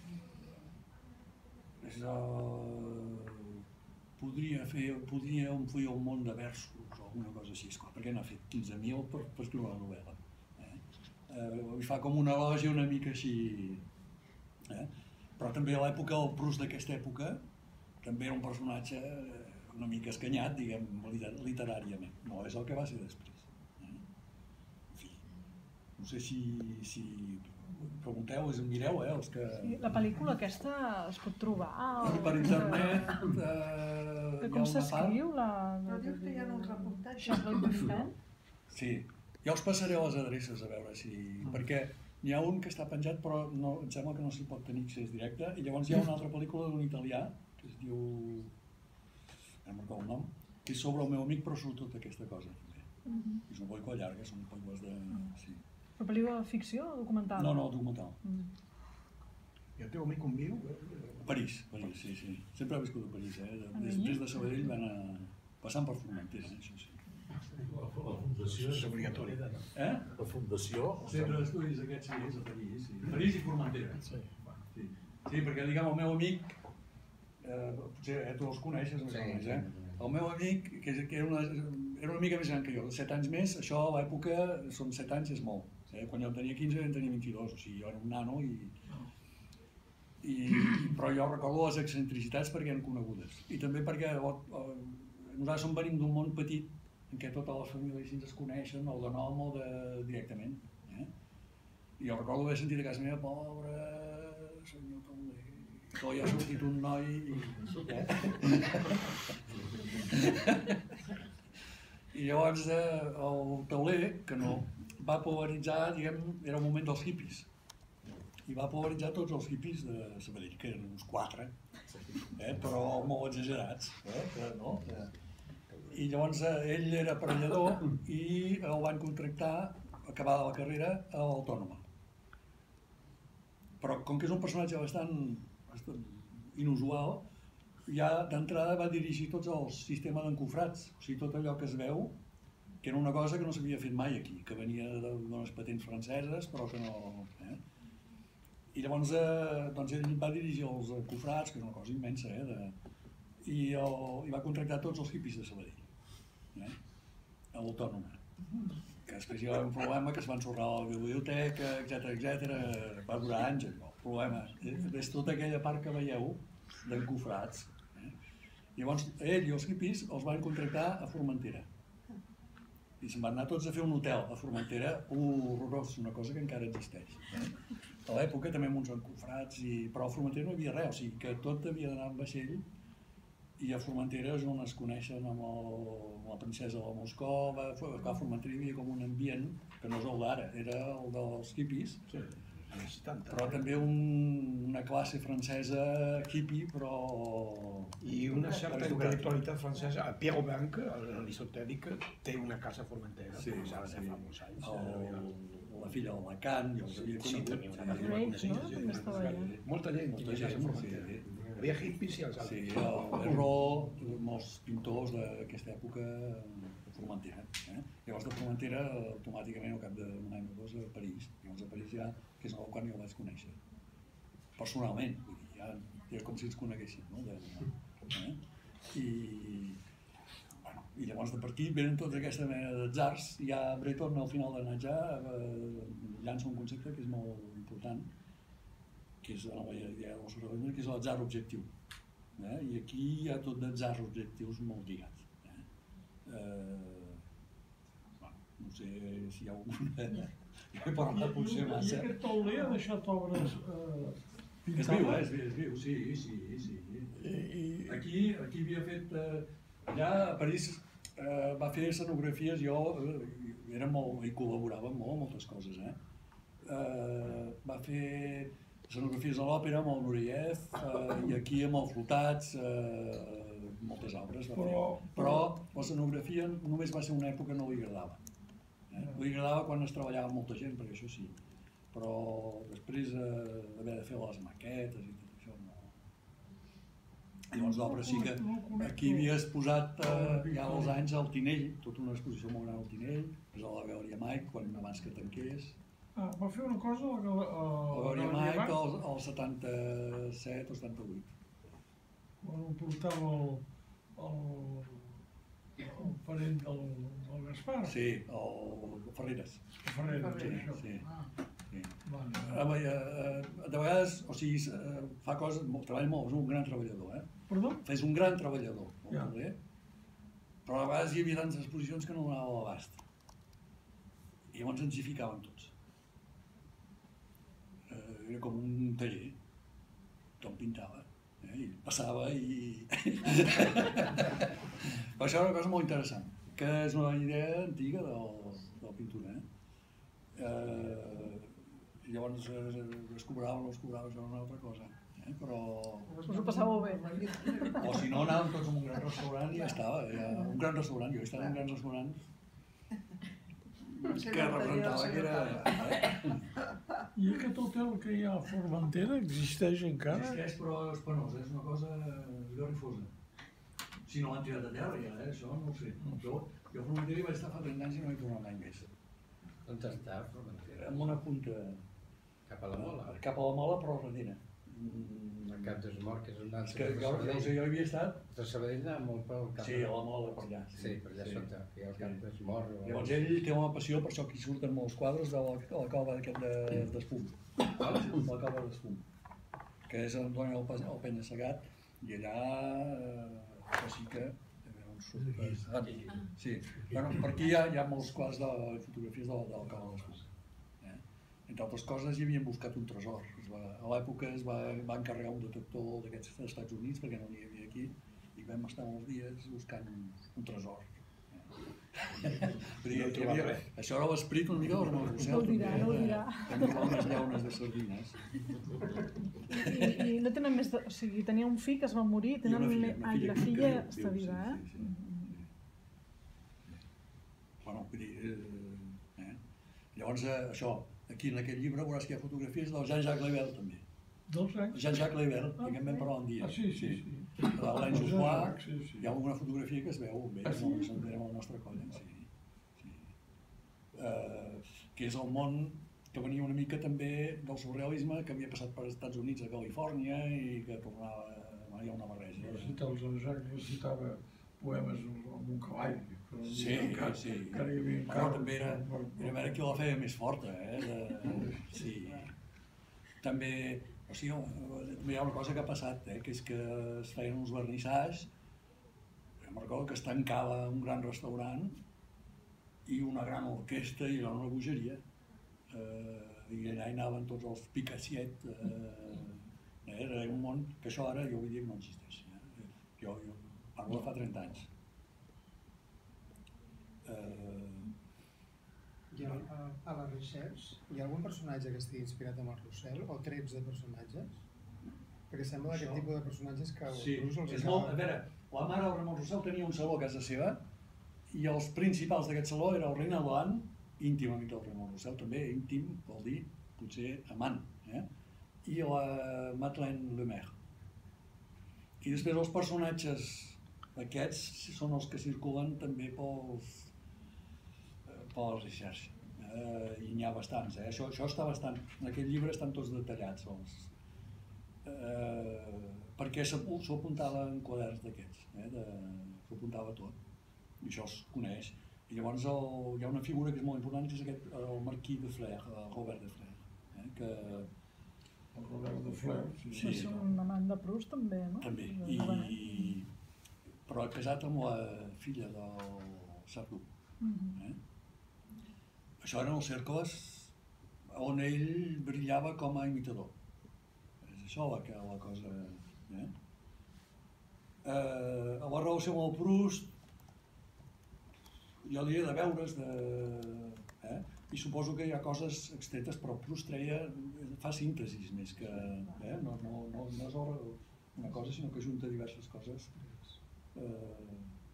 És, uh... podria fer, podria omplir el món de versos, o alguna cosa així, esclar, perquè n'ha fet quinze mil per, per escriure una novel·la. Eh? Uh, li fa com un elogi una mica així... Eh? Però també a l'època, el Proust d'aquesta època, també era un personatge una mica escanyat, diguem, literàriament. No és el que va ser després. Eh? En fi, no sé si, si pregunteu, és mireu, eh, els que... Sí, la pel·lícula aquesta es pot trobar? O... Per internet... Eh, que com s'escriu? La... Però dius que hi ha uns reportatges. Charlotte Buffin? Sí, ja us passaré les adreces a veure si... Perquè n'hi ha un que està penjat, però no, em sembla que no s'hi pot tenir accés directe, i llavors hi ha una altra pel·lícula d'un italià, que es diu... no recordo el nom, que és sobre el meu amic, però sobretot aquesta cosa. Uh -huh. És una pel·lícula llarga, són pel·lícules de... Sí. Però pel·lícula de ficció o documental? No, no, documental. Mm. I el teu amic on viu? París, París, sí, sí. Sempre ha viscut a París, eh? Després de Sabadell van a... passant per Formentera, eh? Això sí. La fundació és obligatori. Eh? La fundació... El centre d'estudis aquest sí, és a París, sí. París i Formentera. Sí. Sí, sí, perquè diguem, el meu amic, eh, potser eh, tu els coneixes, més o menys, eh? El meu amic, que era una, era una mica més gran que jo, set anys més, això a l'època són set anys és molt. Eh? Quan jo en tenia quinze, en tenia vint-i-dos, o sigui, jo era un nano i... i però jo recordo les excentricitats perquè eren conegudes. I també perquè eh, nosaltres som venim d'un món petit en què totes les famílies es coneixen, o de nom o de... directament. Eh? I jo recordo haver sentit a casa meva, pobre senyor Tauler, que hi ha sortit un noi i... Eh? I llavors eh, el Tauler, que no, va polaritzar, diguem, era el moment dels hippies. I va polaritzar tots els hippies de Sabadell, que eren uns quatre, eh? Però molt exagerats. Eh? Que, no? I llavors eh, ell era aparellador i el van contractar, acabada la carrera, a l'Autònoma. Però com que és un personatge bastant, bastant inusual, ja d'entrada va dirigir tots el sistema d'encofrats, o sigui, tot allò que es veu, que era una cosa que no s'havia fet mai aquí, que venia d'unes patents franceses, però que no... Eh? I llavors eh, doncs ell va dirigir els encofrats, que és una cosa immensa, eh? De... I, el... I va contractar tots els hippies de Sabadell, eh? A l'Autònoma. Que després hi va haver un problema, que es va ensorrar a la biblioteca, etcètera, etcètera. Va durar anys, allò. El problema és tota aquella part que veieu d'encofrats. Eh? Llavors, ell i els hippies els van contractar a Formentera. I se'n van anar tots a fer un hotel a Formentera, horrorós, una cosa que encara existeix. Eh? A l'època també amb uns encofrats, i... però a Formentera no hi havia res, o sigui que tot havia d'anar amb vaixell. I a Formentera és on es coneixen amb, el, amb la princesa de Moscova. A Formentera hi havia com un ambient que no és el d'ara, era el dels hippies. Sí. Però també un, una classe francesa hippie, però... I una certa intel·lectualitat francesa. Pierre Aubin, l'aristotèlic, té una casa a Formentera, sí, ja va ser fa molts anys. El, la filla de Lacan, jo els havia conegut. Sí, tenia una casa molt coneixida. Molta gent, molta gent a Formentera. Hi havia hippies i els altres. Sí, el Berró, molts pintors d'aquesta època de Formentera. Eh? Llavors de Formentera, automàticament, al cap d'un any o dos, a París. Llavors a París ja, que és quan jo el vaig conèixer. personalment, vull dir, ja, ja com si ens coneguéssim, no? De, eh? I, bueno, i llavors de partit venen tota aquesta mena d'atzars. Ja Breton al final d'anar-ja eh, llança un concepte que és molt important, que és la nova idea del surrealisme, que és l'atzar objectiu. Eh? I aquí hi ha tot d'atzars objectius molt lligats. Eh? Eh, bueno, no sé si hi ha alguna... Jo he parlat potser I massa. aquest tauler ha deixat obres eh, És viu, eh? És viu, és viu, sí, sí, sí. I, i, Aquí, aquí havia fet... Eh, allà a París eh, va fer escenografies, jo eh, era molt, hi col·laborava molt en moltes coses, eh? Eh, va fer escenografies a l'òpera amb el Nureyev eh, i aquí amb el Flotats, eh, moltes obres va fer. Però- Però l'escenografia només va ser una època que no li agradava. Eh? Li agradava quan es treballava amb molta gent, perquè això sí. Però després eh, d'haver de fer les maquetes i tot això no... Llavors d'obra sí que aquí havies posat eh, ja als anys al Tinell, tota una exposició molt gran al Tinell, és a la Galeria Mike, quan abans que tanqués. ah, va fer una cosa a la, gal- a La la Galeria Galeria Mike Mike, al, al setanta-set o setanta-vuit. quan ho portava el, el, el parent del, del Gaspar. Sí, el Ferreres. Ferrer, Sí, això. sí. Ah, sí. Vale. Eh, eh, eh, de vegades, o sigui, eh, fa coses, molt, treballa molt, és un gran treballador, eh? Perdó? És un gran treballador, molt Ja. bé, però a vegades hi havia tantes exposicions que no donava l'abast. I llavors ens hi ficaven tots. Eh, era com un taller, tothom pintava, eh? I passava i... Però això era una cosa molt interessant, que és una idea antiga del, del pintura. Eh? Eh, llavors eh, es cobrava o no es cobrava, això era una altra cosa. Eh? Però... Us ho passàveu bé. O si no, anàvem tots a un gran restaurant i ja estava. Ja, un gran restaurant, jo he estat en grans restaurants que representava que era... I aquest hotel que hi ha a Formentera existeix encara? Existeix, però és penós, és una cosa glorifosa. Si no l'han tirat a terra ja, eh? Això no ho sé. Jo, jo a Formentera hi vaig estar fa trenta anys i no hi he tornat mai més. On està Formentera? En una punta... Cap a la Mola? Cap a la Mola, però al darrere. El Cap de Mort, que és un És altre que de jo, jo, no sé, jo hi havia estat... De Sabadell anava molt pel Cap Sí, de a la Mola, per allà. Sí, per allà sota, que hi ha el Sí. Cap de Mort. Llavors ell té una passió, per això aquí surten molts quadres de la, de la cova d'aquest de- d'Espum. De la cova d'Espum. Que és Antoni el, Pas- el Penya-Segat, i allà eh, això sí que... a veure on surt, ah, sí. Bueno, per aquí hi ha, hi ha molts quadres de fotografies de, la- de la cova d'Espum. Eh? Entre altres coses, hi havien buscat un tresor. Es va, a l'època es va, va encarregar un detector d'aquests dels Estats Units, perquè no n'hi havia aquí, i vam estar molts dies buscant un, un tresor. Vull dir, hi havia, això era l'esperit una mica del Ramon Rossell. No ho dirà, no ho també, dirà. de- de trobar unes llaunes de sardines. I, I no tenen més... De... O sigui, tenia un fill que es va morir, I tenen... una filla, me- una Ai, filla la que filla viu, està viu, viva, sí, eh? sí, sí. Bueno, vull dir, eh, eh? Llavors, eh, això, aquí en aquest llibre veuràs que hi ha fotografies del Jean-Jacques Lebel, també. Dos anys? Jean-Jacques Lebel, que en vam parlar un dia. Ah, sí, sí, sí. De l'Alain El Jospin, Jean-Jacques, sí, sí. hi ha alguna fotografia que es veu bé, Ah, sí? no, érem a la nostra colla, sí. sí. Eh, que és el món que venia una mica també del surrealisme, que havia passat per als Estats Units, a Califòrnia, i que tornava, bueno, hi ha una barreja. Recitava el Jean-Jacques, recitava poemes amb un cavall. però Sí, encara- sí. encara hi havia Bueno, carros. també era, era a veure qui la feia més forta, eh? De, sí. També, o sigui, també hi ha una cosa que ha passat, eh? Que és que es feien uns vernissatges, em recordo que es tancava un gran restaurant i una gran orquestra i era una bogeria. Eh, I allà hi anaven tots els picassiet. Eh, era un món que això ara jo vull dir que no existeix. Eh? Jo, jo parlo de fa trenta anys. Eh, Hi ha, a, a la Recherche, hi ha algun personatge que estigui inspirat en el Roussel o trets de personatges? Perquè sembla d'aquest Això? tipus de personatges que Sí, inclús els és molt, a veure, la mare del Ramon Rossell tenia un saló a casa seva i els principals d'aquest saló era el Reina Doan, íntim amic del Ramon Rossell, també íntim, vol dir, potser amant, eh? I la Madeleine Lemaire. I després els personatges aquests són els que circulen també pels, eh, per la recerca. Eh, I n'hi ha bastants, eh? Això, això està bastant... En aquest llibre estan tots detallats, els, eh, perquè s'apu- s'ho apuntava en quaderns d'aquests, eh, de, s'ho apuntava tot, i això es coneix. I llavors el, hi ha una figura que és molt important, que és aquest, el marquís de Flers, el Robert de Flers, eh, que... El Robert de Flers, sí. Sí, és un amant de Proust també, no? També, De- i, de- però casat amb la filla del Sardú. Mhm. Eh? Això eren els cercles on ell brillava com a imitador. És això la, que, la cosa... Eh? Eh, a la relació amb el Proust, jo diria de veure's, de, eh? I suposo que hi ha coses extretes, però Proust treia, fa síntesis més que... Eh? No, no, no, no és una cosa, sinó que junta diverses coses. Eh,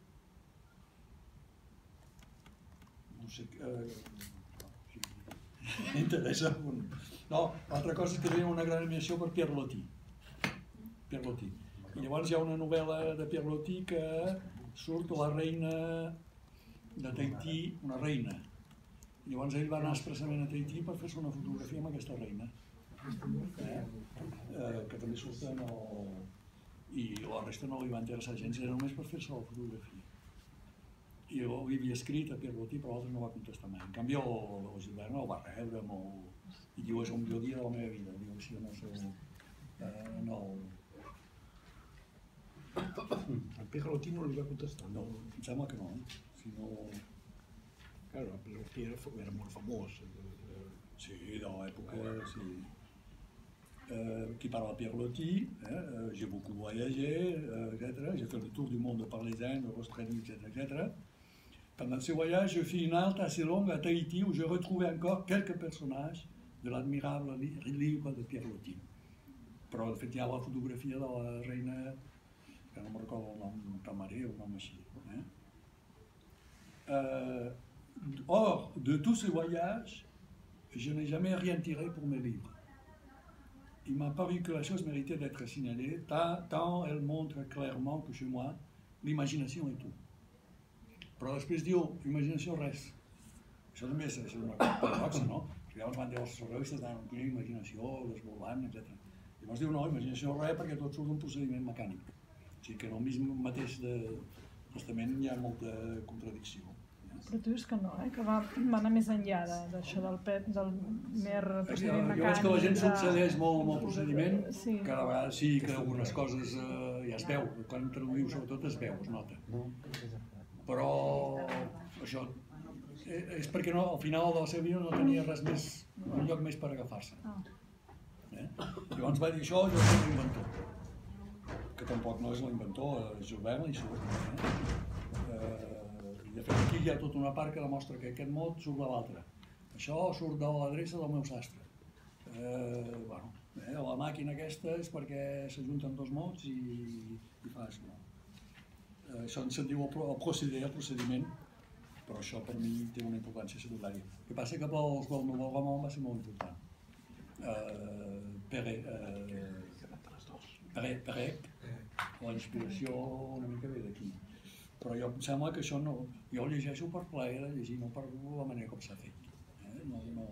no sé, eh, si m'interessa. Un... No, l'altra cosa és que tenia una gran admiració per Pierre Loti. Pierre Loti. I llavors hi ha una novel·la de Pierre Loti que surt la reina de Tahití, una reina. I llavors ell va anar expressament a Tahití per fer-se una fotografia amb aquesta reina. Eh? Eh, que també surt en el... I la resta no li va interessar gens, era només per fer-se la fotografia. I li havia escrit a Pierre Loti, però l'altre no va contestar mai. En canvi, el, el Gilbert el va rebre molt... I diu, és el millor dia de la meva vida. Diu, si no sé... Eh, no... El Pierre Loti no li va contestar. No, em sembla que no. Eh? Si no... Claro, el Loti era, era molt famós. Sí, de l'època, sí. Euh, qui parle à Pierre Loti, hein, euh, j'ai beaucoup voyagé, euh, et cetera. J'ai fait le tour du monde par les Indes, l'Australie, et cetera, et cetera. Pendant ce voyage, je fis une halte assez longue à Tahiti où je retrouvais encore quelques personnages de l'admirable li livre de Pierre Loti. Però de fet hi ha la fotografia de la reina, que no me'n recordo el nom, Tamaré o un nom així. Eh? Euh, or, de tous ces voyages, je n'ai jamais rien tiré pour mes livres. Il m'a paru que la chose méritait d'être signalée, tant elle montre clairement que chez moi, l'imagination est tout. Però després diu, imaginació res. Això també és, és una paradoxa, no? Perquè llavors van dir els surrealistes de no tenir imaginació, desvolant, etcètera. Llavors diu, no, imaginació res perquè tot surt d'un procediment mecànic. O sigui que en el mismo mateix de testament hi ha molta contradicció. Però tu dius que no, eh? Que va, va anar més enllà d'això del pet, del mer procediment mecànic. Jo veig que la gent s'obsedeix molt amb el procediment, sí. que a vegades sí que algunes coses eh, ja es veu, quan traduïu sobretot es veu, es nota. Però això és perquè no, al final de la seva vida no tenia res més, un lloc més per agafar-se. Eh? Llavors va dir això, jo soc l'inventor, que tampoc no és l'inventor, és Gilbert i surt. Eh? Eh, De fet, aquí hi ha tota una part que demostra que aquest mot surt de l'altre. Això surt de l'adreça del meu sastre. Eh, bueno, eh, la màquina aquesta és perquè s'ajunten dos mots i, i fa això. Eh, això se'n diu el, el proceder, el procediment, però això per mi té una importància secundària. El que passa que pels del Nouveau Roman va ser molt important. Eh, Perec, eh, Perec, Perec, la inspiració una mica ve d'aquí. Però jo em sembla que això no... Jo ho llegeixo per plaer de llegir, no per la manera com s'ha fet. Eh? No, no...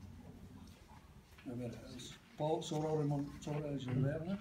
A veure, Pol, sobre el Ramon, sobre Gilbert...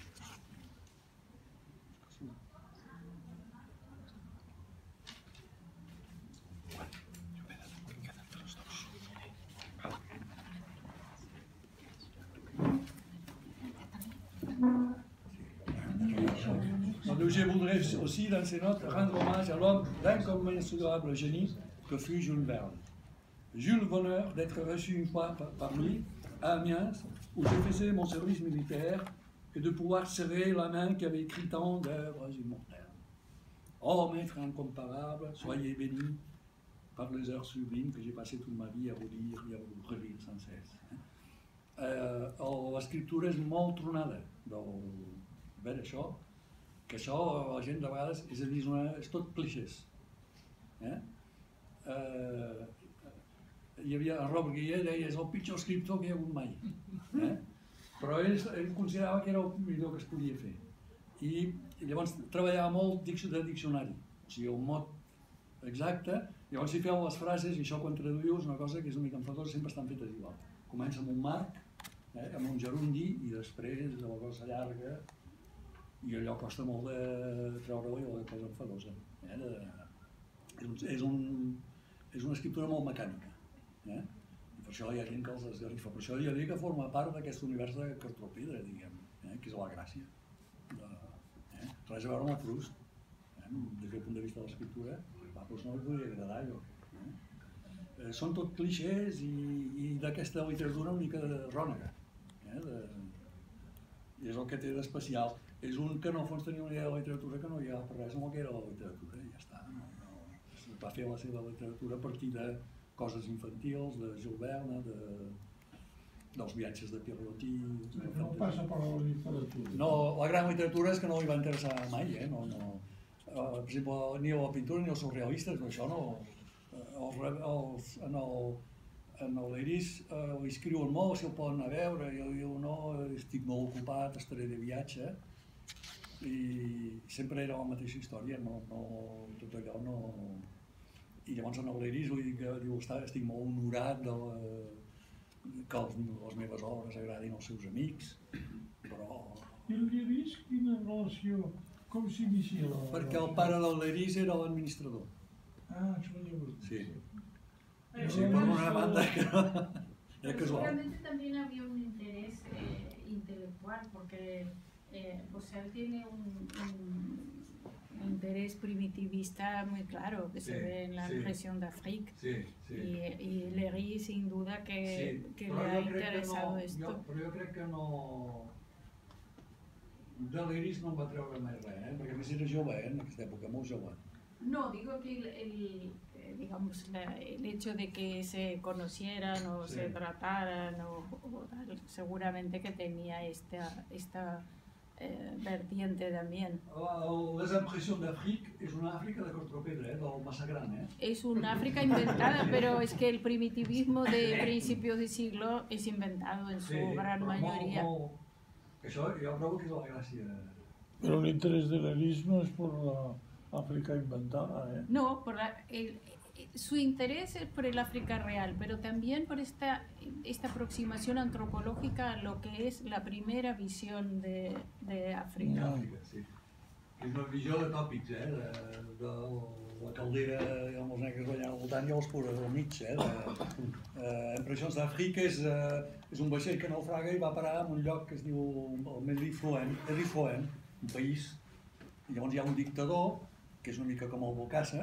Je voudrais aussi, dans ces notes, rendre hommage à l'homme d'incommensurable génie que fut Jules Verne. J'eus le bonheur d'être reçu une fois par lui à Amiens, où je faisais mon service militaire, et de pouvoir serrer la main qui avait écrit tant d'œuvres immortelles. Oh, maître incomparable, soyez béni par les heures sublimes que j'ai passé toute ma vie à vous lire i a vous relire sans cesse. Eh, L'escriptura és molt tronada del... A veure, això, que això la gent de vegades, és a dir, és, una, és tot clixés. Eh? Eh, hi havia, en Robert Guillet deia, és el pitjor escriptor que hi ha hagut mai. Eh? Però ell, ell considerava que era el millor que es podia fer. I, i llavors treballava molt de diccionari, o sigui, un mot exacte, llavors si feu les frases, i això quan traduïu és una cosa que és una mica enfadosa, sempre estan fetes igual. Comença amb un marc, eh, amb un gerundi, i després de la cosa llarga, i allò costa molt de treure-ho i la cosa enfadosa. Eh, de, és, un, és, un, és una escriptura molt mecànica. Eh? I per això hi ha gent que els esgarrifa. Per això jo diria que forma part d'aquest univers de cartó-pedra, diguem, eh? Que és la gràcia. De, eh? Res a veure amb el Proust. Eh? Des del punt de vista de l'escriptura, va, doncs no li podria agradar allò. Eh? Eh, són tot clixés i, i d'aquesta literatura una mica de rònega. Eh? De, I és el que té d'especial. És un que en el fons tenia una idea de la literatura que no hi ha per res amb el que era la literatura, i ja està. No, no. Va fer la seva literatura a partir de coses infantils, de Jules Verne, de, dels viatges de Pierre-Loti... No passa per la literatura. No, la gran literatura és que no li va interessar mai, eh? No, no. Uh, per exemple, ni la pintura ni els surrealistes, això no... Els, els, en el, en l'Iris uh, ho escriuen molt, si el poden anar a veure, i ell diu no, estic molt ocupat, estaré de viatge, i sempre era la mateixa història, no, no, tot allò no... I llavors en l'Iris diu, estic molt honorat de la, que els, les meves obres agradin als seus amics, però... I l'Iris, quina relació, com s'inicia la... Perquè el pare de l'Iris era l'administrador. Ah, això ja ho Sí. Pero Sí, por una banda que no... Era casual. seguramente también había un interés eh, intelectual, porque eh, pues él tiene un, un interés primitivista muy claro, que Sí, se ve en la sí. impresión de Afrique. Sí, sí. Y, y Léry, sin duda, que, Sí, que però le ha jo crec que interesado no, esto. Jo, però jo crec que no... De l'Iris no em va treure mai res, eh? Perquè a més era jove, eh? En aquesta època, molt jove. No, digo que el, el, eh, digamos, la- el hecho de que se conocieran o Sí. se trataran, o, o tal, seguramente que tenía esta, esta eh, vertiente también. El- Les impressions d'Afrique és una Àfrica de Cortropedra, eh? Del massa gran, eh? Es una África inventada, pero es que el primitivismo de principios de siglo es inventado en su gran però mayoría. Molt, molt... Això jo trobo que és la gràcia. Pero el interés del Iris no es por la África inventada, ¿eh? No, por la- el- su interés es por el África real, pero también por esta, esta aproximación antropológica a lo que es la primera visión de, de África. Àfrica, sí. És una visió de tòpics, eh? De, de la caldera amb els negres ballant al voltant i els pures al mig, eh? De, eh, Impressions d'Àfrica és, eh, és un vaixell que naufraga i va parar en un lloc que es diu el Mediterrani, Mediterrani, un país, i llavors hi ha un dictador que és una mica com el Bocassa,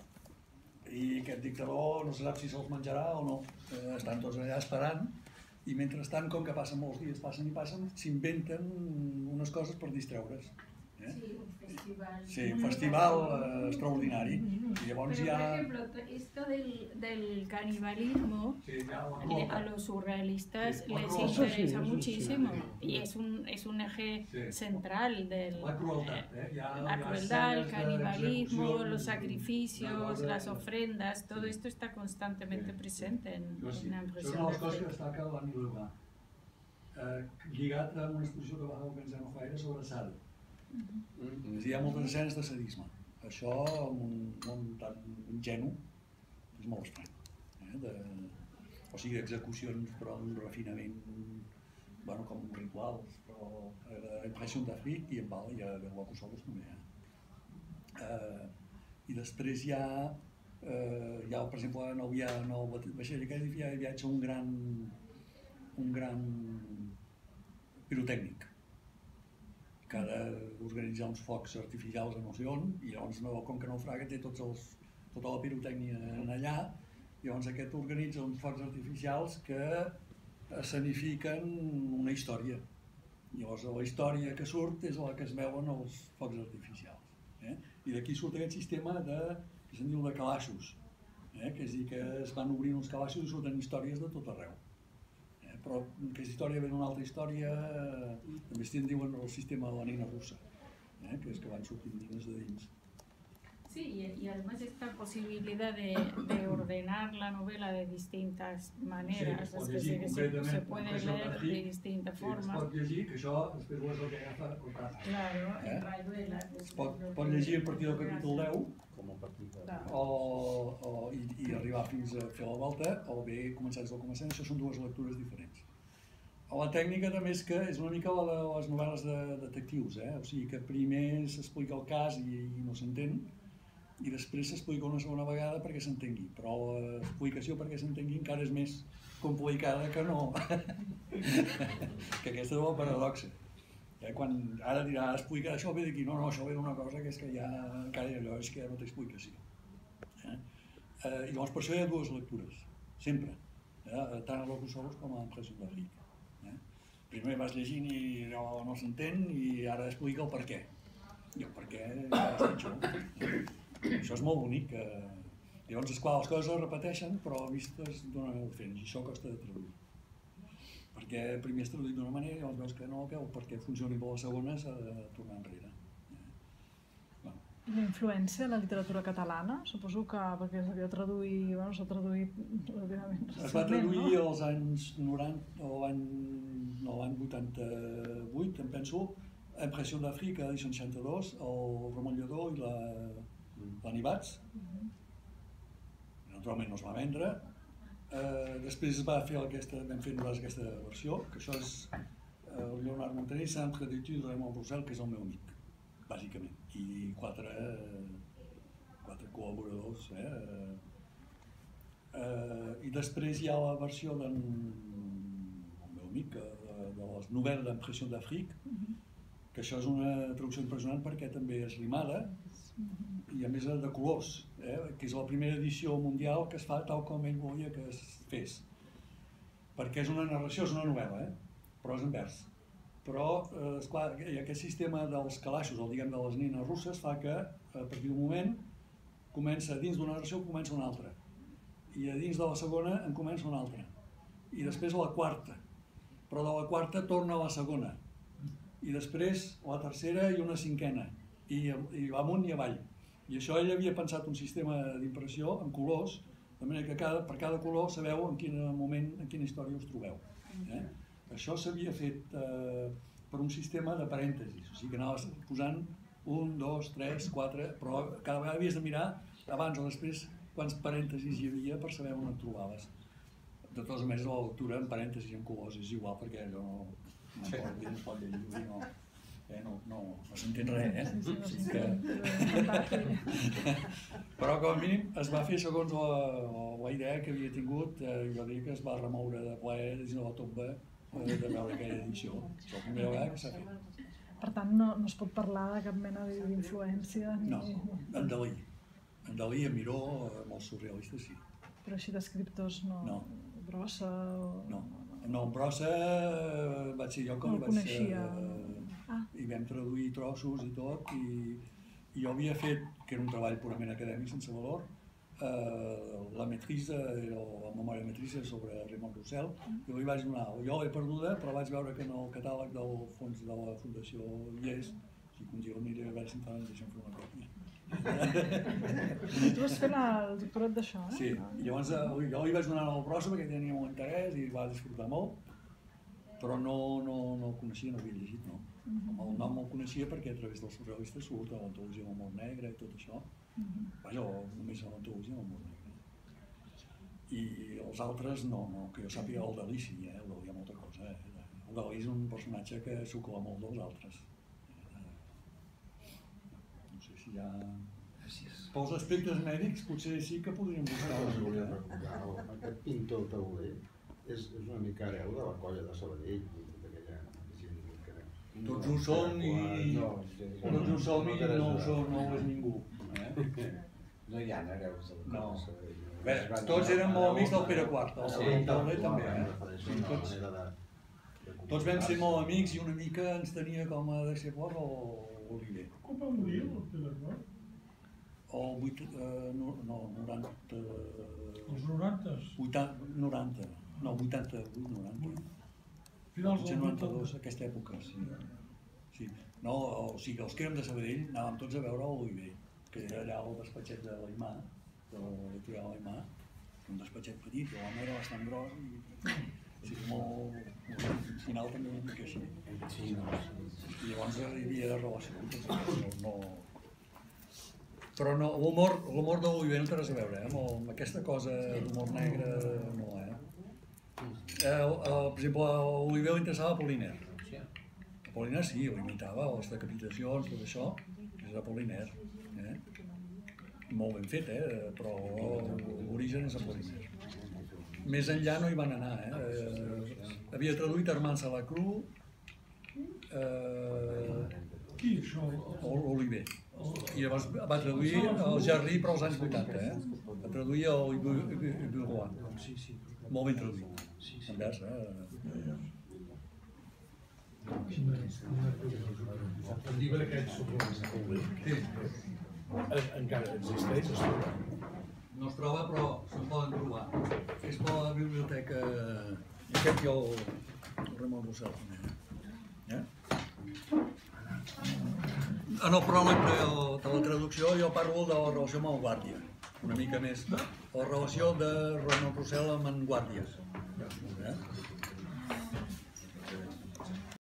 i aquest dictador no se sap si se'ls menjarà o no, eh, estan tots allà esperant, i mentrestant, com que passen molts dies, passen i passen, s'inventen unes coses per distreure's. Eh? Sí, un festival. Sí, un festival eh, extraordinari. I llavors Pero, hi por ha... ejemplo, t- esto del, del canibalismo Sí, hi ha la le- a crueltat. los surrealistas Sí, la les crueltat. interesa Eso sí, eso sí. muchísimo y es un, es un eje Sí. central del, La crueltat, eh? Hi ha, la hi ha crueldad, el escenes canibalismo, d'execucions, los una sacrificios, cosa- las ofrendas, todo Sí. esto está constantemente Sí, presente en, No, sí. en la Això és impresión una de de les coses que África. destaca l'Annie Lebrun, eh, lligat a una exposició que va organitzar no fa gaire sobre Sade. És a dir, hi ha moltes escenes de sadisme. Això, amb un món tan ingenu, és molt estrany. Eh? De, o sigui, execucions, però amb un refinament, bueno, com rituals, però eh, Impressions d'Àfrica i en Val, i a Guacosolos també. Eh? Eh, I després hi ha, eh, hi ha, per exemple, en el, via, en el vaixell aquell hi ha viatge un gran, un gran pirotècnic que ha d'organitzar uns focs artificials a no sé on, i llavors, no, com que naufraga, té tots els, tota la pirotècnia en allà, i llavors aquest organitza uns focs artificials que escenifiquen una història. Llavors la història que surt és la que es veuen els focs artificials. Eh? I d'aquí surt aquest sistema de, que se'n diu de calaixos, eh? Que és a dir, que es van obrint uns calaixos i surten històries de tot arreu. Eh? Però aquesta història ve d'una altra història, eh? també s'hi en diuen el sistema de la nina russa, eh? Que és que van sortint dins de dins. Sí, y, y además esta posibilidad de, de ordenar la novela de distintas maneras, Sí, es es que pot se, llegir se, concretament se puede Impressions leer de d'Àfrica. distintas Sí, es formas. pot llegir, que això després ho és el que agafa el prat. Claro, Eh? en Rayuela. Es pot, pot llegir a partir del capítol deu Com a partit de... Clar. o, o, i, i arribar fins a fer la volta, o bé començar des del començament. Això són dues lectures diferents. La tècnica també és que és una mica la de les novel·les de detectius, eh? O sigui que primer s'explica el cas i, i no s'entén, i després s'explica una segona vegada perquè s'entengui, però l'explicació perquè s'entengui encara és més complicada que no, que aquesta és la paradoxa. Eh? Quan ara dirà, explica això ve d'aquí, no, no, això ve d'una cosa que és que ja encara allò és que ja no té explicació. Eh? Eh, I llavors per això hi ha dues lectures, sempre, eh? Tant a l'Ocus com a l'Impressió d'Africa. Primer vas llegint i no, no s'entén i ara explica el per què. I el per què és pitjor. Això és molt bonic. Llavors, esclar, les coses es repeteixen, però vistes d'una manera diferent, i això costa de traduir. Perquè primer és traduït d'una manera i llavors veus que no, que perquè funcioni per la segona s'ha de tornar enrere. La influència de la literatura catalana, suposo que perquè s'havia de traduir, bueno, s'ha traduït relativament recentment, no? Es va traduir als anys noranta, o l'any no, l'any vuitanta-vuit, em penso, Impressió d'Àfrica, edició seixanta-dos, el Ramon Lledó i l'Anibats. Naturalment no es va vendre. Eh, després es va fer aquesta, vam fer nosaltres aquesta versió, que això és eh, Leonard Montaner, Centre d'études de Raymond Roussel, que és el meu amic, bàsicament, i quatre, quatre col·laboradors. Eh? Eh, I després hi ha la versió del meu amic, de, de les novel·les d'Impressió d'Àfrica, que això és una traducció impressionant perquè també és rimada i a més de colors, eh? Que és la primera edició mundial que es fa tal com ell volia que es fes. Perquè és una narració, és una novel·la, eh? Però és en vers. Però, eh, esclar, aquest sistema dels calaixos, o diguem de les nines russes, fa que a partir d'un moment comença, dins d'una narració comença una altra. I a dins de la segona en comença una altra. I després la quarta. Però de la quarta torna a la segona. I després la tercera i una cinquena. I, i amunt i avall. I això ell havia pensat un sistema d'impressió en colors, de manera que cada, per cada color sabeu en quin moment, en quina història us trobeu. Eh? Això s'havia fet eh, per un sistema de parèntesis, o sigui que anaves posant un, dos, tres, quatre, però cada vegada havies de mirar abans o després quants parèntesis hi havia per saber on et trobaves. De totes maneres, la lectura en parèntesis i en colors és igual, perquè allò no, no sí. pot, no pot llegir, no, eh, no, no, no s'entén res, eh? Sí, sí, sí, que... Però com a mínim es va fer segons la, la idea que havia tingut, eh, jo diria que es va remoure de plaer dins de la tomba eh, de veure aquella edició. És la primera vegada que s'ha fet. Per tant, no, no es pot parlar de cap mena d'influència? Ni... No, en Dalí. En Dalí, en Miró, amb els surrealistes, sí. Però així d'escriptors no? No. Brossa o... No. No, en Brossa vaig ser jo que no el vaig coneixia. Eh, ah. I vam traduir trossos i tot, i, i jo havia fet, que era un treball purament acadèmic, sense valor, eh, la maîtrise, la memòria maîtrise sobre Raymond Roussel, i li vaig donar. Jo l'he perduda, però vaig veure que en el catàleg del fons de la Fundació hi és, i un dia aniré a veure si em fan deixar fer una còpia. Tu vas fer el doctorat d'això, eh? Sí, i llavors jo li vaig donar al Brossa perquè tenia molt interès i va disfrutar molt, però no, no, no el coneixia, no havia llegit, no. El nom el coneixia perquè a través dels surrealistes surt a l'antologia del humor negre i tot això. Vaja, només a l'antologia del humor negre. I els altres no, no, que jo sàpiga el Dalí sí, eh? El Dalí hi ha molta cosa. Eh? El Dalí és un personatge que s'ocupa molt dels altres. No sé si hi ha... Pels aspectes mèdics potser sí que podríem buscar. Aquest pintor tauler és una mica hereu de la colla de Sabadell, d'aquella gent que... Tots ho són i... Tots ho són i no ho són, no ho és ningú. No hi ha hereus del No. Bé, tots eren molt amics del Pere quart, el tauler també, eh? Tots vam ser molt amics i una mica ens tenia com a deixebles l'Oliver. Com va morir el Pere quart? O vuit, eh, no, no, noranta... Els norantes? noranta, no, vuitanta-vuit, noranta. Finals del noranta-dos, aquesta època, sí. sí. No, o sigui, els que érem de Sabadell anàvem tots a veure l'Oliver, que era allà al despatxet de l'Aimà, de l'editorial l'Aimà, un despatxet petit, però l'home era bastant gros i... Sí, molt... Al final també una mica així. Sí, no. I llavors hi havia relació, no... Però no, l'humor de l'Oliver no té res a veure, eh? Amb aquesta cosa d'humor negre no, eh? Eh, el, per exemple, a Oliver li interessava Apollinaire. Apollinaire sí, ho imitava, les decapitacions, tot això, és Apollinaire. Eh? Molt ben fet, eh? Però l'origen és Apollinaire. Més enllà no hi van anar. Eh? Eh, havia traduït Armand Salacrou, eh, Qui, això? Oliver. I llavors va traduir el Jarry però als anys vuitanta. Eh? Va traduir el Bureau. Molt ben traduït. Envers, eh? El llibre aquest sobre el sí. Encara existeix? No es troba, però se'n poden trobar. És per la biblioteca... I aquest i el, el Ramon Rossell. Eh? En el pròleg de, de la traducció jo parlo de la relació amb el Guàrdia, una mica més. La relació de Ramon Rossell amb en Guàrdia. Eh?